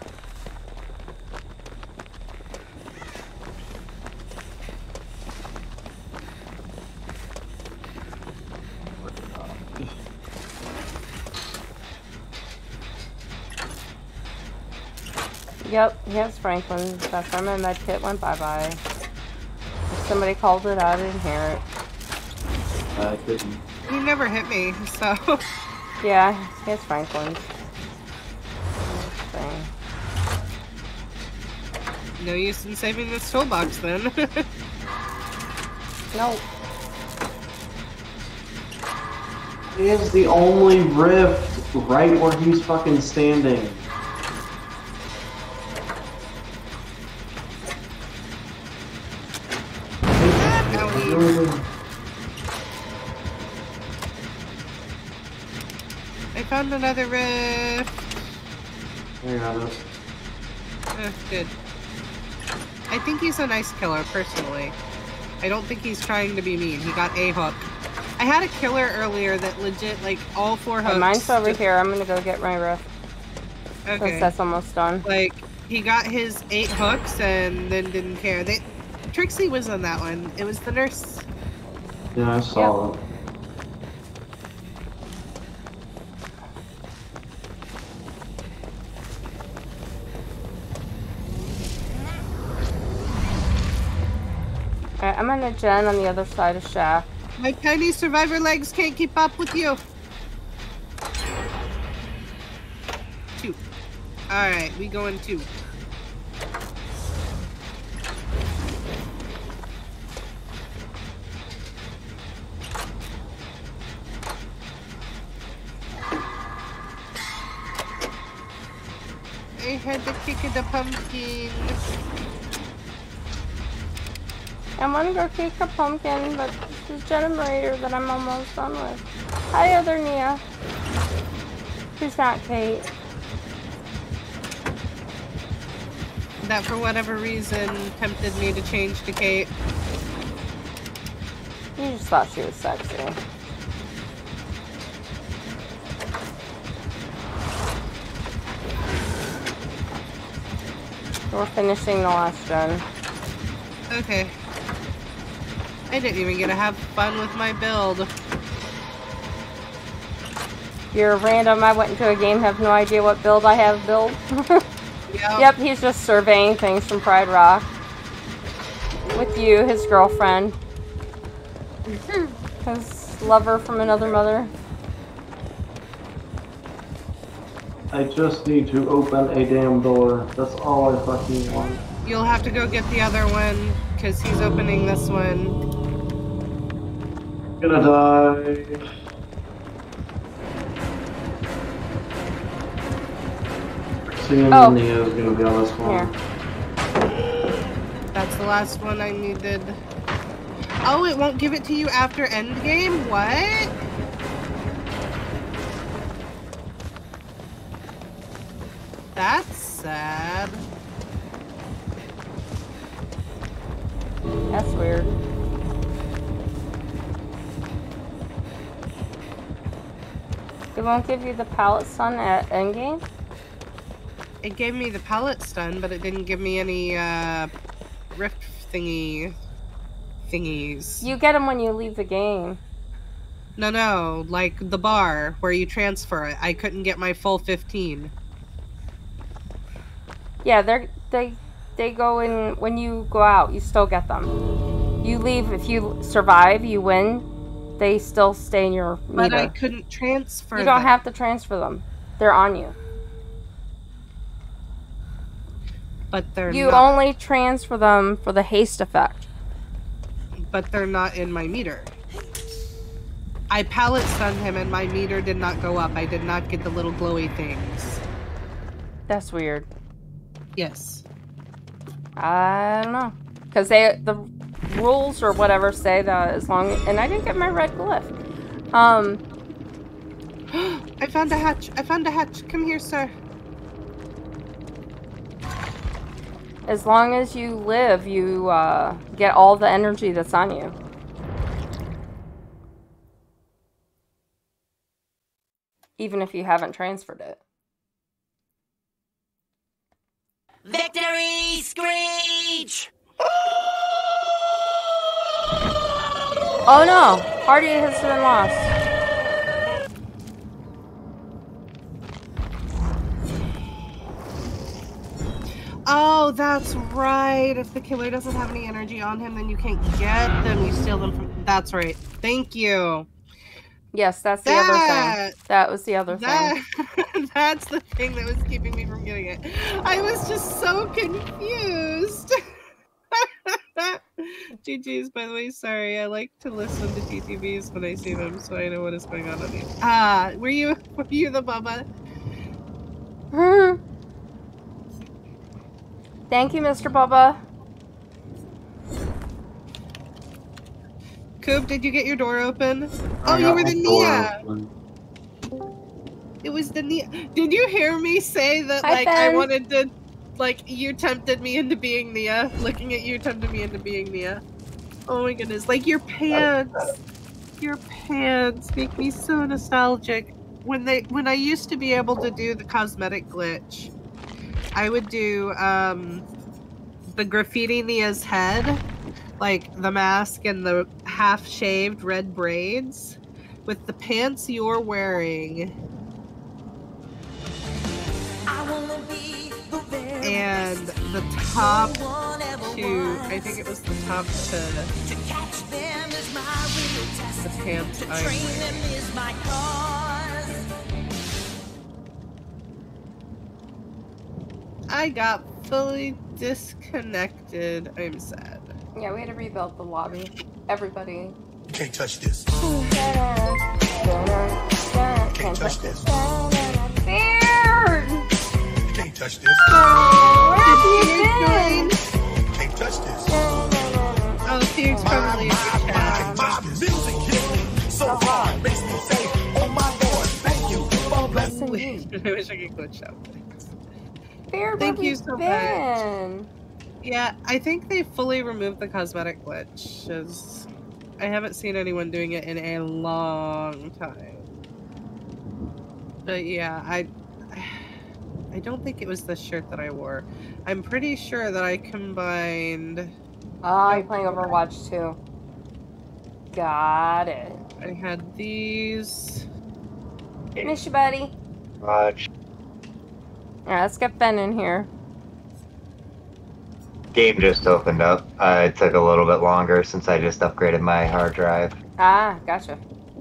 Yep, he has Franklin's. That's why my med kit went bye-bye. If somebody called it, I didn't hear it. I couldn't. He never hit me, so... Yeah, he has Franklin's. No use in saving this toolbox, then. No. He is the only rift right where he's fucking standing. I found another rift. There you have it. Oh, good. I think he's a nice killer, personally. I don't think he's trying to be mean. He got a hook. I had a killer earlier that legit, like, all 4 hooks. Oh, mine's over here. I'm gonna go get my rift. Okay. Since that's almost done. Like, he got his 8 hooks and then didn't care. Trixie was on that one. It was the nurse. Yeah, I saw it. Alright, I'm on a gen on the other side of Shack. My tiny survivor legs can't keep up with you. 2. Alright, we going 2. I had to kick the pumpkin. I want to go kick a pumpkin, but this is generator that I'm almost done with. Hi, other Nia. Who's not Kate? That, for whatever reason, tempted me to change to Kate. You just thought she was sexy. We're finishing the last gen. Okay. I didn't even get to have fun with my build. You're random. I went into a game, have no idea what build I have build. Yep, he's just surveying things from Pride Rock. With you, his girlfriend. His lover from another mother. I just need to open a damn door. That's all I fucking want. You'll have to go get the other one, because he's opening this one. I'm gonna die. Seeing Nia is gonna be on this one. That's the last one I needed. Oh, it won't give it to you after endgame? What? That's sad. That's weird. It won't give you the pallet stun at endgame? It gave me the pallet stun, but it didn't give me any rift thingies. You get them when you leave the game. No, like the bar where you transfer it. I couldn't get my full 15. Yeah, they go in when you go out. You still get them. You leave if you survive, you win. They still stay in your meter. But I couldn't transfer. You don't have to transfer them. They're on you. But they're You not. only transfer them for the haste effect. But they're not in my meter. I pallet stunned him and my meter did not go up. I did not get the little glowy things. That's weird. Yes. I don't know. Because the rules or whatever say that as long as... And I didn't get my red glyph. I found a hatch. I found a hatch. Come here, sir. As long as you live, you get all the energy that's on you. Even if you haven't transferred it. Victory screech! Oh no! Party has been lost. Oh, that's right. If the killer doesn't have any energy on him, then you can't get them. You steal them from... That's right. Thank you. Yes, that's the other thing. That was the other thing. That's the thing that was keeping me from getting it. I was just so confused. GG's, by the way, sorry. I like to listen to TTVs when I see them, so I know what is going on these. Were you the Bubba? Thank you, Mr. Bubba. Coop, did you get your door open? Oh, you were the Nia. It was the Nia. Did you hear me say that, like, I wanted to, like, you tempted me into being Nia? Looking at you tempted me into being Nia. Oh my goodness. Like, your pants make me so nostalgic. When I used to be able to do the cosmetic glitch, I would do, the graffiti Nia's head, like the mask and the half-shaved red braids, with the pants you're wearing. And the top to, I think it was the top to the pants I'm wearing. I got fully disconnected. I'm sad. Yeah, we had to rebuild the lobby. Everybody. Can't touch this. Can't touch this. Can't touch this. Where have you been? Can't touch this. Oh, Fear's probably in the chat. My music hits me so hard, makes me say, oh my Lord, thank you for blessing me. I wish I could glitch out. Fear, Thank you so much. Yeah, I think they fully removed the cosmetic glitch, because I haven't seen anyone doing it in a long time. But yeah, I don't think it was the shirt that I wore. I'm pretty sure that I combined... Oh, you're playing Overwatch too. Got it. I had these... Miss you, buddy. Watch. Alright, let's get Ben in here. Game just opened up. It took a little bit longer since I just upgraded my hard drive. Ah, gotcha.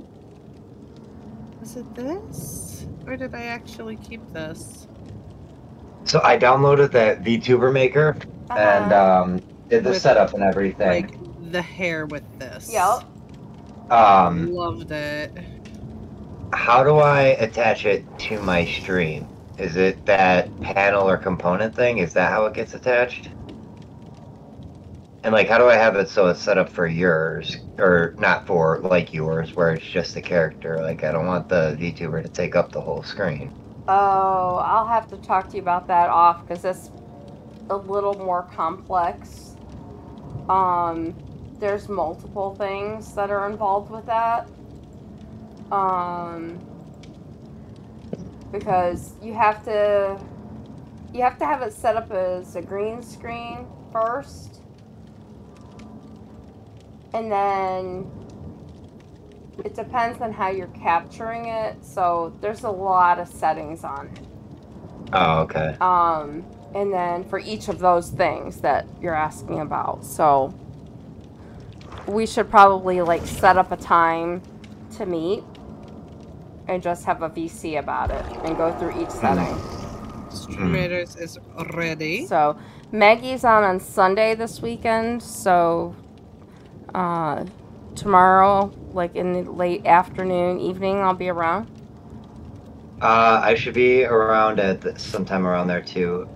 Was it this? Or did I actually keep this? So I downloaded the VTuber Maker and did the setup and everything. Like the hair with this. Yep. Loved it. How do I attach it to my stream? Is it that panel or component thing? Is that how it gets attached? And like, how do I have it so it's set up for yours, or not for like yours, where it's just the character? Like, I don't want the VTuber to take up the whole screen. Oh, I'll have to talk to you about that off, because that's a little more complex. There's multiple things that are involved with that. Because you have to have it set up as a green screen first, and then it depends on how you're capturing it. So there's a lot of settings on it. Oh, okay. And then for each of those things that you're asking about. So we should probably like set up a time to meet and just have a VC about it and go through each setting. Stream Raiders is ready. So Maggie's on Sunday this weekend, so tomorrow, like in the late afternoon, evening, I'll be around. I should be around at sometime around there too.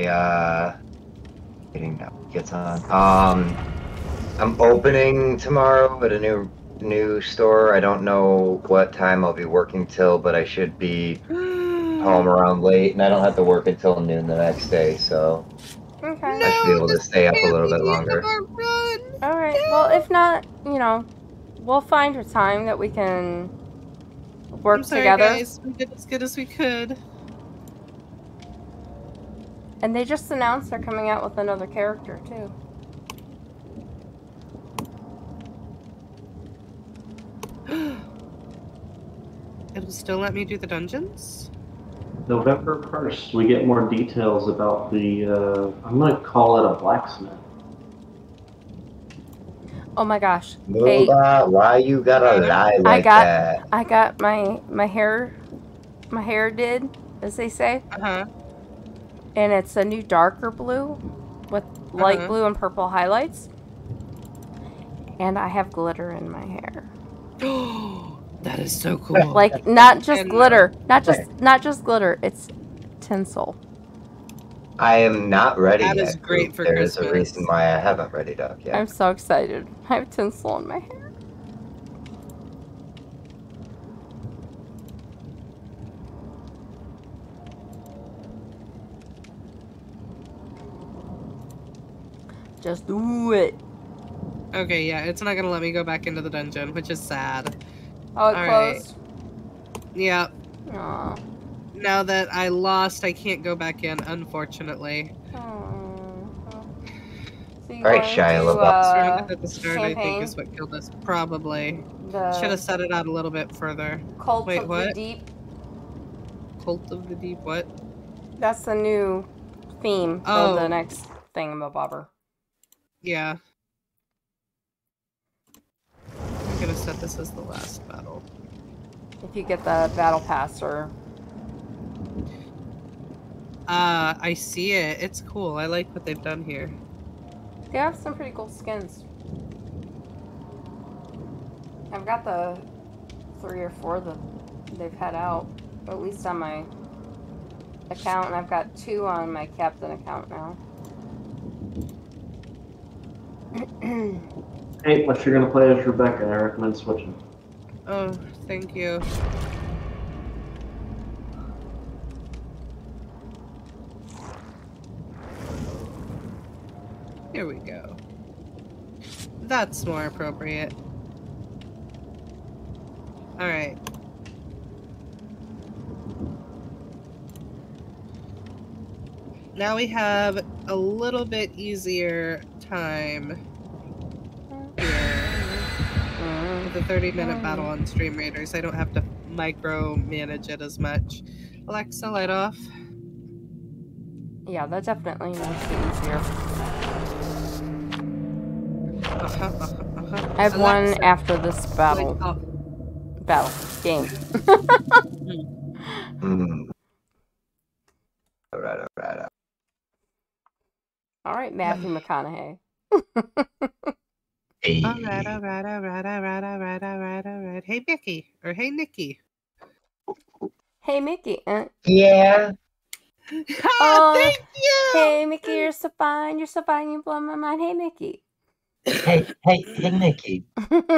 Getting gets on. I'm opening tomorrow at a new store. I don't know what time I'll be working till, but I should be home around late, and I don't have to work until noon the next day, so okay. I should be able to stay up a little bit longer. All right. Well, if not, you know, we'll find a time that we can work together. Guys. We did as good as we could. And they just announced they're coming out with another character too. It'll still let me do the dungeons? November 1st, we get more details about the, I'm going to call it a blacksmith. Oh my gosh. Hey, why you gotta lie like that? I got my hair did, as they say. Uh-huh. And it's a new darker blue with light blue and purple highlights. And I have glitter in my hair. That is so cool. Like not just glitter, not just glitter. It's tinsel. I am not ready yet. That is great for There's Christmas. a reason why I haven't readied up yet. I'm so excited. I have tinsel in my hair. Just do it. Okay, yeah, it's not gonna let me go back into the dungeon, which is sad. Oh, it closed? Yeah. Aww. Now that I lost, I can't go back in, unfortunately. Alright, Shia LaBeouf. At the start, I think, is what killed us. Probably. Should have set it out a little bit further. Cult Wait, of what? the Deep. Cult of the Deep, what? That's the new theme for the next thingamabobber. Yeah. I'm gonna set this as the last battle. If you get the battle pass or... I see it. It's cool. I like what they've done here. They have some pretty cool skins. I've got the 3 or 4 that they've had out, at least on my account, and I've got 2 on my captain account now. Hey, if you're going to play as Rebecca, I recommend switching. Oh, thank you. Here we go. That's more appropriate. Alright. Now we have a little bit easier time here with the 30-minute battle on Stream Raiders. I don't have to micromanage it as much. Alexa, light off. Yeah, that definitely makes it easier. I have Alexa, one after this battle. Game. Alright. Alright, Matthew McConaughey. Hey. Alright. Hey, Mickey. Or hey, Nikki. Hey, Mickey. Yeah. Thank you! Hey, Mickey, you're so fine. You're so fine. You blow my mind. Hey, Mickey. Hey, Nikki.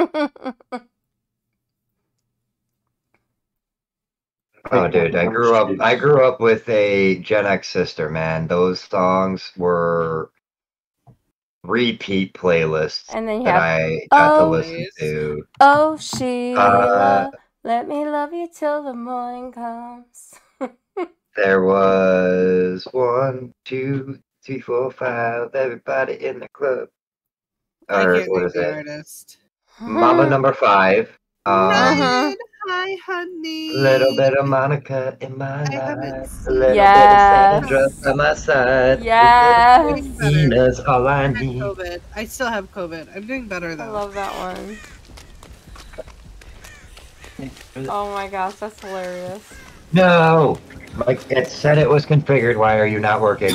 Oh, dude, I grew up with a Gen X sister, man. Those songs were repeat playlists And then you that have, I got to oh, listen to. oh Sheila, let me love you till the morning comes. There was 1, 2, 3, 4, 5. Everybody in the club. I Or can't what name is the it? artist. Mama number 5. Ryan, hi, honey. Little bit of Monica in my I haven't life. A seen little Yes. bit of Sandra by my side. Yes. A little bit of Tina's all I I had need. COVID. I still have COVID. I'm doing better I though. love that one. Oh my gosh, that's hilarious. No! Like, it said it was configured. Why are you not working?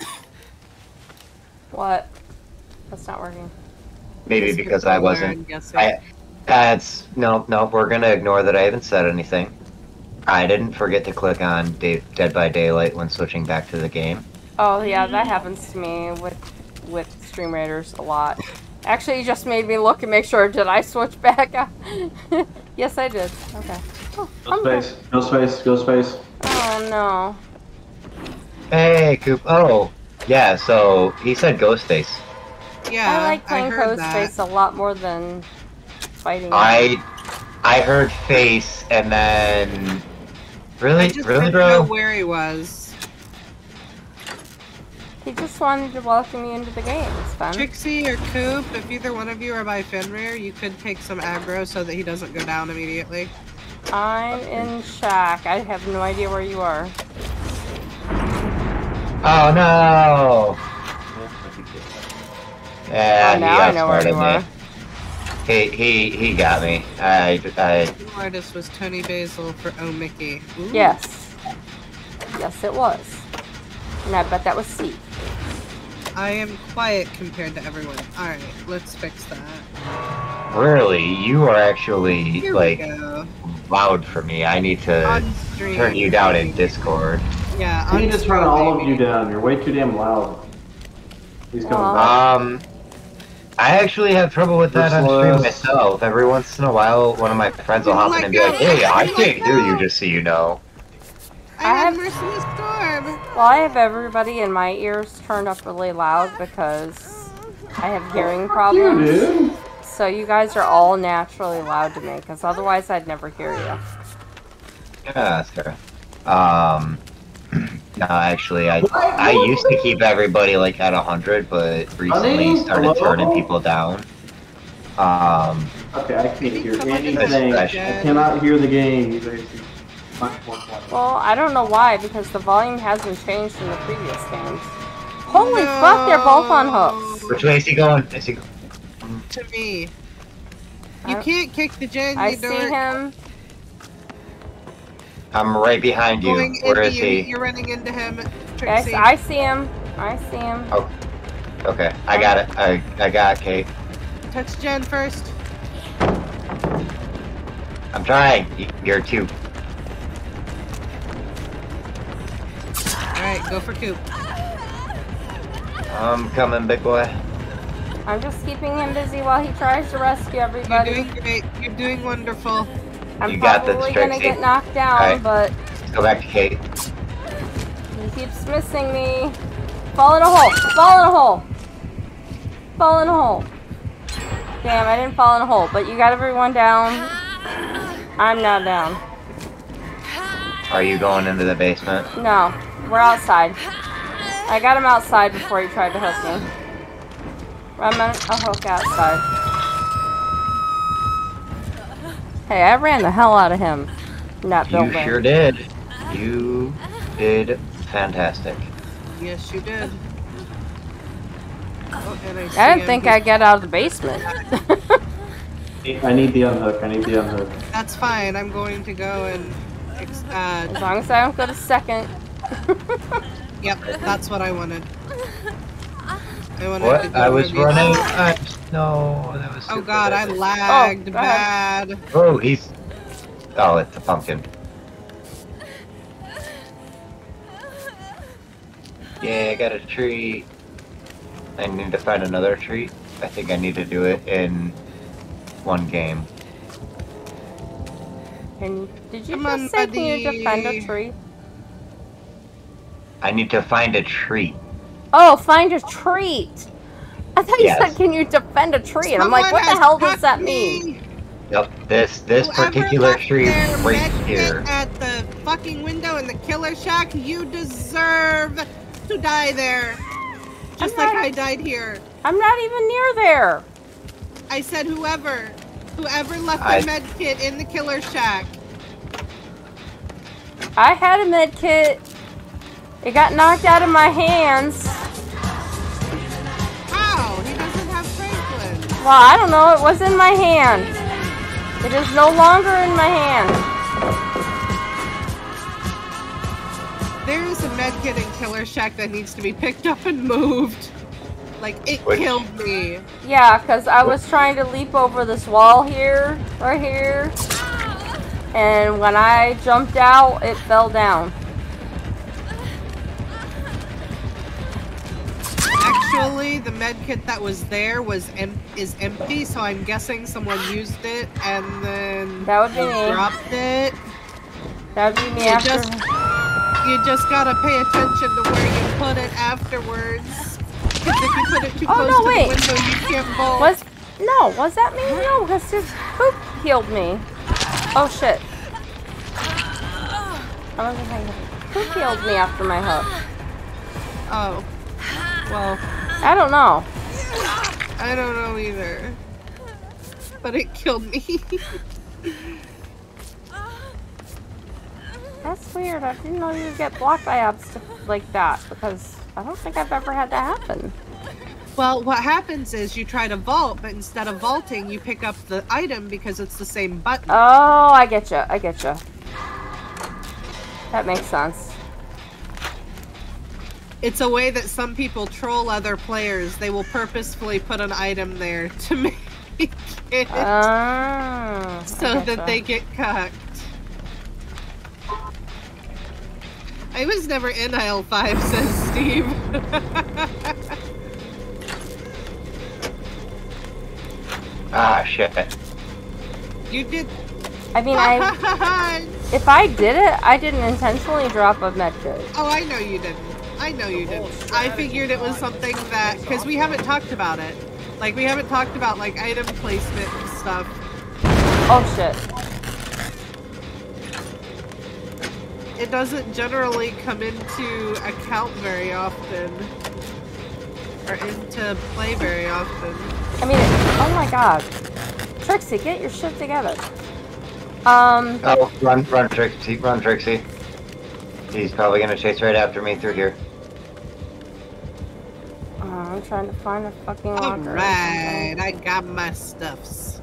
What? That's not working. Maybe because I wasn't. No, we're gonna ignore that I haven't said anything. I didn't forget to click on Dead by Daylight when switching back to the game. Oh yeah, that happens to me with Stream Raiders a lot. Actually, you just made me look and make sure. Did I switch back? Yes, I did. Okay. Oh, Go space. Go space. Go space. Oh no. Hey, Coop. Oh, yeah. So he said Ghostface. Yeah, I like playing heard Ghostface a lot more than fighting. I heard Face and then really, I just really, didn't know bro. where he was. He just wanted to welcome you into the game. It's fun. Trixie or Coop, if either one of you are by Fenrir, you could take some aggro so that he doesn't go down immediately. I'm in shock. I have no idea where you are. Oh no! Yeah, Oh, now I know where you are. He got me. The artist was Tony Basil for Oh Mickey. Ooh. Yes. Yes, it was. And I bet that was C. I am quiet compared to everyone. Alright, let's fix that. Really? You are actually, Here like, we go. loud for me. I need to turn you down in Discord. Yeah, I need to turn all of you down. You're way too damn loud. He's coming back. I actually have trouble with that on stream myself. Every once in a while, one of my friends will hop in and be like, hey, I can't hear you, just so you know. I have Merciless Storm! Well, I have everybody in my ears turned up really loud because I have hearing problems. dude. So you guys are all naturally loud to me, because otherwise I'd never hear you. Yeah, that's fair. No, actually, I used to keep everybody like at 100, but recently started turning people down. Okay, I can't hear anything. I cannot hear the game. Well, I don't know why, because the volume hasn't changed from the previous games. Holy fuck, they're both on hooks. Which way is he going? Is he going? To me. You can't kick the gen, I you see dork. him. I'm right behind you. Going Where into is you. he? You're running into him, Yes, Trixie. I see him. I see him. Oh, okay. I got it. I got Kate. Touch gen first. I'm trying. You're two. Alright, go for Coop. I'm coming, big boy. I'm just keeping him busy while he tries to rescue everybody. You're doing great. You're doing wonderful. I'm You got this, probably gonna Trixie. get knocked down, Alright. but Let's go back to Kate. he keeps missing me. Fall in a hole! Fall in a hole! Fall in a hole. Damn, I didn't fall in a hole, but you got everyone down. I'm not down. Are you going into the basement? No, we're outside. I got him outside before he tried to hook me. I'm a hook outside. Hey, I ran the hell out of him in that building. You sure did. You did fantastic. Yes, you did. Oh, and I didn't think I'd get out of the basement. I need the unhook. I need the unhook. That's fine. I'm going to go and... As long as I don't go to second. Yep, that's what I wanted. What? I was running. No, that was. Oh god, I lagged bad. Oh, he's. Oh, it's a pumpkin. Yeah, I got a tree. I need to find another tree. I think I need to do it in one game. And did you just say can you defend a tree? I need to find a treat. Oh, find a treat! I thought you Yes. said, can you defend a tree? And I'm like, what the hell does that mean? Yep, this Whoever particular left tree their right med kit here. at the fucking window in the killer shack, you deserve to die there. Just like I died here. I'm not even near there. I said whoever left their med kit in the killer shack. I had a med kit. It got knocked out of my hands. How? He doesn't have Franklin. Well, I don't know. It was in my hand. It is no longer in my hand. There is a med kit in killer shack that needs to be picked up and moved. Like, it killed me. Yeah, because I was trying to leap over this wall here, right here. And when I jumped out, it fell down. Actually, the med kit that was there is empty, so I'm guessing someone used it and then that would be me. Dropped it. That would be me You just gotta pay attention to where you put it afterwards. Because if you put it too close to the window, you can't bolt. Was that me? No, because his poop healed me. Oh shit. I wasn't thinking. Who healed me after my hook? Oh. Well. I don't know. I don't know either. But it killed me. That's weird. I didn't know you would get blocked by apps like that because I don't think I've ever had that happen. Well, what happens is you try to vault, but instead of vaulting, you pick up the item because it's the same button. Oh, I get you. I get you. That makes sense. It's a way that some people troll other players. They will purposefully put an item there to make it so that they get cucked. I was never in aisle 5, says Steve. Ah, shit. You did. I mean, if I did it, I didn't intentionally drop a medkit. Oh, I know you didn't. I know you didn't. I figured it was something that, because we haven't talked about it. Like, we haven't talked about, like, item placement and stuff. Oh, shit. It doesn't generally come into account very often. Or into play very often. I mean, oh my god. Trixie, get your shit together. Oh, run, Trixie. He's probably gonna chase right after me through here. I'm trying to find a fucking locker. Alright, I got my stuffs.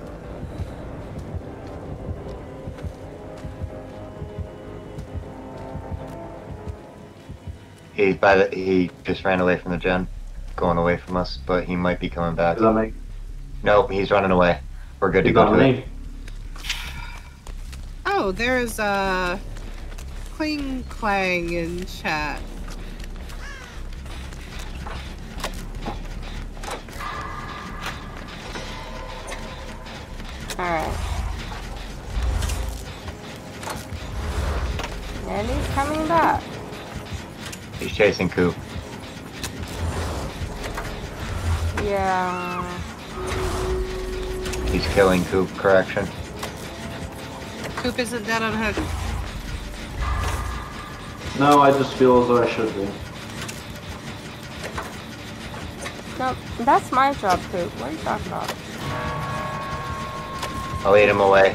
He just ran away from the gen, going away from us, but he might be coming back. Is that me? Nope, he's running away. We're good to go to it. Oh, there's a Kling Clang in chat. Alright. And he's coming back. He's chasing Coop. Yeah. He's killing Coop, correction. Coop isn't dead on hook. No, I just feel as though I should be. Nope, that's my job, Coop. What are you talking about? I'll lead him away.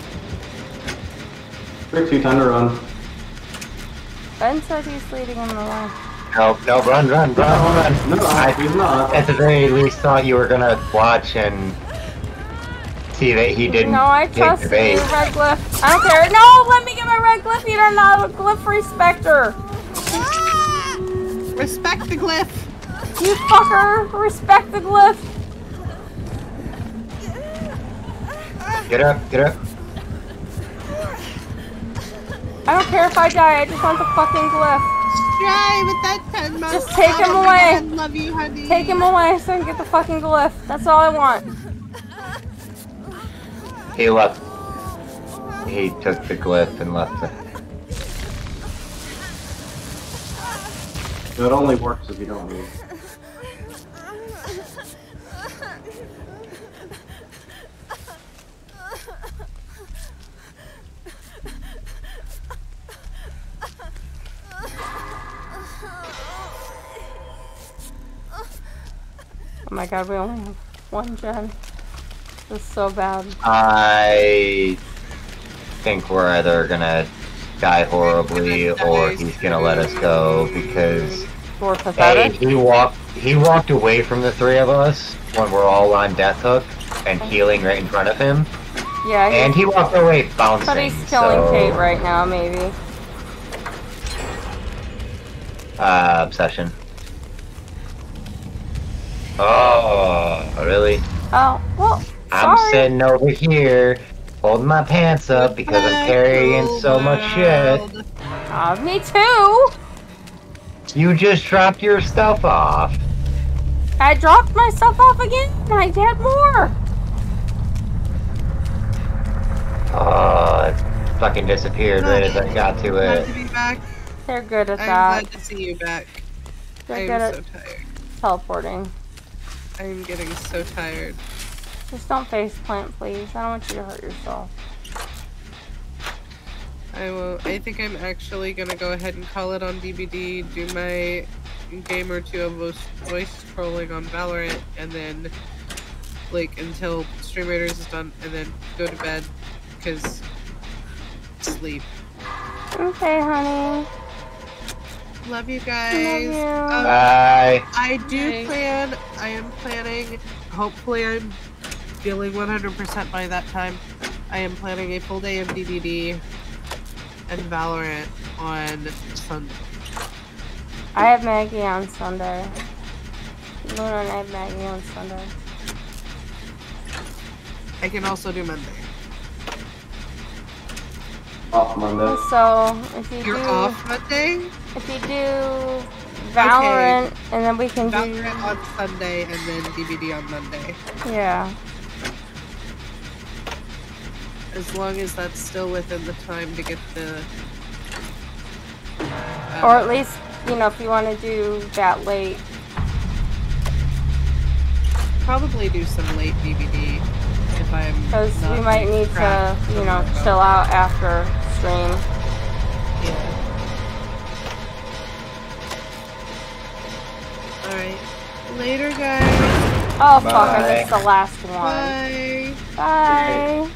Trixie, time to run. Ben said he's leading him away. No, run. No, he's not. At the very least thought you were gonna watch and see that he didn't. No, I trust you, Red Glyph. I don't care. No, let me get my Red Glyph. You're not a Glyph respecter. Respect the glyph. You fucker. Respect the Glyph. Get up. I don't care if I die. I just want the fucking Glyph. Try with that 10 months. Just take him away. Love you, honey. Take him away so I can get the fucking Glyph. That's all I want. He left. He took the glyph and left it. It only works if you don't move. Oh my god, we only have one gen. This is so bad. I think we're either gonna die horribly or he's gonna let us go because We're pathetic. he walked away from the three of us when we're all on death hook and healing right in front of him. Yeah, and he walked away bouncing. But he's killing Kate right now, maybe. Obsession. Oh, really? Oh, well, sorry. I'm sitting over here, holding my pants up because I'm carrying so much shit. Me too! You just dropped your stuff off. I dropped my stuff off again, and I had more! Oh, it fucking disappeared right as I got to it. Glad to be back. They're good at that. I'm glad to see you back. They're I'm good so at tired. teleporting. I'm getting so tired. Just don't face plant, please. I don't want you to hurt yourself. I will. I think I'm actually gonna go ahead and call it on DBD, do my game or two of voice trolling on Valorant, and then like until Stream Raiders is done, and then go to bed, cause sleep. Okay, honey. Love you guys. Love you. Bye. I am planning, hopefully I'm feeling 100% by that time. I am planning a full day of DBD and Valorant on Sunday. I have Maggie on Sunday. Luna and I have Maggie on Sunday. I can also do Monday. Off Monday. So, if you You're do... off Monday? If you do Valorant, Okay. and then we can Valorant on Sunday and then DBD on Monday. Yeah. As long as that's still within the time to get the... Or at least, you know, if you want to do that late. Probably do some late DBD if I'm... Because we not might being need to, cracked you know, tomorrow. chill out after stream. Yeah. Alright. Later, guys. Oh, fuck, I Bye. missed the last one. Bye. Bye.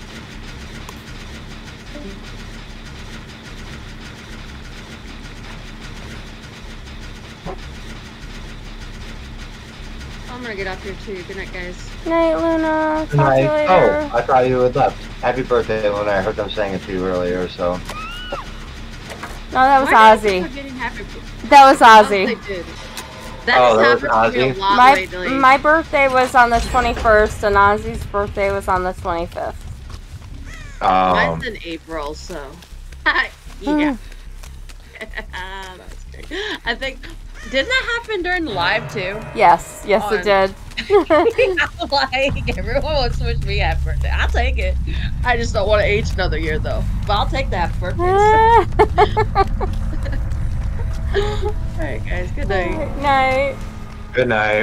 I'm gonna get off here too. Good night, guys. Night, Luna. Good Talk to you night. later. Oh, I thought you had left. Happy birthday, Luna. I heard them saying it to you earlier, so. No, that was Why do I Ozzy. keep forgetting happy birthday? That was Ozzy. They did. That Oh, has that happened was to me a Ozzy? lot lately. My birthday was on the 21st, and Ozzy's birthday was on the 25th. Mine's in April, so. Yeah. That's great. I think. Didn't that happen during live too? Yes, yes, it did. Like everyone wants to wish me happy birthday. I'll take it. I just don't want to age another year though. But I'll take that birthday. Alright guys, good night. Good night. Good night.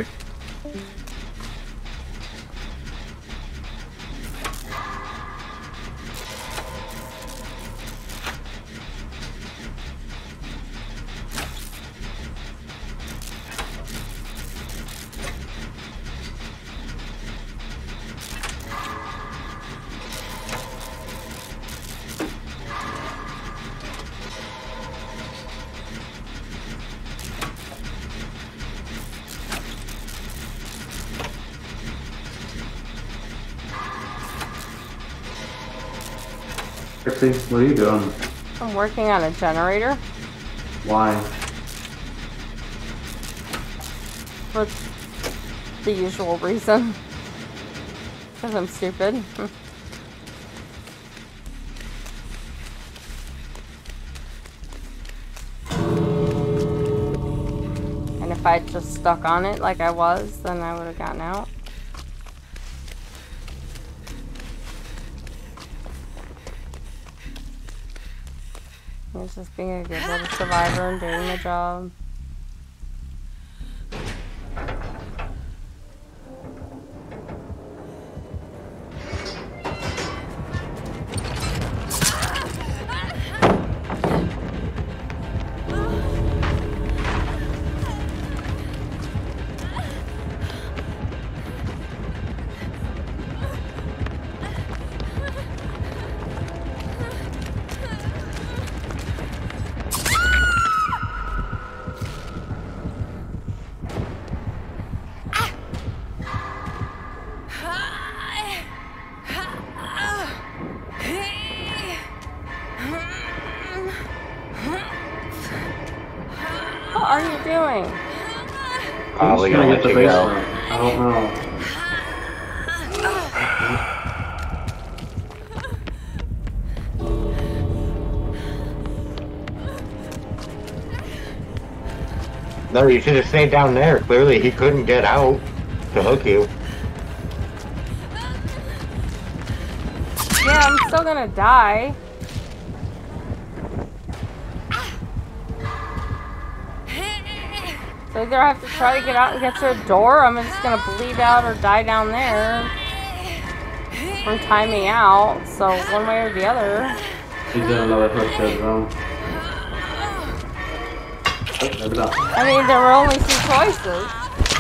Trixie, what are you doing? I'm working on a generator. Why? For the usual reason. Because I'm stupid. And if I just stuck on it like I was, then I would have gotten out. I was just being a good little survivor and doing my job. are you doing? Probably gonna let you go. I don't know. No, you should have stayed down there. Clearly, he couldn't get out to hook you. Yeah, I'm still gonna die. So either I have to try to get out and get to a door, or I'm just gonna bleed out or die down there from timing out. So one way or the other. He's in another hook dead zone. I mean, there were only two choices.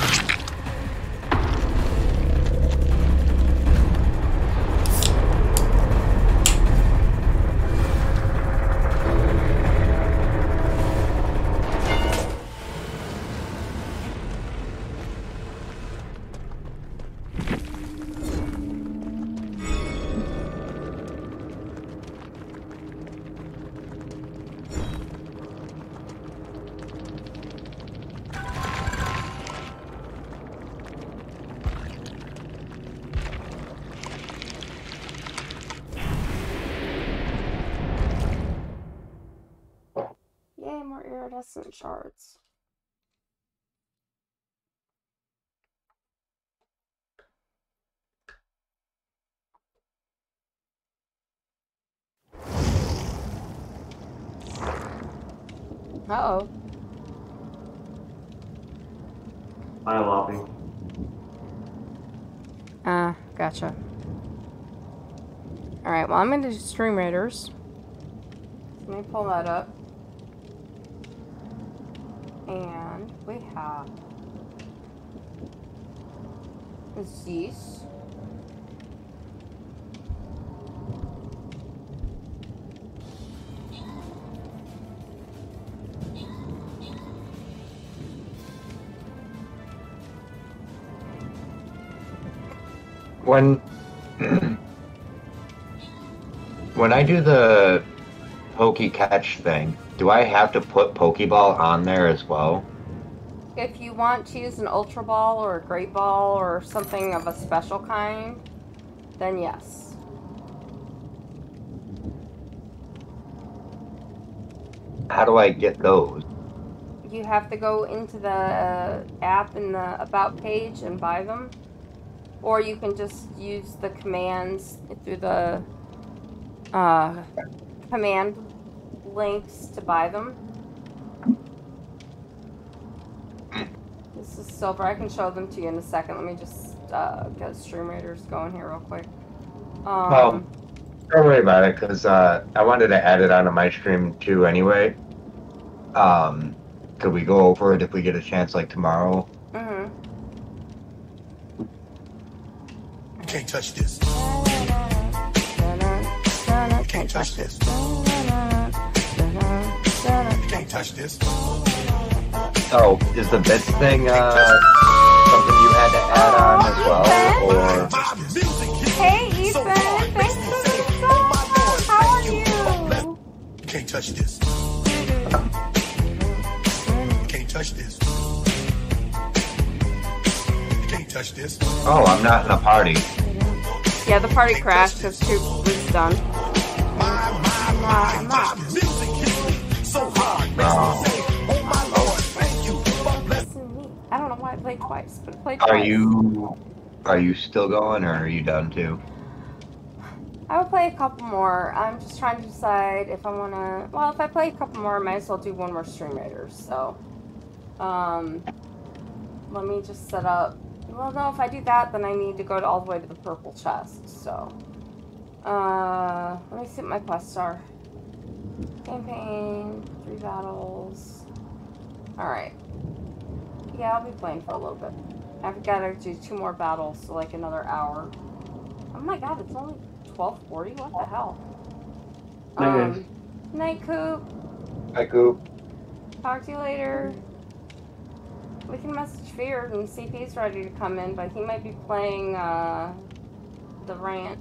Yay, more iridescent shards. Uh-oh. My lobby. Gotcha. Alright, well, I'm into Stream Raiders. Let me pull that up. And we have these. When I do the pokey catch thing, do I have to put Pokeball on there as well? If you want to use an Ultra Ball or a Great Ball or something of a special kind, then yes. How do I get those? You have to go into the app in the About page and buy them. Or you can just use the commands through the command links to buy them. This is silver. I can show them to you in a second. Let me just get Stream Raiders going here real quick. Don't worry about it, because I wanted to add it onto my stream too anyway. Could we go over it if we get a chance, like tomorrow? Mm-hmm. You can't touch this. You can't touch this. You can't touch this. Oh, is the bits thing something you had to add on as well, or? Hey Ethan, thanks for the song. How are you? You can't touch this. You can't touch this. You can't touch this. Oh, I'm not in a party. Yeah, the party crashed because Troop was done. I don't know why I played twice, but I played twice. Are you still going, or are you done too? I would play a couple more. I'm just trying to decide if I want to... Well, if I play a couple more, I might as well do one more Stream Raiders. So, let me just set up... Well, no, if I do that, then I need to go all the way to the purple chest. So, let me see what my quests are. Campaign, 3 battles. Alright. Yeah, I'll be playing for a little bit. I've got to do 2 more battles, so like another hour. Oh my god, it's only 12:40? What the hell? Night, Coop. Hi, Coop. Talk to you later. We can message Feared and see if he's ready to come in, but he might be playing, the rant.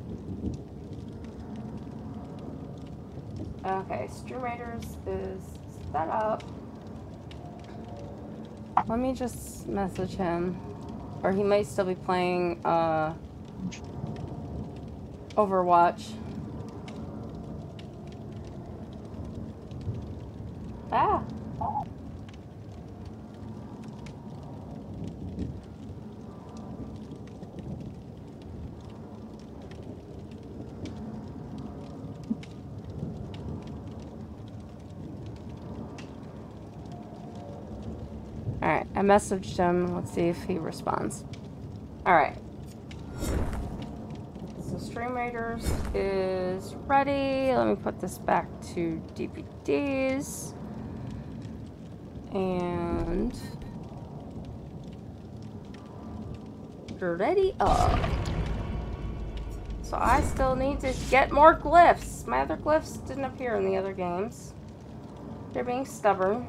Okay, Stream Raiders is that up. Let me just message him. Or he might still be playing Overwatch. Ah! Alright, I messaged him. Let's see if he responds. Alright. So Stream Raiders is ready. Let me put this back to DBDs. And ready up. So I still need to get more glyphs. My other glyphs didn't appear in the other games. They're being stubborn.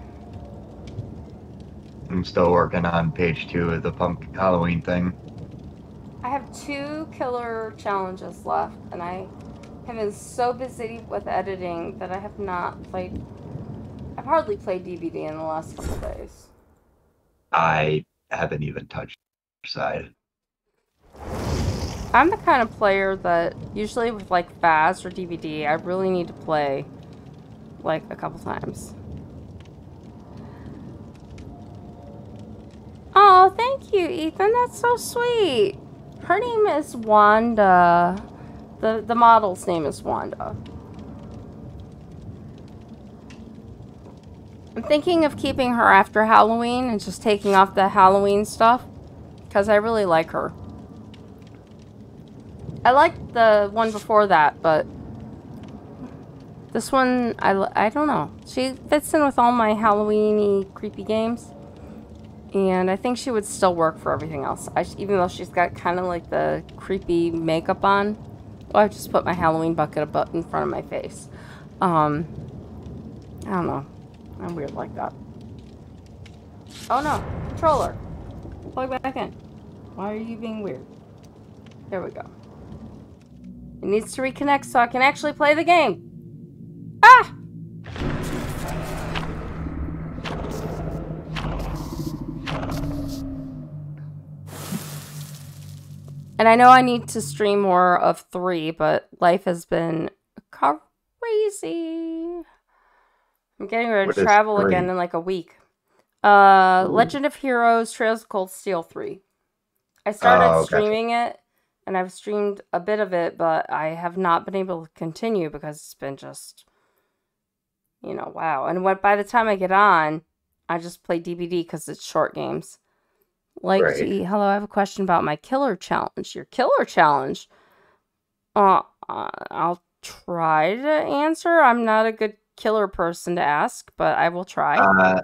I'm still working on page 2 of the pumpkin Halloween thing. I have 2 killer challenges left, and I have been so busy with editing that I have not played. I've hardly played DBD in the last couple days. I haven't even touched the side. I'm the kind of player that usually with like Faz or DBD, I really need to play like a couple times. Oh, thank you, Ethan. That's so sweet. Her name is Wanda. The model's name is Wanda. I'm thinking of keeping her after Halloween and just taking off the Halloween stuff because I really like her. I liked the one before that, but this one, I don't know. She fits in with all my Halloween-y creepy games. And I think she would still work for everything else. Even though she's got kind of like the creepy makeup on. Oh, I just put my Halloween bucket in front of my face. I don't know. I'm weird like that. Oh no, controller. Plug back in. Why are you being weird? There we go. It needs to reconnect so I can actually play the game. Ah! And I know I need to stream more of 3, but life has been crazy. I'm getting ready to travel again in like a week. Legend of Heroes Trails of Cold Steel 3. I started streaming it, and I've streamed a bit of it, but I have not been able to continue because it's been just, you know, wow. And by the time I get on, I just play DBD because it's short games. Like to eat. Hello, I have a question about my killer challenge. Your killer challenge? I'll try to answer. I'm not a good killer person to ask, but I will try.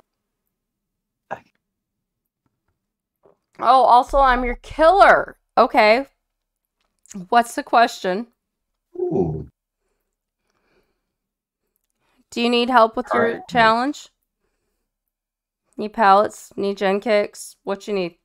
Oh, also, I'm your killer. Okay. What's the question? Ooh. Do you need help with your challenge? Need pallets? Need gen kicks? What you need?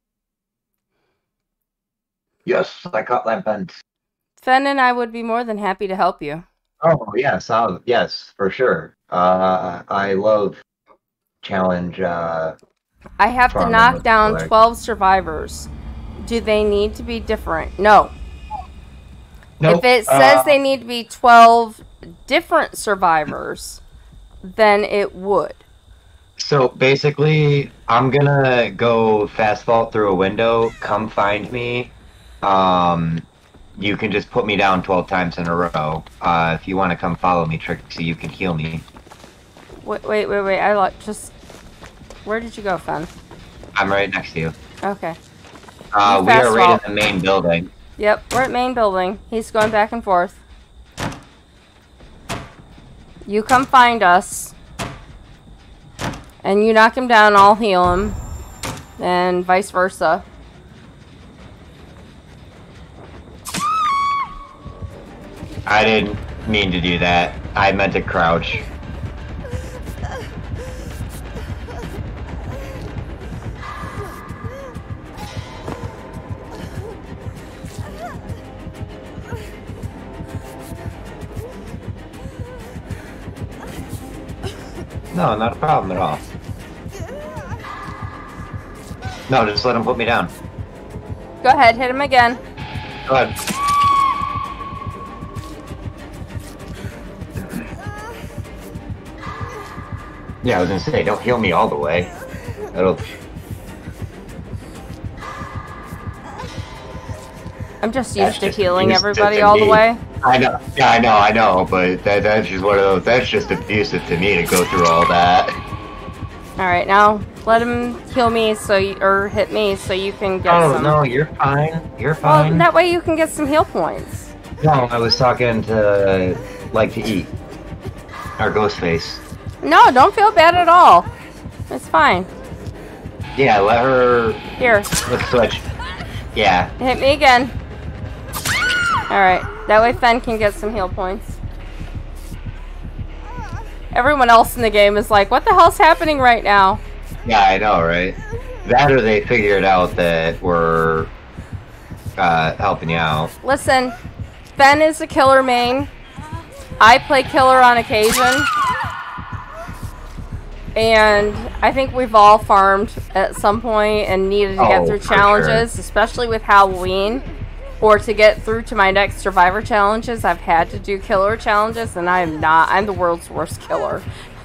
Yes, I caught that bent. Fen and I would be more than happy to help you. Oh, yes, yes, for sure. I love challenge. I have to knock down 12 survivors. Do they need to be different? No. Nope. If it says they need to be 12 different survivors, then it would. So basically, I'm gonna go fast vault through a window. Come find me. You can just put me down 12 times in a row. If you want to come follow me, Trixie, you can heal me. Wait. Where did you go, Fen? I'm right next to you. Okay. We are right in the main building. Yep, we're at main building. He's going back and forth. You come find us. And you knock him down, I'll heal him. And vice versa. I didn't mean to do that. I meant to crouch. No, not a problem at all. No, just let him put me down. Go ahead, hit him again. Go ahead. Yeah, I was gonna say, don't heal me all the way. That'll... I'm just used to just healing abusive everybody to all the me. way. I know, yeah, I know, but that's just one of those, that's just abusive to me to go through all that. Alright, now let him heal me so you, or hit me so you can get Oh, some. no, you're fine. You're Well, fine. that way you can get some heal points. No, I was talking to, like to eat. Our ghost face. No, don't feel bad at all. It's fine. Yeah, let her... Here. Let's switch. Yeah. Hit me again. Alright, that way Fen can get some heal points. Everyone else in the game is like, what the hell's happening right now? Yeah, I know, right? That or they figured out that we're helping you out. Listen, Fen is a killer main. I play killer on occasion. And I think we've all farmed at some point and needed to get through challenges, especially with Halloween. Or to get through to my next Survivor challenges, I've had to do killer challenges, and I'm the world's worst killer.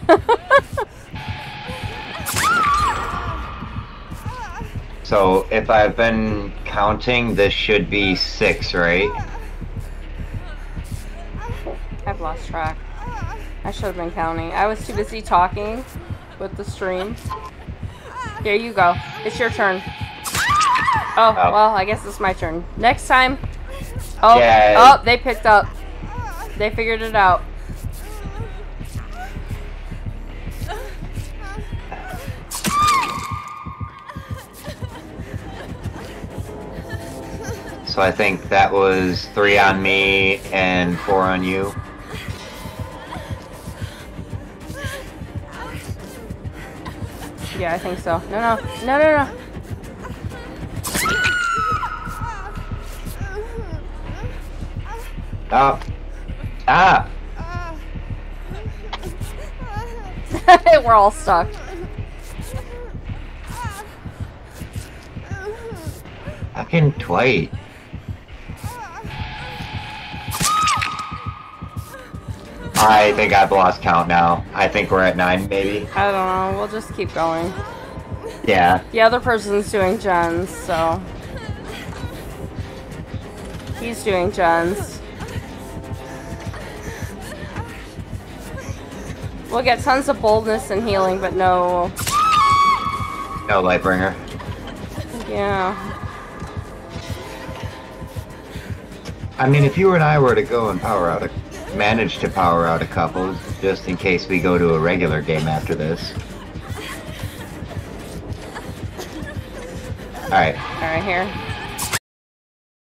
So, if I've been counting, this should be 6, right? I've lost track. I should have been counting. I was too busy talking with the stream. Here you go. It's your turn. Oh, well, I guess it's my turn. Next time. Oh, yeah. Oh, they picked up. They figured it out. So I think that was 3 on me and 4 on you. Yeah, I think so. No. Stop. Stop. We're all stuck. Fucking Dwight. I think I've lost count now. I think we're at 9, maybe. I don't know. We'll just keep going. Yeah. The other person's doing gens, so... He's doing gens. We'll get tons of boldness and healing, but no... No Lightbringer. Yeah. I mean, if you and I were to go and manage to power out a couple, just in case we go to a regular game after this. Alright. Alright, here.